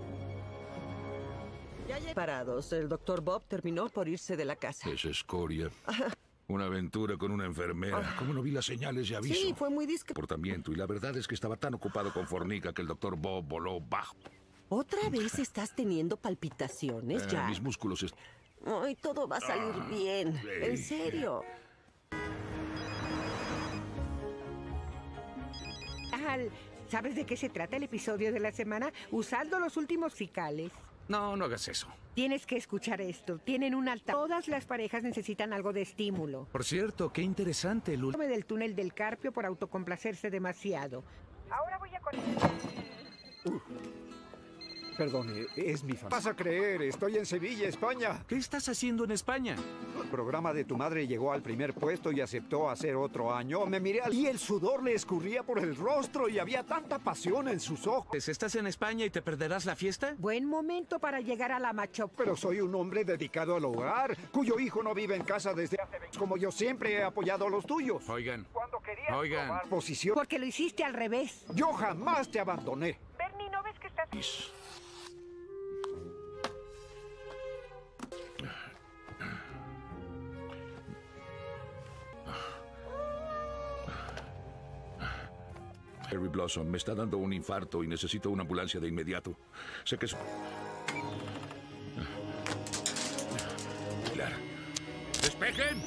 [SPEAKER 5] Ya parados, el doctor Bob terminó por irse de la casa.
[SPEAKER 4] Es escoria. Una aventura con una enfermera. ¿Cómo no vi las señales de aviso?
[SPEAKER 5] Sí, fue muy discreto.
[SPEAKER 4] Comportamiento. Y la verdad es que estaba tan ocupado con Fornica que el doctor Bob voló bajo.
[SPEAKER 5] ¿Otra vez estás teniendo palpitaciones,
[SPEAKER 4] eh,
[SPEAKER 5] ya?
[SPEAKER 4] Mis músculos... Est...
[SPEAKER 5] Ay, todo va a salir ah, bien. Sí. En serio.
[SPEAKER 7] Al... ¿Sabes de qué se trata el episodio de la semana? Usando los últimos fiscales.
[SPEAKER 2] No, no hagas eso.
[SPEAKER 7] Tienes que escuchar esto. Tienen un alta... Todas las parejas necesitan algo de estímulo.
[SPEAKER 2] Por cierto, qué interesante el último...
[SPEAKER 7] del túnel del carpio por autocomplacerse demasiado.
[SPEAKER 15] Ahora voy a conectar...
[SPEAKER 9] Uh. Perdone, es mi familia. Vas a creer, estoy en Sevilla, España.
[SPEAKER 2] ¿Qué estás haciendo en España?
[SPEAKER 9] El programa de tu madre llegó al primer puesto y aceptó hacer otro año. Me miré y el sudor le escurría por el rostro y había tanta pasión en sus ojos.
[SPEAKER 2] ¿Estás en España y te perderás la fiesta?
[SPEAKER 7] Buen momento para llegar a la macho.
[SPEAKER 9] Pero soy un hombre dedicado al hogar, cuyo hijo no vive en casa desde hace veinte. Como yo siempre he apoyado a los tuyos.
[SPEAKER 2] Oigan,
[SPEAKER 15] Cuando querías
[SPEAKER 2] oigan.
[SPEAKER 15] probar...
[SPEAKER 9] Posición.
[SPEAKER 7] Porque lo hiciste al revés.
[SPEAKER 9] Yo jamás te abandoné.
[SPEAKER 15] Bernie, ¿no ves que estás...?
[SPEAKER 4] Harry Blossom, me está dando un infarto y necesito una ambulancia de inmediato. Sé que es... Claro.
[SPEAKER 19] ¡Despejen!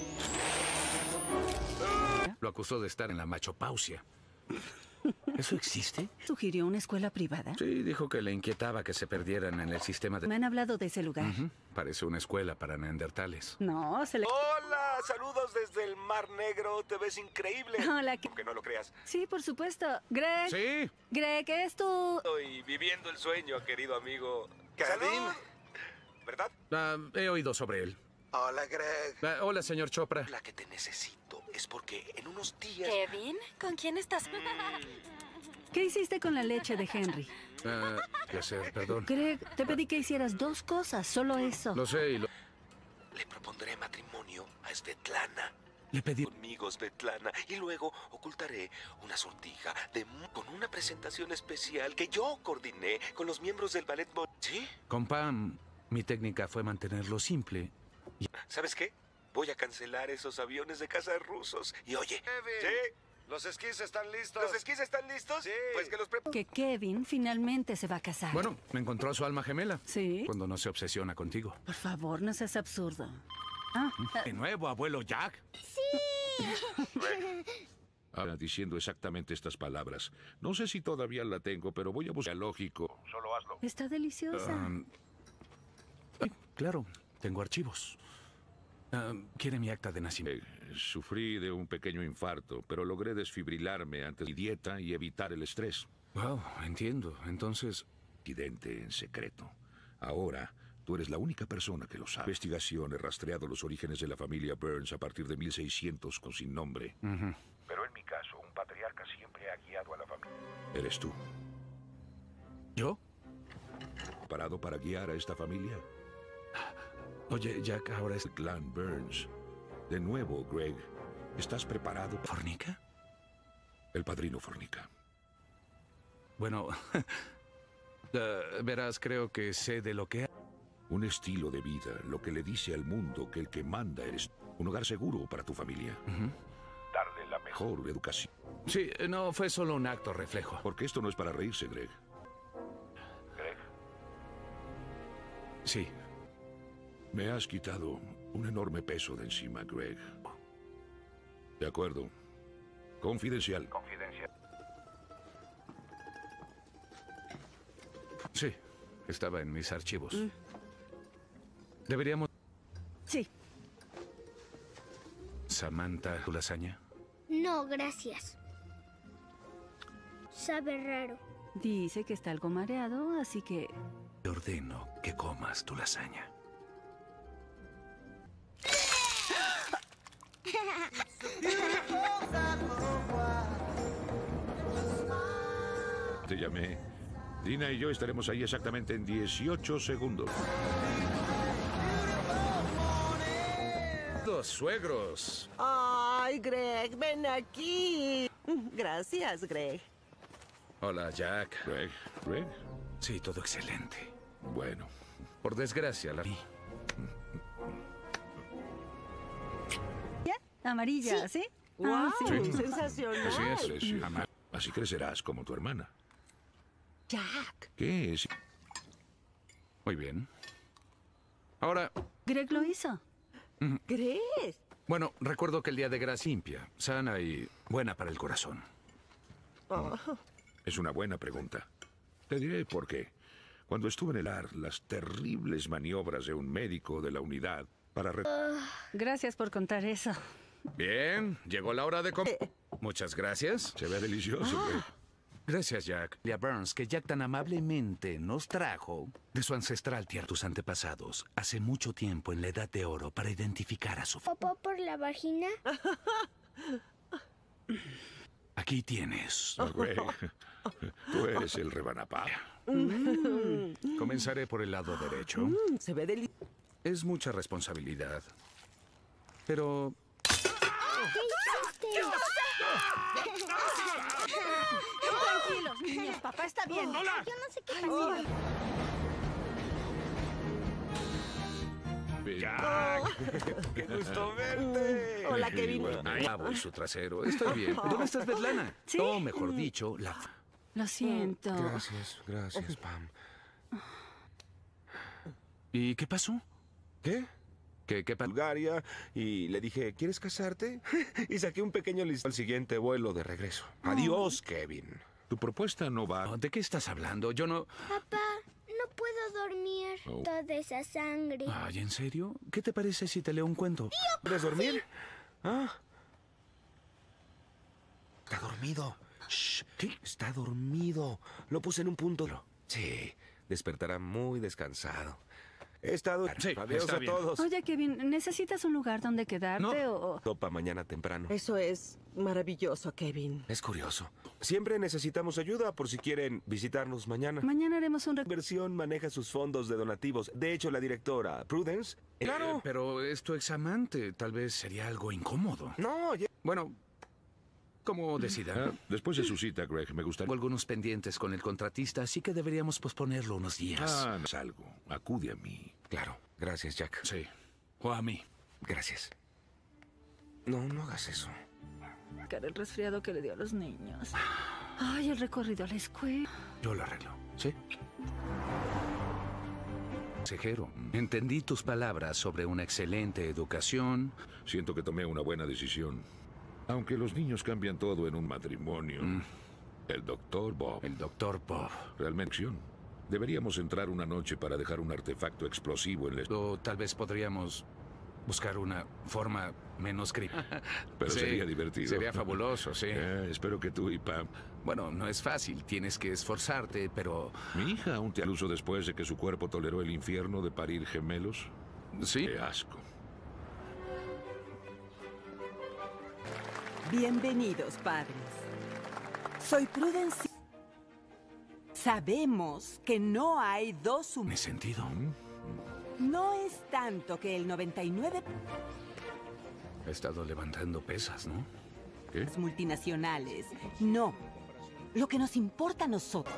[SPEAKER 2] Lo acusó de estar en la machopausia. ¿Eso existe?
[SPEAKER 1] ¿Sugirió una escuela privada?
[SPEAKER 2] Sí, dijo que le inquietaba que se perdieran en el sistema de...
[SPEAKER 1] Me han hablado de ese lugar.
[SPEAKER 2] Uh-huh. Parece una escuela para neandertales.
[SPEAKER 1] No, se le...
[SPEAKER 10] Hola, saludos desde el Mar Negro. Te ves increíble.
[SPEAKER 1] Hola, ¿qué...
[SPEAKER 10] Aunque no lo creas.
[SPEAKER 1] Sí, por supuesto. Greg.
[SPEAKER 2] Sí.
[SPEAKER 1] Greg, ¿qué es tu...?
[SPEAKER 10] Estoy viviendo el sueño, querido amigo. Karim, ¿verdad?
[SPEAKER 2] Uh, he oído sobre él.
[SPEAKER 10] Hola, Greg.
[SPEAKER 2] Uh, hola, señor Chopra.
[SPEAKER 10] La que te necesito es porque en unos días...
[SPEAKER 6] ¿Kevin? ¿Con quién estás?
[SPEAKER 1] ¿Qué hiciste con la leche de Henry?
[SPEAKER 2] Uh, ¿Qué hacer? Perdón.
[SPEAKER 1] Greg, te pedí que hicieras dos cosas, solo eso.
[SPEAKER 2] Lo sé y lo...
[SPEAKER 10] Le propondré matrimonio a Svetlana.
[SPEAKER 2] Le pedí...
[SPEAKER 10] Conmigo, Svetlana. Y luego ocultaré una sortija de... con una presentación especial que yo coordiné con los miembros del ballet... ¿Sí?
[SPEAKER 2] Con Pam... Mi técnica fue mantenerlo simple. Y...
[SPEAKER 10] ¿Sabes qué? Voy a cancelar esos aviones de caza rusos. Y oye...
[SPEAKER 11] Kevin,
[SPEAKER 10] ¿sí?
[SPEAKER 11] ¿Los esquís están listos?
[SPEAKER 10] ¿Los esquís están listos?
[SPEAKER 11] Sí.
[SPEAKER 10] Pues que los preparo.
[SPEAKER 1] Que Kevin finalmente se va a casar.
[SPEAKER 2] Bueno, me encontró a su alma gemela.
[SPEAKER 1] ¿Sí?
[SPEAKER 2] Cuando no se obsesiona contigo.
[SPEAKER 1] Por favor, no seas absurdo. Ah,
[SPEAKER 2] ¿De nuevo, abuelo Jack?
[SPEAKER 3] ¡Sí!
[SPEAKER 4] Ahora diciendo exactamente estas palabras. No sé si todavía la tengo, pero voy a buscar lógico.
[SPEAKER 13] Solo hazlo.
[SPEAKER 1] Está deliciosa.
[SPEAKER 2] Um, sí, claro, tengo archivos. Um, ¿Quiere mi acta de nacimiento?
[SPEAKER 4] Eh, sufrí de un pequeño infarto, pero logré desfibrilarme antes de mi dieta y evitar el estrés.
[SPEAKER 2] Wow, entiendo. Entonces...
[SPEAKER 4] Incidente en secreto. Ahora, tú eres la única persona que lo sabe. Investigación he rastreado los orígenes de la familia Burns a partir de mil seiscientos con sin nombre.
[SPEAKER 2] Uh-huh.
[SPEAKER 13] Pero en mi caso, un patriarca siempre ha guiado a la familia.
[SPEAKER 4] Eres tú.
[SPEAKER 2] ¿Yo?
[SPEAKER 4] ¿Preparado para guiar a esta familia?
[SPEAKER 2] Oye, Jack, ahora es...
[SPEAKER 4] El clan Burns. De nuevo, Greg. ¿Estás preparado?
[SPEAKER 2] ¿Fornica?
[SPEAKER 4] El padrino Fornica.
[SPEAKER 2] Bueno, uh, verás, creo que sé de lo que...
[SPEAKER 4] Un estilo de vida, lo que le dice al mundo que el que manda eres un hogar seguro para tu familia.
[SPEAKER 2] Uh-huh.
[SPEAKER 4] Darle la mejor educación.
[SPEAKER 2] Sí, no, fue solo un acto reflejo.
[SPEAKER 4] Porque esto no es para reírse, Greg.
[SPEAKER 13] Greg.
[SPEAKER 2] Sí.
[SPEAKER 4] Me has quitado un enorme peso de encima, Greg. De acuerdo. Confidencial.
[SPEAKER 13] Confidencial.
[SPEAKER 2] Sí, estaba en mis archivos.
[SPEAKER 1] Mm.
[SPEAKER 2] Deberíamos...
[SPEAKER 1] Sí.
[SPEAKER 2] Samantha, ¿tu lasaña?
[SPEAKER 3] No, gracias. Sabe raro.
[SPEAKER 1] Dice que está algo mareado, así que...
[SPEAKER 2] Te ordeno que comas tu lasaña.
[SPEAKER 4] Te llamé. Dina y yo estaremos ahí exactamente en dieciocho segundos.
[SPEAKER 2] Dos suegros.
[SPEAKER 5] Ay, Greg, ven aquí. Gracias, Greg.
[SPEAKER 2] Hola, Jack.
[SPEAKER 4] Greg, Greg.
[SPEAKER 2] Sí, todo excelente.
[SPEAKER 4] Bueno.
[SPEAKER 2] Por desgracia, la vi.
[SPEAKER 1] ¿Ya? Amarilla, ¿sí?
[SPEAKER 5] ¿sí? ¡Wow!
[SPEAKER 1] Ah, sí.
[SPEAKER 5] ¡Sensacional!
[SPEAKER 4] Así es, sí, sí. Así crecerás como tu hermana.
[SPEAKER 5] Jack.
[SPEAKER 4] ¿Qué es?
[SPEAKER 2] Muy bien. Ahora...
[SPEAKER 1] Greg lo hizo.
[SPEAKER 5] ¿Greg?
[SPEAKER 2] Bueno, recuerdo que el día de grasa limpia, sana y buena para el corazón.
[SPEAKER 5] Oh.
[SPEAKER 4] Es una buena pregunta. Te diré por qué. Cuando estuve en el ar, las terribles maniobras de un médico de la unidad para... Re
[SPEAKER 1] Gracias por contar eso.
[SPEAKER 2] Bien, llegó la hora de comer. Muchas gracias.
[SPEAKER 4] Se ve delicioso,
[SPEAKER 2] Ah.
[SPEAKER 4] Greg.
[SPEAKER 2] Gracias, Jack. Y a Burns, que Jack tan amablemente nos trajo de su ancestral tierra, tus antepasados, hace mucho tiempo en la Edad de Oro para identificar a su...
[SPEAKER 3] ¿Popó por la vagina?
[SPEAKER 2] Aquí tienes.
[SPEAKER 4] Oh, Greg, tú eres el rebanapá.
[SPEAKER 2] Mm. Comenzaré por el lado derecho.
[SPEAKER 5] Mm, se ve delicioso.
[SPEAKER 2] Es mucha responsabilidad. Pero...
[SPEAKER 3] ¿Qué hiciste?
[SPEAKER 12] Tranquilos, niños. Papá está bien.
[SPEAKER 3] Hola. Yo no sé qué pasó.
[SPEAKER 10] Jack, qué gusto verte.
[SPEAKER 5] Hola, Kevin.
[SPEAKER 2] Ahí y su trasero. Estoy bien. ¿Dónde estás, Svetlana?
[SPEAKER 1] ¿Sí?
[SPEAKER 2] O mejor dicho, la...
[SPEAKER 1] Lo siento.
[SPEAKER 10] Gracias, gracias, Pam.
[SPEAKER 2] ¿Y qué pasó?
[SPEAKER 10] ¿Qué?
[SPEAKER 2] ¿Qué, qué pasó?
[SPEAKER 10] Bulgaria y le dije, ¿quieres casarte? Y saqué un pequeño listado al siguiente vuelo de regreso. Adiós, Kevin.
[SPEAKER 4] Tu propuesta no va...
[SPEAKER 2] ¿De qué estás hablando? Yo no...
[SPEAKER 3] Papá, no puedo dormir.
[SPEAKER 4] Oh.
[SPEAKER 3] Toda esa sangre.
[SPEAKER 2] Ay, ¿en serio? ¿Qué te parece si te leo un cuento?
[SPEAKER 10] ¿Puedes dormir? Ah. Está dormido. Shh.
[SPEAKER 2] ¿Qué?
[SPEAKER 10] Está dormido. Lo puse en un punto. Sí, despertará muy descansado. He estado...
[SPEAKER 2] Sí,
[SPEAKER 10] Adiós
[SPEAKER 2] está
[SPEAKER 10] a
[SPEAKER 2] bien.
[SPEAKER 10] todos.
[SPEAKER 1] Oye, Kevin, ¿necesitas un lugar donde quedarte o...?
[SPEAKER 10] Topa mañana temprano.
[SPEAKER 5] Eso es maravilloso, Kevin.
[SPEAKER 10] Es curioso. Siempre necesitamos ayuda por si quieren visitarnos mañana.
[SPEAKER 1] Mañana haremos un...
[SPEAKER 10] La inversión maneja sus fondos de donativos. De hecho, la directora, Prudence...
[SPEAKER 2] Claro. Eh, pero es tu examante. Tal vez sería algo incómodo.
[SPEAKER 10] No, ya...
[SPEAKER 2] Bueno, como decida.
[SPEAKER 4] Ah, después de su cita, Greg, me gustaría...
[SPEAKER 2] Tengo algunos pendientes con el contratista, así que deberíamos posponerlo unos días.
[SPEAKER 4] Ah, no es algo. Acude a mí.
[SPEAKER 10] Claro. Gracias, Jack.
[SPEAKER 2] Sí. O a mí.
[SPEAKER 10] Gracias. No, no hagas eso.
[SPEAKER 1] El resfriado que le dio a los niños. Ay, el recorrido a la escuela.
[SPEAKER 2] Yo lo arreglo, ¿sí? Consejero, entendí tus palabras sobre una excelente educación.
[SPEAKER 4] Siento que tomé una buena decisión. Aunque los niños cambian todo en un matrimonio. Mm. El doctor Bob.
[SPEAKER 2] El doctor Bob.
[SPEAKER 4] Realmente. Deberíamos entrar una noche para dejar un artefacto explosivo en la...
[SPEAKER 2] O tal vez podríamos buscar una forma menos creepy.
[SPEAKER 4] Pero sí, sería divertido.
[SPEAKER 2] Sería fabuloso, sí.
[SPEAKER 4] Eh, espero que tú y Pam...
[SPEAKER 2] Bueno, no es fácil, tienes que esforzarte, pero...
[SPEAKER 4] Mi hija aún te incluso después de que su cuerpo toleró el infierno de parir gemelos.
[SPEAKER 2] Sí.
[SPEAKER 4] Qué asco.
[SPEAKER 12] Bienvenidos, padres. Soy Prudence. Sabemos que no hay dos humanos.
[SPEAKER 2] ¿Me sentido?
[SPEAKER 12] No es tanto que el noventa y nueve...
[SPEAKER 2] He estado levantando pesas, ¿no? ¿Qué?
[SPEAKER 12] Multinacionales. No. Lo que nos importa a nosotros.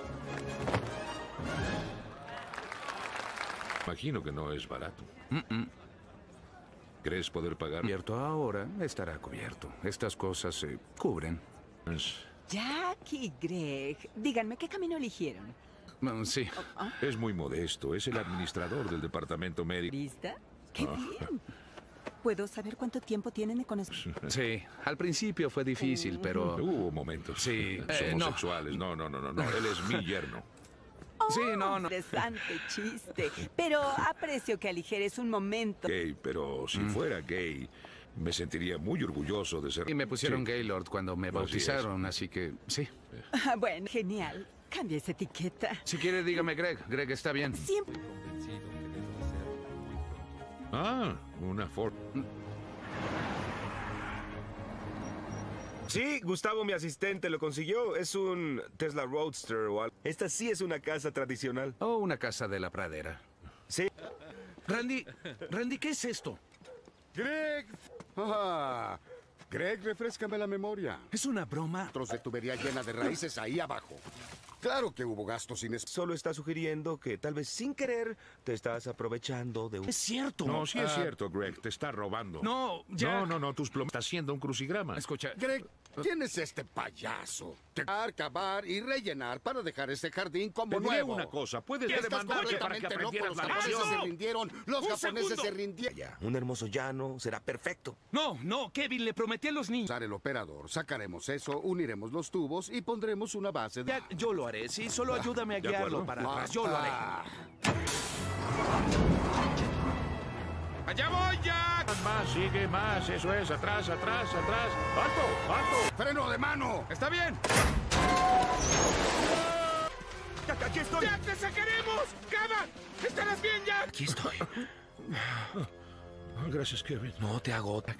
[SPEAKER 4] Imagino que no es barato.
[SPEAKER 2] Mm-mm.
[SPEAKER 4] ¿Crees poder pagar?
[SPEAKER 2] Cubierto ahora, estará cubierto. Estas cosas se cubren.
[SPEAKER 4] Es...
[SPEAKER 12] Jack y Greg, díganme, ¿qué camino eligieron?
[SPEAKER 2] Mm, sí.
[SPEAKER 12] Oh, oh.
[SPEAKER 4] Es muy modesto. Es el administrador del departamento médico.
[SPEAKER 12] ¿Lista? ¡Qué
[SPEAKER 4] Ah.
[SPEAKER 12] bien! ¿Puedo saber cuánto tiempo tienen de conocer?
[SPEAKER 2] Sí, al principio fue difícil, pero...
[SPEAKER 4] Hubo momentos.
[SPEAKER 2] Sí.
[SPEAKER 4] Somos
[SPEAKER 2] Eh, no.
[SPEAKER 4] sexuales. No, no, no, no, no. Él es mi yerno.
[SPEAKER 12] Oh,
[SPEAKER 2] sí, no, no.
[SPEAKER 12] Interesante chiste. Pero aprecio que aligeres un momento.
[SPEAKER 4] Gay, pero si
[SPEAKER 2] Mm.
[SPEAKER 4] fuera gay, me sentiría muy orgulloso de ser...
[SPEAKER 2] Y me pusieron
[SPEAKER 4] Sí.
[SPEAKER 2] Gaylord cuando me
[SPEAKER 4] Así
[SPEAKER 2] bautizaron, así que sí.
[SPEAKER 12] Ah, bueno, genial. Cambia esa etiqueta.
[SPEAKER 2] Si quiere, dígame Greg. Greg está bien.
[SPEAKER 12] Siempre.
[SPEAKER 4] Ah, una Ford.
[SPEAKER 10] Sí, Gustavo, mi asistente, lo consiguió. Es un Tesla Roadster o algo. Esta sí es una casa tradicional.
[SPEAKER 2] O una casa de la pradera.
[SPEAKER 10] Sí.
[SPEAKER 2] Randy, Randy, ¿qué es esto?
[SPEAKER 13] Greg. Ah, Greg, refréscame la memoria.
[SPEAKER 2] ¿Es una broma?
[SPEAKER 13] Trozos de tubería llena de raíces ahí abajo. Claro que hubo gastos inesperados.
[SPEAKER 10] Solo está sugiriendo que tal vez sin querer te estás aprovechando de un...
[SPEAKER 2] Es cierto.
[SPEAKER 4] No, sí es
[SPEAKER 2] Ah,
[SPEAKER 4] cierto, Greg. Te está robando.
[SPEAKER 2] No, Jack.
[SPEAKER 4] No, no, no. Tus plomas... Está haciendo un crucigrama.
[SPEAKER 2] Escucha.
[SPEAKER 13] Greg, ¿quién es este payaso? Cavar, cavar y rellenar para dejar este jardín como
[SPEAKER 4] Te diré
[SPEAKER 13] nuevo.
[SPEAKER 4] una cosa. Puedes
[SPEAKER 13] Estás
[SPEAKER 4] demandarme para que
[SPEAKER 13] completamente loco.
[SPEAKER 4] aprendieras
[SPEAKER 13] Los
[SPEAKER 4] la
[SPEAKER 13] japoneses
[SPEAKER 4] lección.
[SPEAKER 13] se rindieron. Los
[SPEAKER 2] Un
[SPEAKER 13] japoneses
[SPEAKER 2] segundo.
[SPEAKER 13] se rindieron.
[SPEAKER 10] Ya, un hermoso llano será perfecto.
[SPEAKER 2] No, no, Kevin, le prometí a los niños.
[SPEAKER 13] Usar el operador, sacaremos eso, uniremos los tubos y pondremos una base de...
[SPEAKER 2] Jack, yo lo haré, sí, solo ayúdame a
[SPEAKER 4] ¿de
[SPEAKER 2] guiarlo
[SPEAKER 4] acuerdo?
[SPEAKER 2] para atrás. Yo lo haré.
[SPEAKER 13] Ah.
[SPEAKER 19] ¡Allá voy, Jack!
[SPEAKER 4] Más, sigue más. Eso es. Atrás, atrás, atrás. ¡Alto, alto!
[SPEAKER 13] ¡Freno de mano!
[SPEAKER 19] ¡Está bien!
[SPEAKER 10] Jack, aquí estoy.
[SPEAKER 19] ¡Jack, te sacaremos! ¡Cava! ¿Estarás bien, Jack?
[SPEAKER 10] Aquí estoy.
[SPEAKER 4] Ah, gracias, Kevin.
[SPEAKER 10] No te hago, Jack.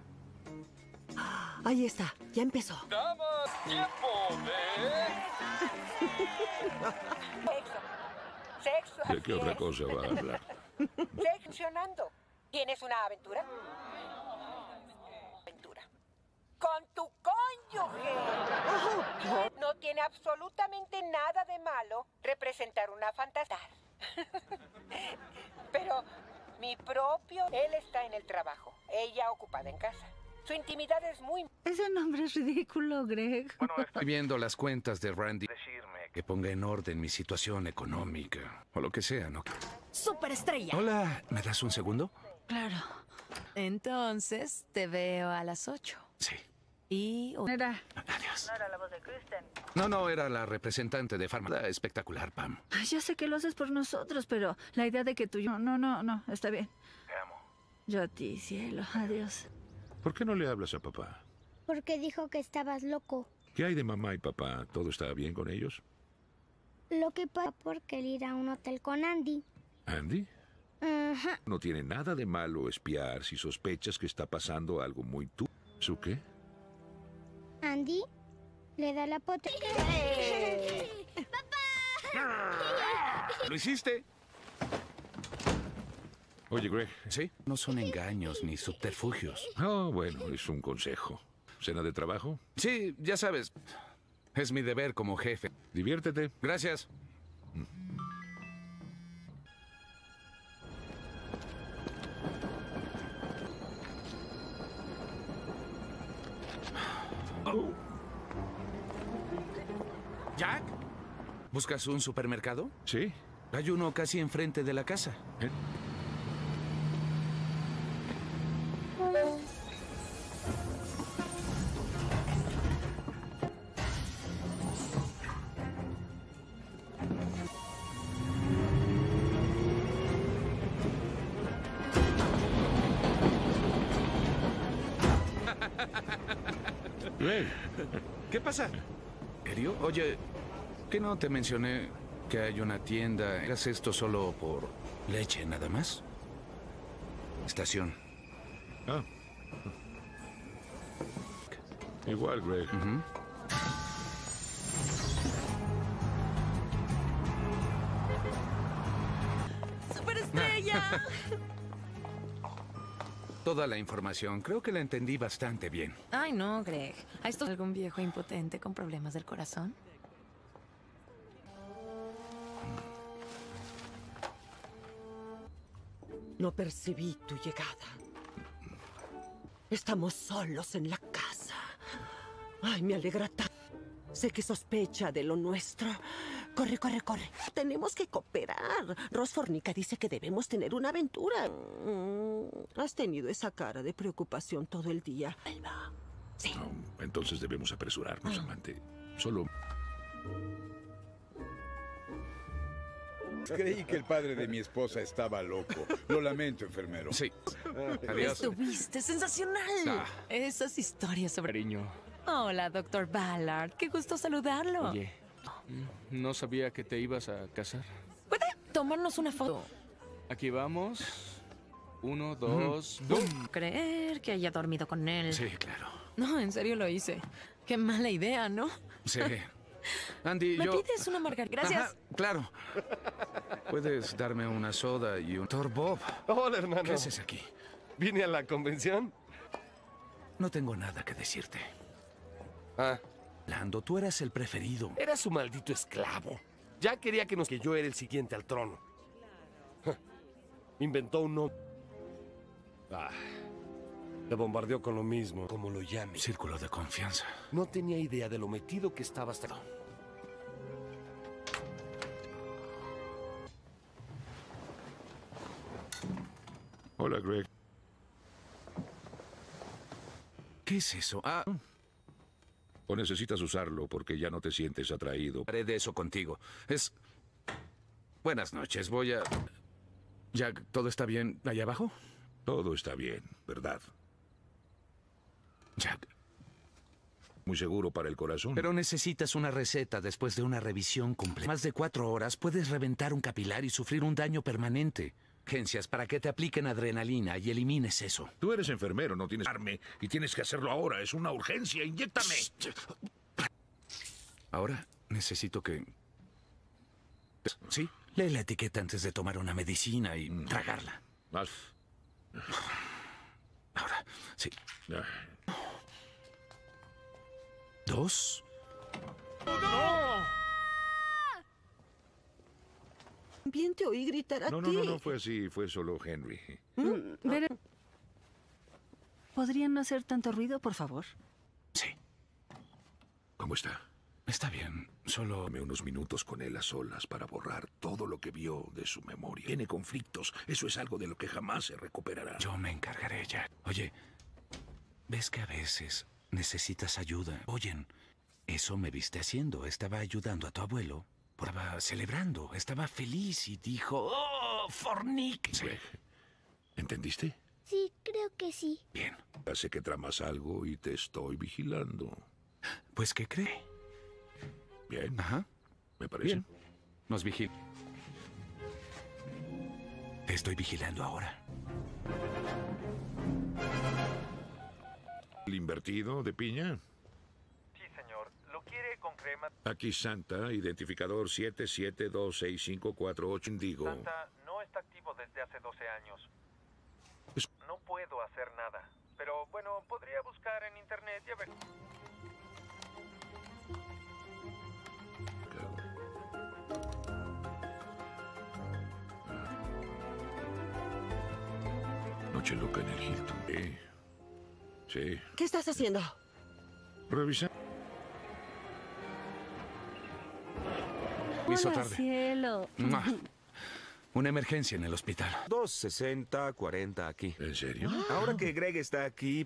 [SPEAKER 5] Ahí está, ya empezó.
[SPEAKER 18] Damas, tiempo de...
[SPEAKER 15] Sexo. Sexo.
[SPEAKER 4] ¿De qué
[SPEAKER 15] así
[SPEAKER 4] otra
[SPEAKER 15] es.
[SPEAKER 4] cosa va a hablar?
[SPEAKER 15] Sigue funcionando. ¿Tienes una aventura? Aventura. Con tu cónyuge. No tiene absolutamente nada de malo representar una fantasía. Pero mi propio... Él está en el trabajo, ella ocupada en casa. Su intimidad es muy...
[SPEAKER 1] Ese nombre es ridículo, Greg.
[SPEAKER 2] Estoy viendo las cuentas de Randy. Que ponga en orden mi situación económica. O lo que sea, ¿no?
[SPEAKER 6] ¡Superestrella!
[SPEAKER 2] Hola, ¿me das un segundo?
[SPEAKER 6] Claro. Entonces, te veo a las ocho.
[SPEAKER 2] Sí.
[SPEAKER 6] Y...
[SPEAKER 1] Era.
[SPEAKER 2] Adiós.
[SPEAKER 1] No era la voz de Kristen.
[SPEAKER 2] No, no, era la representante de Farmacia. Espectacular, Pam.
[SPEAKER 1] Ay, ya sé que lo haces por nosotros, pero la idea de que tú y yo... No, no, no, está bien.
[SPEAKER 18] Te amo.
[SPEAKER 1] Yo a ti, cielo. Adiós.
[SPEAKER 4] ¿Por qué no le hablas a papá?
[SPEAKER 3] Porque dijo que estabas loco.
[SPEAKER 4] ¿Qué hay de mamá y papá? ¿Todo está bien con ellos?
[SPEAKER 3] Lo que pasa porque él ir a un hotel con Andy.
[SPEAKER 4] ¿Andy?
[SPEAKER 3] Ajá.
[SPEAKER 4] No tiene nada de malo espiar si sospechas que está pasando algo muy tú. ¿Su qué?
[SPEAKER 3] Andy le da la pota.
[SPEAKER 2] ¿Lo hiciste?
[SPEAKER 4] Oye, Greg.
[SPEAKER 2] Sí. No son engaños ni subterfugios.
[SPEAKER 4] Oh, bueno, es un consejo. ¿Cena de trabajo?
[SPEAKER 2] Sí, ya sabes. Es mi deber como jefe.
[SPEAKER 4] Diviértete.
[SPEAKER 2] Gracias. ¿Buscas un supermercado?
[SPEAKER 4] Sí.
[SPEAKER 2] Hay uno casi enfrente de la casa.
[SPEAKER 4] ¿Eh?
[SPEAKER 2] Greg, ¿qué pasa? ¿Serio? Oye, ¿qué no te mencioné que hay una tienda? ¿Hagas esto solo por leche nada más? Estación.
[SPEAKER 4] Ah. Igual, Greg.
[SPEAKER 2] Uh-huh.
[SPEAKER 6] ¡Superestrella!
[SPEAKER 2] Toda la información. Creo que la entendí bastante bien.
[SPEAKER 6] Ay, no, Greg. ¿A esto algún viejo impotente con problemas del corazón?
[SPEAKER 5] No percibí tu llegada. Estamos solos en la casa. Ay, me alegra tanto. Sé que sospecha de lo nuestro. Corre, corre, corre. Tenemos que cooperar. Ross Fornica dice que debemos tener una aventura. Mm, has tenido esa cara de preocupación todo el día. Alba. Sí.
[SPEAKER 4] No, entonces debemos apresurarnos,
[SPEAKER 5] Ah.
[SPEAKER 4] amante. Solo...
[SPEAKER 16] Creí que el padre de mi esposa estaba loco. Lo lamento, enfermero.
[SPEAKER 2] Sí.
[SPEAKER 6] Adiós. Estuviste sensacional.
[SPEAKER 8] Ah.
[SPEAKER 6] Esas historias sobre...
[SPEAKER 8] Cariño.
[SPEAKER 6] Hola, doctor Ballard. Qué gusto saludarlo.
[SPEAKER 8] Oye, no sabía que te ibas a casar.
[SPEAKER 6] ¿Puede tomarnos una foto?
[SPEAKER 8] Aquí vamos. Uno, dos,
[SPEAKER 6] Mm.
[SPEAKER 8] ¡bum!
[SPEAKER 6] Creer que haya dormido con él.
[SPEAKER 2] Sí, claro.
[SPEAKER 6] No, en serio lo hice. Qué mala idea, ¿no?
[SPEAKER 2] Sí. Andy,
[SPEAKER 6] ¿Me
[SPEAKER 2] yo...
[SPEAKER 6] pides una margarita? Gracias.
[SPEAKER 2] Ajá, claro. ¿Puedes darme una soda y un... Doctor Bob.
[SPEAKER 11] Hola, hermano.
[SPEAKER 2] ¿Qué haces aquí?
[SPEAKER 11] ¿Vine a la convención?
[SPEAKER 2] No tengo nada que decirte.
[SPEAKER 11] Ah.
[SPEAKER 2] Lando, tú eras el preferido.
[SPEAKER 11] Era su maldito esclavo. Ya quería que nos... que yo era el siguiente al trono. Ja. Inventó un nombre. Ah. Te bombardeó con lo mismo, como lo llame.
[SPEAKER 2] Círculo de confianza.
[SPEAKER 11] No tenía idea de lo metido que estaba hasta...
[SPEAKER 4] Hola, Greg.
[SPEAKER 2] ¿Qué es eso? Ah...
[SPEAKER 4] O necesitas usarlo porque ya no te sientes atraído.
[SPEAKER 2] Haré de eso contigo. Es... Buenas noches, voy a... Jack, ¿todo está bien allá abajo?
[SPEAKER 4] Todo está bien, ¿verdad?
[SPEAKER 2] Jack.
[SPEAKER 4] Muy seguro para el corazón.
[SPEAKER 2] Pero necesitas una receta después de una revisión completa. Más de cuatro horas puedes reventar un capilar y sufrir un daño permanente. Urgencias para que te apliquen adrenalina y elimines eso.
[SPEAKER 4] Tú eres enfermero, no tienes arme y tienes que hacerlo ahora. Es una urgencia. ¡Inyéctame!
[SPEAKER 2] Ahora necesito que... Sí, lee la etiqueta antes de tomar una medicina y tragarla.
[SPEAKER 4] Más.
[SPEAKER 2] Ahora, sí. Dos.
[SPEAKER 5] ¡No! Bien te oí gritar a
[SPEAKER 4] No,
[SPEAKER 5] ti.
[SPEAKER 4] no, no, no fue así. Fue solo Henry.
[SPEAKER 1] Mm, Ver- ¿Podrían no hacer tanto ruido, por favor?
[SPEAKER 2] Sí.
[SPEAKER 4] ¿Cómo está?
[SPEAKER 2] Está bien, solo...
[SPEAKER 4] Dame unos minutos con él a solas para borrar todo lo que vio de su memoria. Tiene conflictos. Eso es algo de lo que jamás se recuperará.
[SPEAKER 2] Yo me encargaré, Jack. Oye, ¿ves que a veces necesitas ayuda? Oyen, eso me viste haciendo. Estaba ayudando a tu abuelo. Estaba celebrando. Estaba feliz y dijo... ¡Oh, Fornic!
[SPEAKER 4] Sí. ¿Entendiste?
[SPEAKER 3] Sí, creo que sí.
[SPEAKER 2] Bien.
[SPEAKER 4] Ya sé que tramas algo y te estoy vigilando.
[SPEAKER 2] Pues, ¿qué cree?
[SPEAKER 4] Bien.
[SPEAKER 2] Ajá.
[SPEAKER 4] Me parece.
[SPEAKER 2] Bien. Nos vigila. Te estoy vigilando ahora.
[SPEAKER 4] ¿El invertido de piña?
[SPEAKER 14] Sí, señor. ¿Lo quiere con crema?
[SPEAKER 4] Aquí Santa, identificador siete siete dos seis cinco cuatro ocho, Indigo.
[SPEAKER 14] Santa no está activo desde hace doce años. No puedo hacer nada. Pero bueno, podría buscar en internet y a ver.
[SPEAKER 4] Noche loca en el Hilton. Sí. Sí.
[SPEAKER 5] ¿Qué estás haciendo?
[SPEAKER 4] Revisa.
[SPEAKER 2] aviso
[SPEAKER 1] Hola,
[SPEAKER 2] tarde.
[SPEAKER 1] cielo.
[SPEAKER 2] ¡Mua! Una emergencia en el hospital.
[SPEAKER 10] dos sesenta, cuarenta aquí.
[SPEAKER 4] ¿En serio?
[SPEAKER 10] Ahora que Greg está aquí...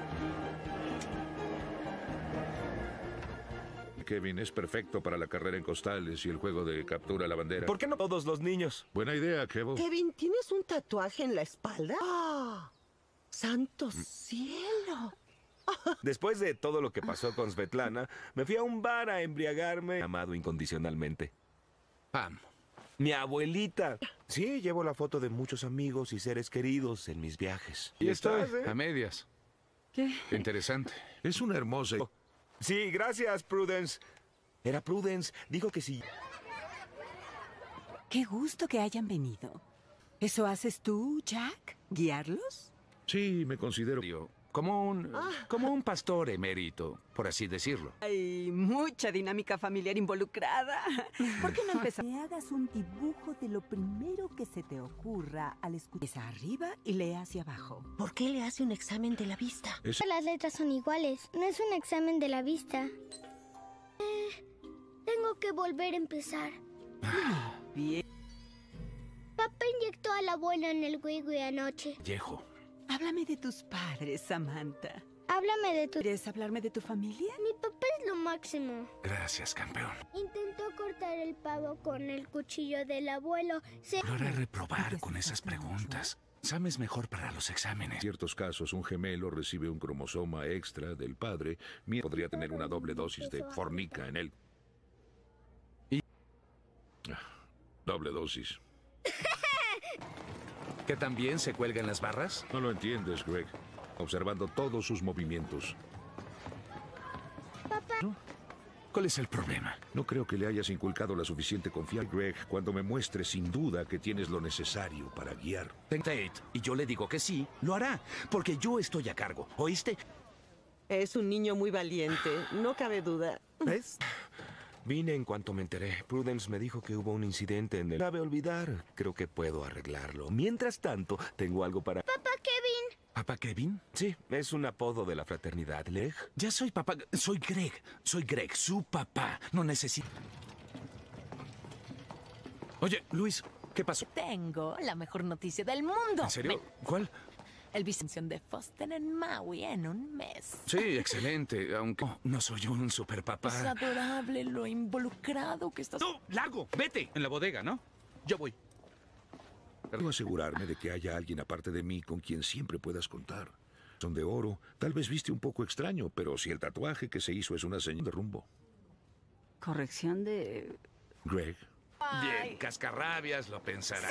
[SPEAKER 4] Kevin es perfecto para la carrera en costales y el juego de captura a la bandera.
[SPEAKER 10] ¿Por qué no todos los niños?
[SPEAKER 4] Buena idea, Kevin.
[SPEAKER 5] Kevin, ¿tienes un tatuaje en la espalda? ¡Ah! ¡Santo cielo!
[SPEAKER 10] Después de todo lo que pasó con Svetlana, me fui a un bar a embriagarme, amado incondicionalmente.
[SPEAKER 2] Pam.
[SPEAKER 10] Mi abuelita. Sí, llevo la foto de muchos amigos y seres queridos en mis viajes.
[SPEAKER 2] Y estoy
[SPEAKER 10] estás, eh?
[SPEAKER 2] a medias.
[SPEAKER 1] ¿Qué?
[SPEAKER 2] Interesante.
[SPEAKER 4] Es una hermosa...
[SPEAKER 10] Sí, gracias, Prudence. Era Prudence. Dijo que sí.
[SPEAKER 12] Qué gusto que hayan venido. ¿Eso haces tú, Jack? ¿Guiarlos?
[SPEAKER 4] Sí, me considero...
[SPEAKER 2] Como un, como un pastor emérito, por así decirlo.
[SPEAKER 12] Hay mucha dinámica familiar involucrada. ¿Por qué no empezamos? Me hagas un dibujo de lo primero que se te ocurra al escuchar arriba y lee hacia abajo.
[SPEAKER 5] ¿Por qué le hace un examen de la vista?
[SPEAKER 4] Es-
[SPEAKER 3] Las letras son iguales. No es un examen de la vista. Eh, tengo que volver a empezar.
[SPEAKER 12] Bien.
[SPEAKER 3] Papá inyectó al abuelo en el Wigui anoche.
[SPEAKER 2] Viejo.
[SPEAKER 12] Háblame de tus padres, Samantha.
[SPEAKER 3] Háblame de tu...
[SPEAKER 12] ¿Quieres hablarme de tu familia?
[SPEAKER 3] Mi papá es lo máximo.
[SPEAKER 2] Gracias, campeón.
[SPEAKER 3] Intentó cortar el pavo con el cuchillo del abuelo. Se...
[SPEAKER 2] Lo haré reprobar con esas preguntas. Sam es mejor para los exámenes.
[SPEAKER 4] En ciertos casos, un gemelo recibe un cromosoma extra del padre, mientras podría tener una doble dosis de fornica en él.
[SPEAKER 2] Y...
[SPEAKER 4] Doble dosis.
[SPEAKER 2] ¿Que también se cuelga en las barras?
[SPEAKER 4] No lo entiendes, Greg. Observando todos sus movimientos.
[SPEAKER 3] Papá.
[SPEAKER 2] ¿No? ¿Cuál es el problema?
[SPEAKER 4] No creo que le hayas inculcado la suficiente confianza, Greg, cuando me muestres sin duda que tienes lo necesario para guiar.
[SPEAKER 2] Tate, y yo le digo que sí, lo hará, porque yo estoy a cargo. ¿Oíste?
[SPEAKER 5] Es un niño muy valiente, no cabe duda.
[SPEAKER 10] ¿Ves? Vine en cuanto me enteré. Prudence me dijo que hubo un incidente en el... Cabe olvidar. Creo que puedo arreglarlo. Mientras tanto, tengo algo para...
[SPEAKER 3] Papá Kevin.
[SPEAKER 2] ¿Papá Kevin?
[SPEAKER 10] Sí, es un apodo de la fraternidad. ¿Greg?
[SPEAKER 2] Ya soy papá. Soy Greg. Soy Greg, su papá. No necesito... Oye, Luis, ¿qué pasó?
[SPEAKER 6] Tengo la mejor noticia del mundo.
[SPEAKER 2] ¿En serio?
[SPEAKER 6] Ven.
[SPEAKER 2] ¿Cuál?
[SPEAKER 6] El vicepresidente de Foster en Maui en un mes.
[SPEAKER 2] Sí, excelente, aunque no, no soy un superpapá.
[SPEAKER 6] Es adorable lo involucrado que estás...
[SPEAKER 2] ¡No! ¡Largo! ¡Vete! En la bodega, ¿no? Yo voy.
[SPEAKER 4] Quiero asegurarme de que haya alguien aparte de mí con quien siempre puedas contar. Son de oro. Tal vez viste un poco extraño, pero si el tatuaje que se hizo es una señal de rumbo.
[SPEAKER 12] Corrección de...
[SPEAKER 4] Greg.
[SPEAKER 2] Bien, cascarrabias lo pensará.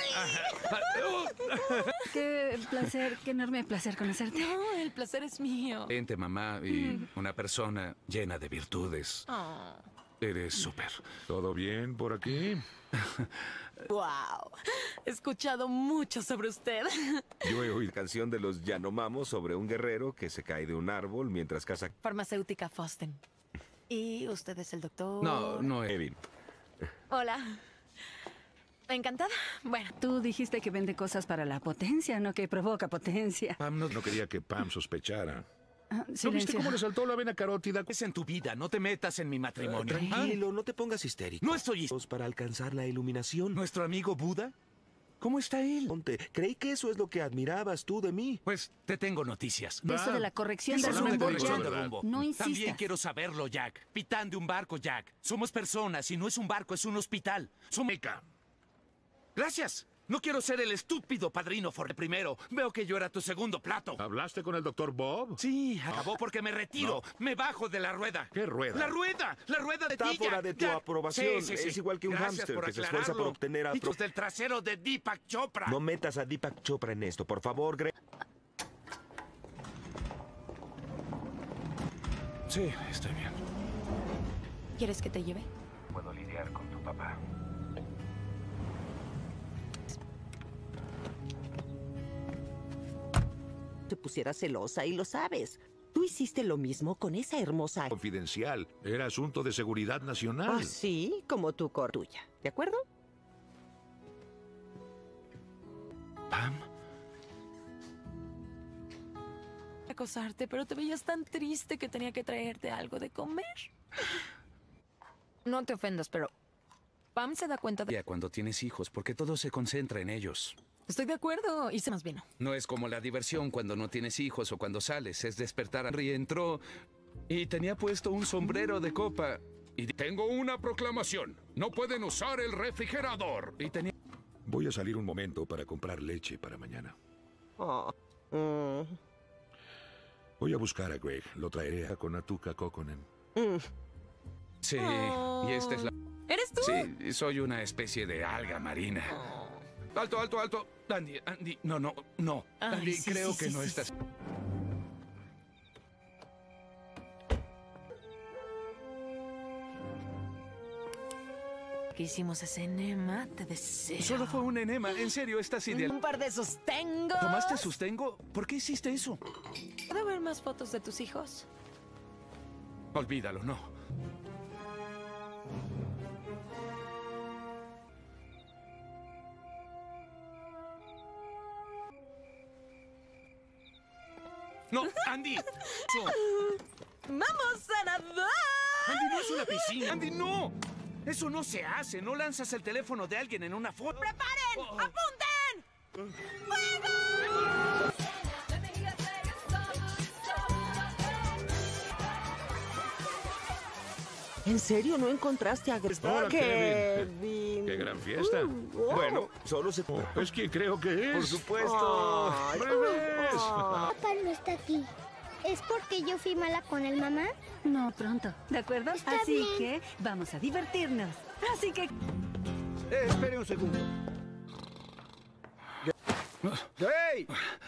[SPEAKER 1] Qué placer, qué enorme placer conocerte.
[SPEAKER 6] No, el placer es mío.
[SPEAKER 2] Vente, mamá, y una persona llena de virtudes.
[SPEAKER 6] Oh.
[SPEAKER 2] Eres súper.
[SPEAKER 4] ¿Todo bien por aquí?
[SPEAKER 6] Wow. He escuchado mucho sobre usted.
[SPEAKER 10] Yo he oído canción de los Yanomamos sobre un guerrero que se cae de un árbol mientras caza...
[SPEAKER 6] Farmacéutica Foster. ¿Y usted es el doctor?
[SPEAKER 2] No, no,
[SPEAKER 10] Kevin.
[SPEAKER 6] Hola. Encantada. Bueno.
[SPEAKER 1] Tú dijiste que vende cosas para la potencia, no que provoca potencia.
[SPEAKER 4] Pam no, no quería que Pam sospechara.
[SPEAKER 1] Ah,
[SPEAKER 2] ¿No viste cómo le saltó la vena carótida? Es en tu vida, no te metas en mi matrimonio.
[SPEAKER 10] Uh, tranquilo, no te pongas histérico.
[SPEAKER 2] No estoy histérico.
[SPEAKER 10] Para alcanzar la iluminación.
[SPEAKER 2] ¿Nuestro amigo Buda? ¿Cómo está él?
[SPEAKER 10] Ponte, creí que eso es lo que admirabas tú de mí.
[SPEAKER 2] Pues te tengo noticias.
[SPEAKER 1] De eso de la corrección de
[SPEAKER 2] Solamente
[SPEAKER 1] rumbo,
[SPEAKER 2] corrección
[SPEAKER 1] Jack.
[SPEAKER 2] de rumbo.
[SPEAKER 1] No insistas.
[SPEAKER 2] También quiero saberlo, Jack. Pitán de un barco, Jack. Somos personas y no es un barco, es un hospital. Somos... Gracias. No quiero ser el estúpido padrino for primero. Veo que yo era tu segundo plato.
[SPEAKER 4] ¿Hablaste con el doctor Bob?
[SPEAKER 2] Sí, acabó porque me retiro.
[SPEAKER 4] No.
[SPEAKER 2] Me bajo de la rueda.
[SPEAKER 4] ¿Qué rueda?
[SPEAKER 2] ¡La rueda! ¡La rueda de ti,
[SPEAKER 10] Metáfora
[SPEAKER 2] Jack,
[SPEAKER 10] de tu
[SPEAKER 2] Jack.
[SPEAKER 10] aprobación.
[SPEAKER 2] Sí, sí, sí.
[SPEAKER 10] Es igual que un
[SPEAKER 2] Gracias
[SPEAKER 10] hámster
[SPEAKER 2] por
[SPEAKER 10] que se esfuerza por
[SPEAKER 2] aclararlo.
[SPEAKER 10] obtener a...
[SPEAKER 2] Hijos del trasero de Deepak Chopra.
[SPEAKER 10] No metas a Deepak Chopra en esto, por favor, Greg.
[SPEAKER 2] Sí, estoy bien.
[SPEAKER 6] ¿Quieres que te lleve?
[SPEAKER 2] Puedo lidiar con tu papá.
[SPEAKER 5] Te pusiera celosa y lo sabes. Tú hiciste lo mismo con esa hermosa...
[SPEAKER 4] Confidencial. Era asunto de seguridad nacional.
[SPEAKER 5] Ah, sí, como tu cor tuya. ¿De acuerdo?
[SPEAKER 2] Pam.
[SPEAKER 6] Acosarte, pero te veías tan triste que tenía que traerte algo de comer. No te ofendas, pero Pam se da cuenta de...
[SPEAKER 2] Ya cuando tienes hijos, porque todo se concentra en ellos.
[SPEAKER 6] Estoy de acuerdo. Y se más vino.
[SPEAKER 2] No es como la diversión cuando no tienes hijos o cuando sales. Es despertar a Henry. Entró y tenía puesto un sombrero de copa. Y
[SPEAKER 19] tengo una proclamación. No pueden usar el refrigerador.
[SPEAKER 2] Y tenía...
[SPEAKER 4] Voy a salir un momento para comprar leche para mañana.
[SPEAKER 5] Oh. Mm.
[SPEAKER 4] Voy a buscar a Greg. Lo traeré con Atuka Kokkonen.
[SPEAKER 5] Mm.
[SPEAKER 2] Sí, oh. Y esta es la...
[SPEAKER 6] ¿Eres tú?
[SPEAKER 2] Sí, soy una especie de alga marina. Oh. Alto, alto, alto. Andy, Andy, no, no, no. Ay, Andy, sí, creo sí, que sí, no sí, estás... Sí.
[SPEAKER 6] Que hicimos ese enema, te deseo.
[SPEAKER 2] Solo fue un enema, en serio, estás ideal.
[SPEAKER 6] Un par de sustengo.
[SPEAKER 2] ¿Tomaste sustengo? ¿Por qué hiciste eso?
[SPEAKER 6] ¿Puedo ver más fotos de tus hijos?
[SPEAKER 2] Olvídalo, no. No, Andy.
[SPEAKER 6] ¡Vamos a nadar!
[SPEAKER 2] Andy, no es una piscina. Andy, no. Eso no se hace. No lanzas el teléfono de alguien en una foto.
[SPEAKER 6] ¡Preparen! Oh. ¡Apunten! ¡Fuego!
[SPEAKER 5] ¿En serio no encontraste a Greg?
[SPEAKER 4] Hola,
[SPEAKER 5] Kevin.
[SPEAKER 4] Kevin. ¡Qué gran fiesta!
[SPEAKER 5] Uh, wow.
[SPEAKER 10] Bueno, solo se...
[SPEAKER 4] ¿Es quien creo que es?
[SPEAKER 10] Por supuesto.
[SPEAKER 4] Ay, ¡Bebés!
[SPEAKER 3] Oh. Papá no está aquí. ¿Es porque yo fui mala con el mamá?
[SPEAKER 1] No, pronto. ¿De acuerdo?
[SPEAKER 3] Está
[SPEAKER 1] Así
[SPEAKER 3] bien.
[SPEAKER 1] que vamos a divertirnos. Así que...
[SPEAKER 9] Eh, espere un segundo. ¡Hey!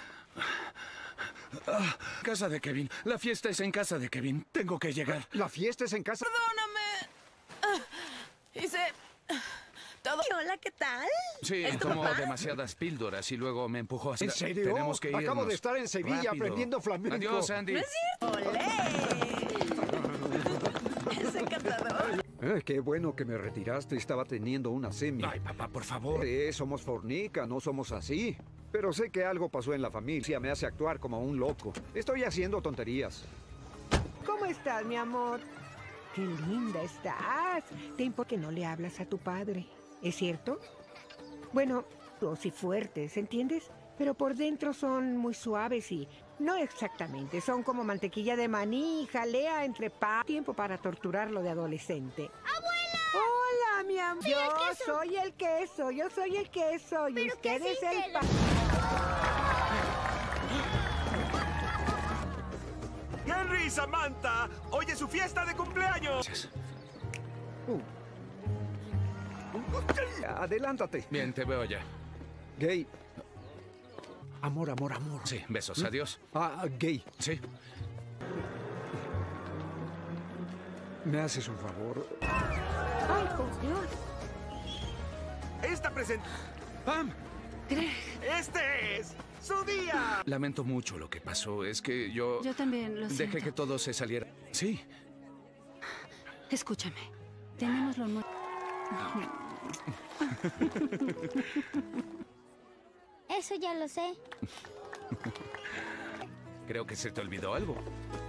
[SPEAKER 2] Ah, casa de Kevin. La fiesta es en casa de Kevin. Tengo que llegar.
[SPEAKER 9] ¿La fiesta es en casa?
[SPEAKER 6] Perdóname. Ah, hice... todo.
[SPEAKER 12] Hola, ¿qué tal?
[SPEAKER 2] Sí, tomó demasiadas píldoras y luego me empujó a...
[SPEAKER 9] ¿En serio?
[SPEAKER 2] Tenemos que irnos.
[SPEAKER 9] Acabo de estar en Sevilla
[SPEAKER 2] Rápido.
[SPEAKER 9] aprendiendo flamenco.
[SPEAKER 2] Adiós, Andy.
[SPEAKER 6] ¿No es cierto? ¡Olé! Es encantador.
[SPEAKER 9] Eh, qué bueno que me retiraste. Estaba teniendo una semi.
[SPEAKER 2] Ay, papá, por favor.
[SPEAKER 9] Eh, somos fornica, no somos así. Pero sé que algo pasó en la familia. Me hace actuar como un loco. Estoy haciendo tonterías.
[SPEAKER 7] ¿Cómo estás, mi amor? Qué linda estás. Te importa que no le hablas a tu padre. ¿Es cierto? Bueno, dos y fuertes, ¿entiendes? Pero por dentro son muy suaves y... No exactamente, son como mantequilla de maní y jalea entre pa... Tiempo para torturarlo de adolescente.
[SPEAKER 3] ¡Abuela!
[SPEAKER 7] ¡Hola, mi amor!
[SPEAKER 3] Soy
[SPEAKER 7] Yo
[SPEAKER 3] el queso.
[SPEAKER 7] soy el queso, yo soy el queso y
[SPEAKER 3] ¿Pero
[SPEAKER 7] usted
[SPEAKER 3] qué
[SPEAKER 7] es
[SPEAKER 3] hiciste?
[SPEAKER 7] el... Pa...
[SPEAKER 10] ¡Henry y Samantha! ¡Hoy es su fiesta de cumpleaños!
[SPEAKER 9] Uh. Adelántate.
[SPEAKER 2] Bien, te veo ya.
[SPEAKER 9] Gay. Amor, amor, amor.
[SPEAKER 2] Sí, besos. Adiós.
[SPEAKER 9] Ah, gay.
[SPEAKER 2] Sí.
[SPEAKER 9] ¿Me haces un favor?
[SPEAKER 7] ¡Ay, por Dios!
[SPEAKER 10] Esta presenta...
[SPEAKER 2] ¡Pam!
[SPEAKER 1] Greg.
[SPEAKER 10] ¡Este es su día!
[SPEAKER 2] Lamento mucho lo que pasó. Es que yo...
[SPEAKER 1] Yo también lo siento.
[SPEAKER 2] Dejé que todo se saliera. Sí.
[SPEAKER 1] Escúchame. Tenemos lo nuevo.
[SPEAKER 3] Eso ya lo sé.
[SPEAKER 2] Creo que se te olvidó algo.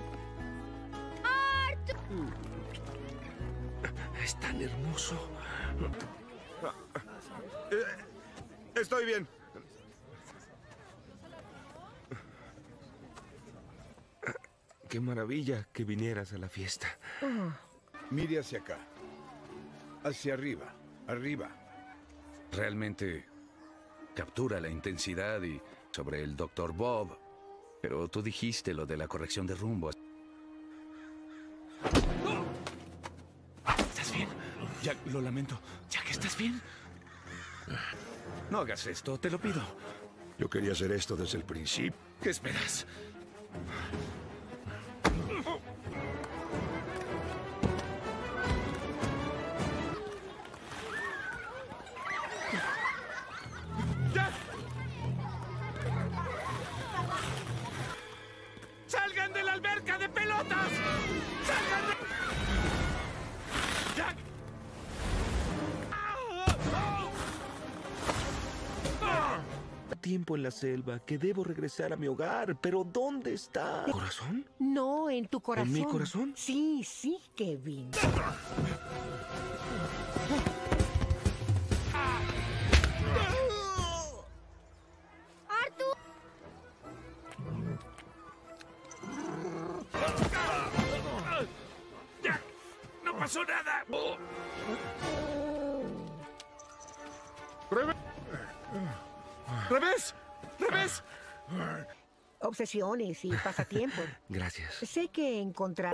[SPEAKER 10] Es tan hermoso. Estoy bien. Qué maravilla que vinieras a la fiesta.
[SPEAKER 16] Mire hacia acá. Hacia arriba. Arriba.
[SPEAKER 2] Realmente captura la intensidad y sobre el doctor Bob. Pero tú dijiste lo de la corrección de rumbo. ¿Estás bien? Jack, lo lamento. Jack, ¿estás bien? No hagas esto, te lo pido.
[SPEAKER 4] Yo quería hacer esto desde el principio.
[SPEAKER 2] ¿Qué esperas?
[SPEAKER 10] ¡Salgan de la alberca de pelotas! ¡Salgan de... ¡Jack! Tiempo en la selva, que debo regresar a mi hogar, pero ¿dónde está? ¿Corazón?
[SPEAKER 7] No, en tu corazón.
[SPEAKER 10] ¿En mi corazón?
[SPEAKER 7] Sí, sí, Kevin.
[SPEAKER 10] pasó nada! Oh.
[SPEAKER 9] ¡Revés! ¡Revés! ¡Revés!
[SPEAKER 7] Obsesiones y pasatiempos.
[SPEAKER 10] Gracias.
[SPEAKER 7] Sé que encontrar...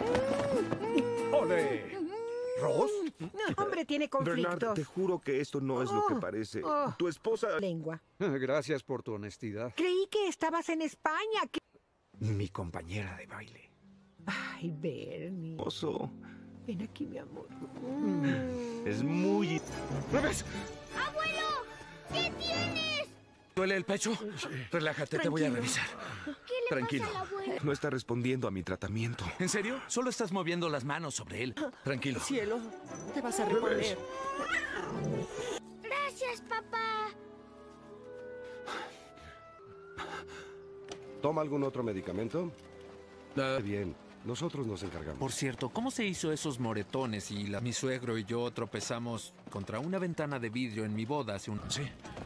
[SPEAKER 9] ¡Ole! ¿Ross?
[SPEAKER 7] Hombre, tiene conflictos.
[SPEAKER 10] Bernard, te juro que esto no es lo que parece.
[SPEAKER 7] Oh.
[SPEAKER 10] Tu esposa...
[SPEAKER 7] Lengua.
[SPEAKER 9] Gracias por tu honestidad.
[SPEAKER 7] Creí que estabas en España. ¿Qué?
[SPEAKER 9] Mi compañera de baile.
[SPEAKER 7] Ay, Bernie.
[SPEAKER 10] Oso.
[SPEAKER 7] Ven aquí, mi amor.
[SPEAKER 10] Mm. Es muy...
[SPEAKER 9] ¡Revés!
[SPEAKER 3] ¡Abuelo! ¿Qué tienes?
[SPEAKER 2] ¿Duele el pecho? Relájate,
[SPEAKER 7] Tranquilo.
[SPEAKER 2] te voy a revisar.
[SPEAKER 3] ¿Qué le
[SPEAKER 2] Tranquilo.
[SPEAKER 3] pasa al abuelo?
[SPEAKER 10] No está respondiendo a mi tratamiento.
[SPEAKER 2] ¿En serio? Solo estás moviendo las manos sobre él. Tranquilo.
[SPEAKER 5] Cielo, te vas a reponer.
[SPEAKER 3] Gracias, papá.
[SPEAKER 11] ¿Toma algún otro medicamento?
[SPEAKER 2] La-
[SPEAKER 11] Bien, nosotros nos encargamos.
[SPEAKER 17] Por cierto, ¿cómo se hizo esos moretones y la... mi suegro y yo tropezamos contra una ventana de vidrio en mi boda hace un...
[SPEAKER 2] Sí.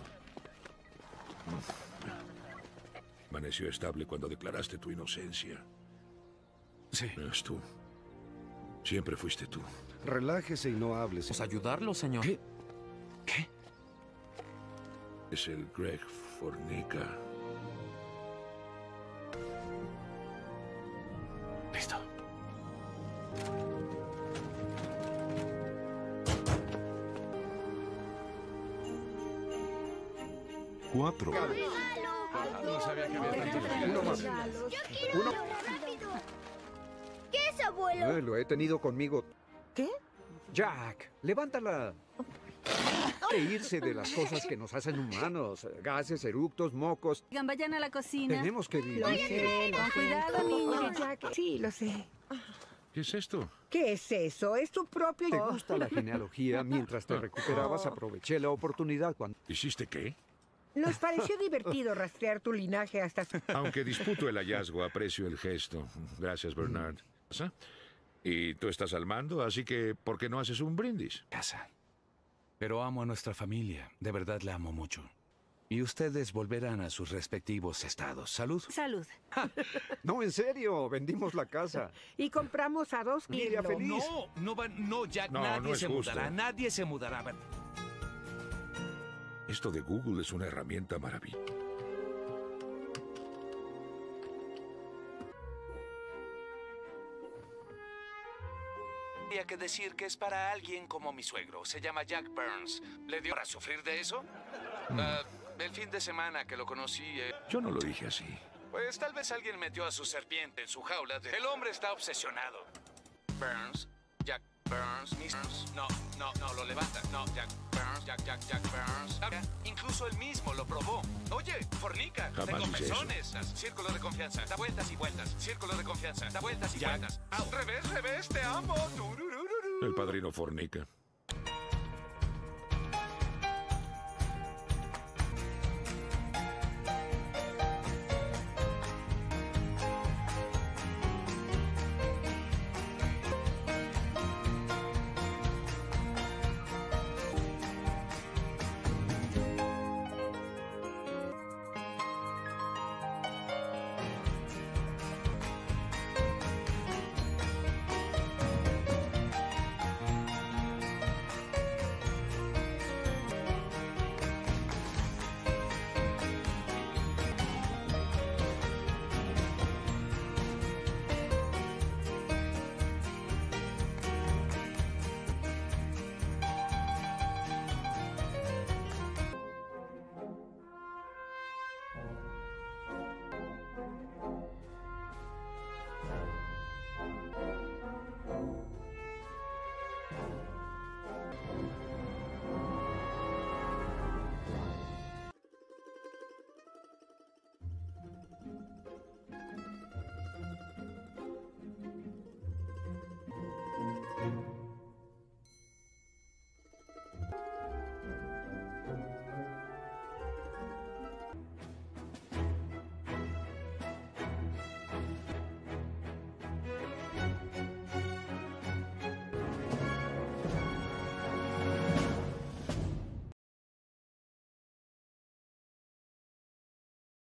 [SPEAKER 4] Amaneció estable cuando declaraste tu inocencia.
[SPEAKER 2] Sí.
[SPEAKER 4] Es tú. Siempre fuiste tú.
[SPEAKER 11] Relájese y no hables.
[SPEAKER 17] ¿Pues ayudarlo, señor?
[SPEAKER 2] ¿Qué? ¿Qué?
[SPEAKER 4] Es el Greg Fornica.
[SPEAKER 2] Listo.
[SPEAKER 10] Cuatro.
[SPEAKER 2] No sabía que había tanto
[SPEAKER 9] Uno más.
[SPEAKER 3] Yo quiero
[SPEAKER 9] Uno.
[SPEAKER 3] uno rápido. ¿Qué es, abuelo?
[SPEAKER 9] Eh, lo he tenido conmigo.
[SPEAKER 7] ¿Qué?
[SPEAKER 9] Jack, levántala. De irse de las cosas que nos hacen humanos. Gases, eructos, mocos.
[SPEAKER 1] Oigan, vayan a la cocina.
[SPEAKER 9] Tenemos que vivir.
[SPEAKER 7] Lo sé, lo
[SPEAKER 1] Con
[SPEAKER 7] sé.
[SPEAKER 1] cuidado, niños.
[SPEAKER 7] Oye, Jack, sí, lo sé.
[SPEAKER 4] ¿Qué es esto?
[SPEAKER 7] ¿Qué es eso? Es tu propio...
[SPEAKER 9] ¿Te gusta la genealogía? Mientras te recuperabas, aproveché la oportunidad cuando...
[SPEAKER 4] ¿Hiciste qué?
[SPEAKER 7] Nos pareció divertido rastrear tu linaje hasta... su-
[SPEAKER 4] Aunque disputo el hallazgo, aprecio el gesto. Gracias, Bernard. ¿Pasa? Y tú estás al mando, así que ¿por qué no haces un brindis?
[SPEAKER 2] Casa. Pero amo a nuestra familia. De verdad la amo mucho. Y ustedes volverán a sus respectivos estados. Salud.
[SPEAKER 1] Salud.
[SPEAKER 9] No, en serio, vendimos la casa.
[SPEAKER 7] Y compramos a dos
[SPEAKER 9] Familia
[SPEAKER 7] kilos.
[SPEAKER 9] feliz.
[SPEAKER 2] No, no va, no, Jack,
[SPEAKER 4] No,
[SPEAKER 2] nadie
[SPEAKER 4] no es
[SPEAKER 2] se
[SPEAKER 4] justo.
[SPEAKER 2] mudará, nadie se mudará.
[SPEAKER 4] Esto de Google es una herramienta maravillosa.
[SPEAKER 2] Habría que decir que es para alguien como mi suegro. Se llama Jack Burns. ¿Le dio para sufrir de eso? Ah, el fin de semana que lo conocí... eh,
[SPEAKER 4] Yo no lo dije así.
[SPEAKER 2] Pues tal vez alguien metió a su serpiente en su jaula. de- El hombre está obsesionado. Burns, Jack Burns, Miss Burns. No, no, no, lo levanta. No, Jack Burns, Jack, Jack, Jack Burns. Ah, incluso él mismo lo probó. Oye, fornica.
[SPEAKER 4] Jamás
[SPEAKER 2] Tengo
[SPEAKER 4] hice eso.
[SPEAKER 2] pezones. Círculo de confianza. Da vueltas y vueltas. Círculo de confianza. Da vueltas y
[SPEAKER 4] Jack.
[SPEAKER 2] vueltas. Au. Revés, revés, te amo. Tururururu.
[SPEAKER 4] El padrino fornica.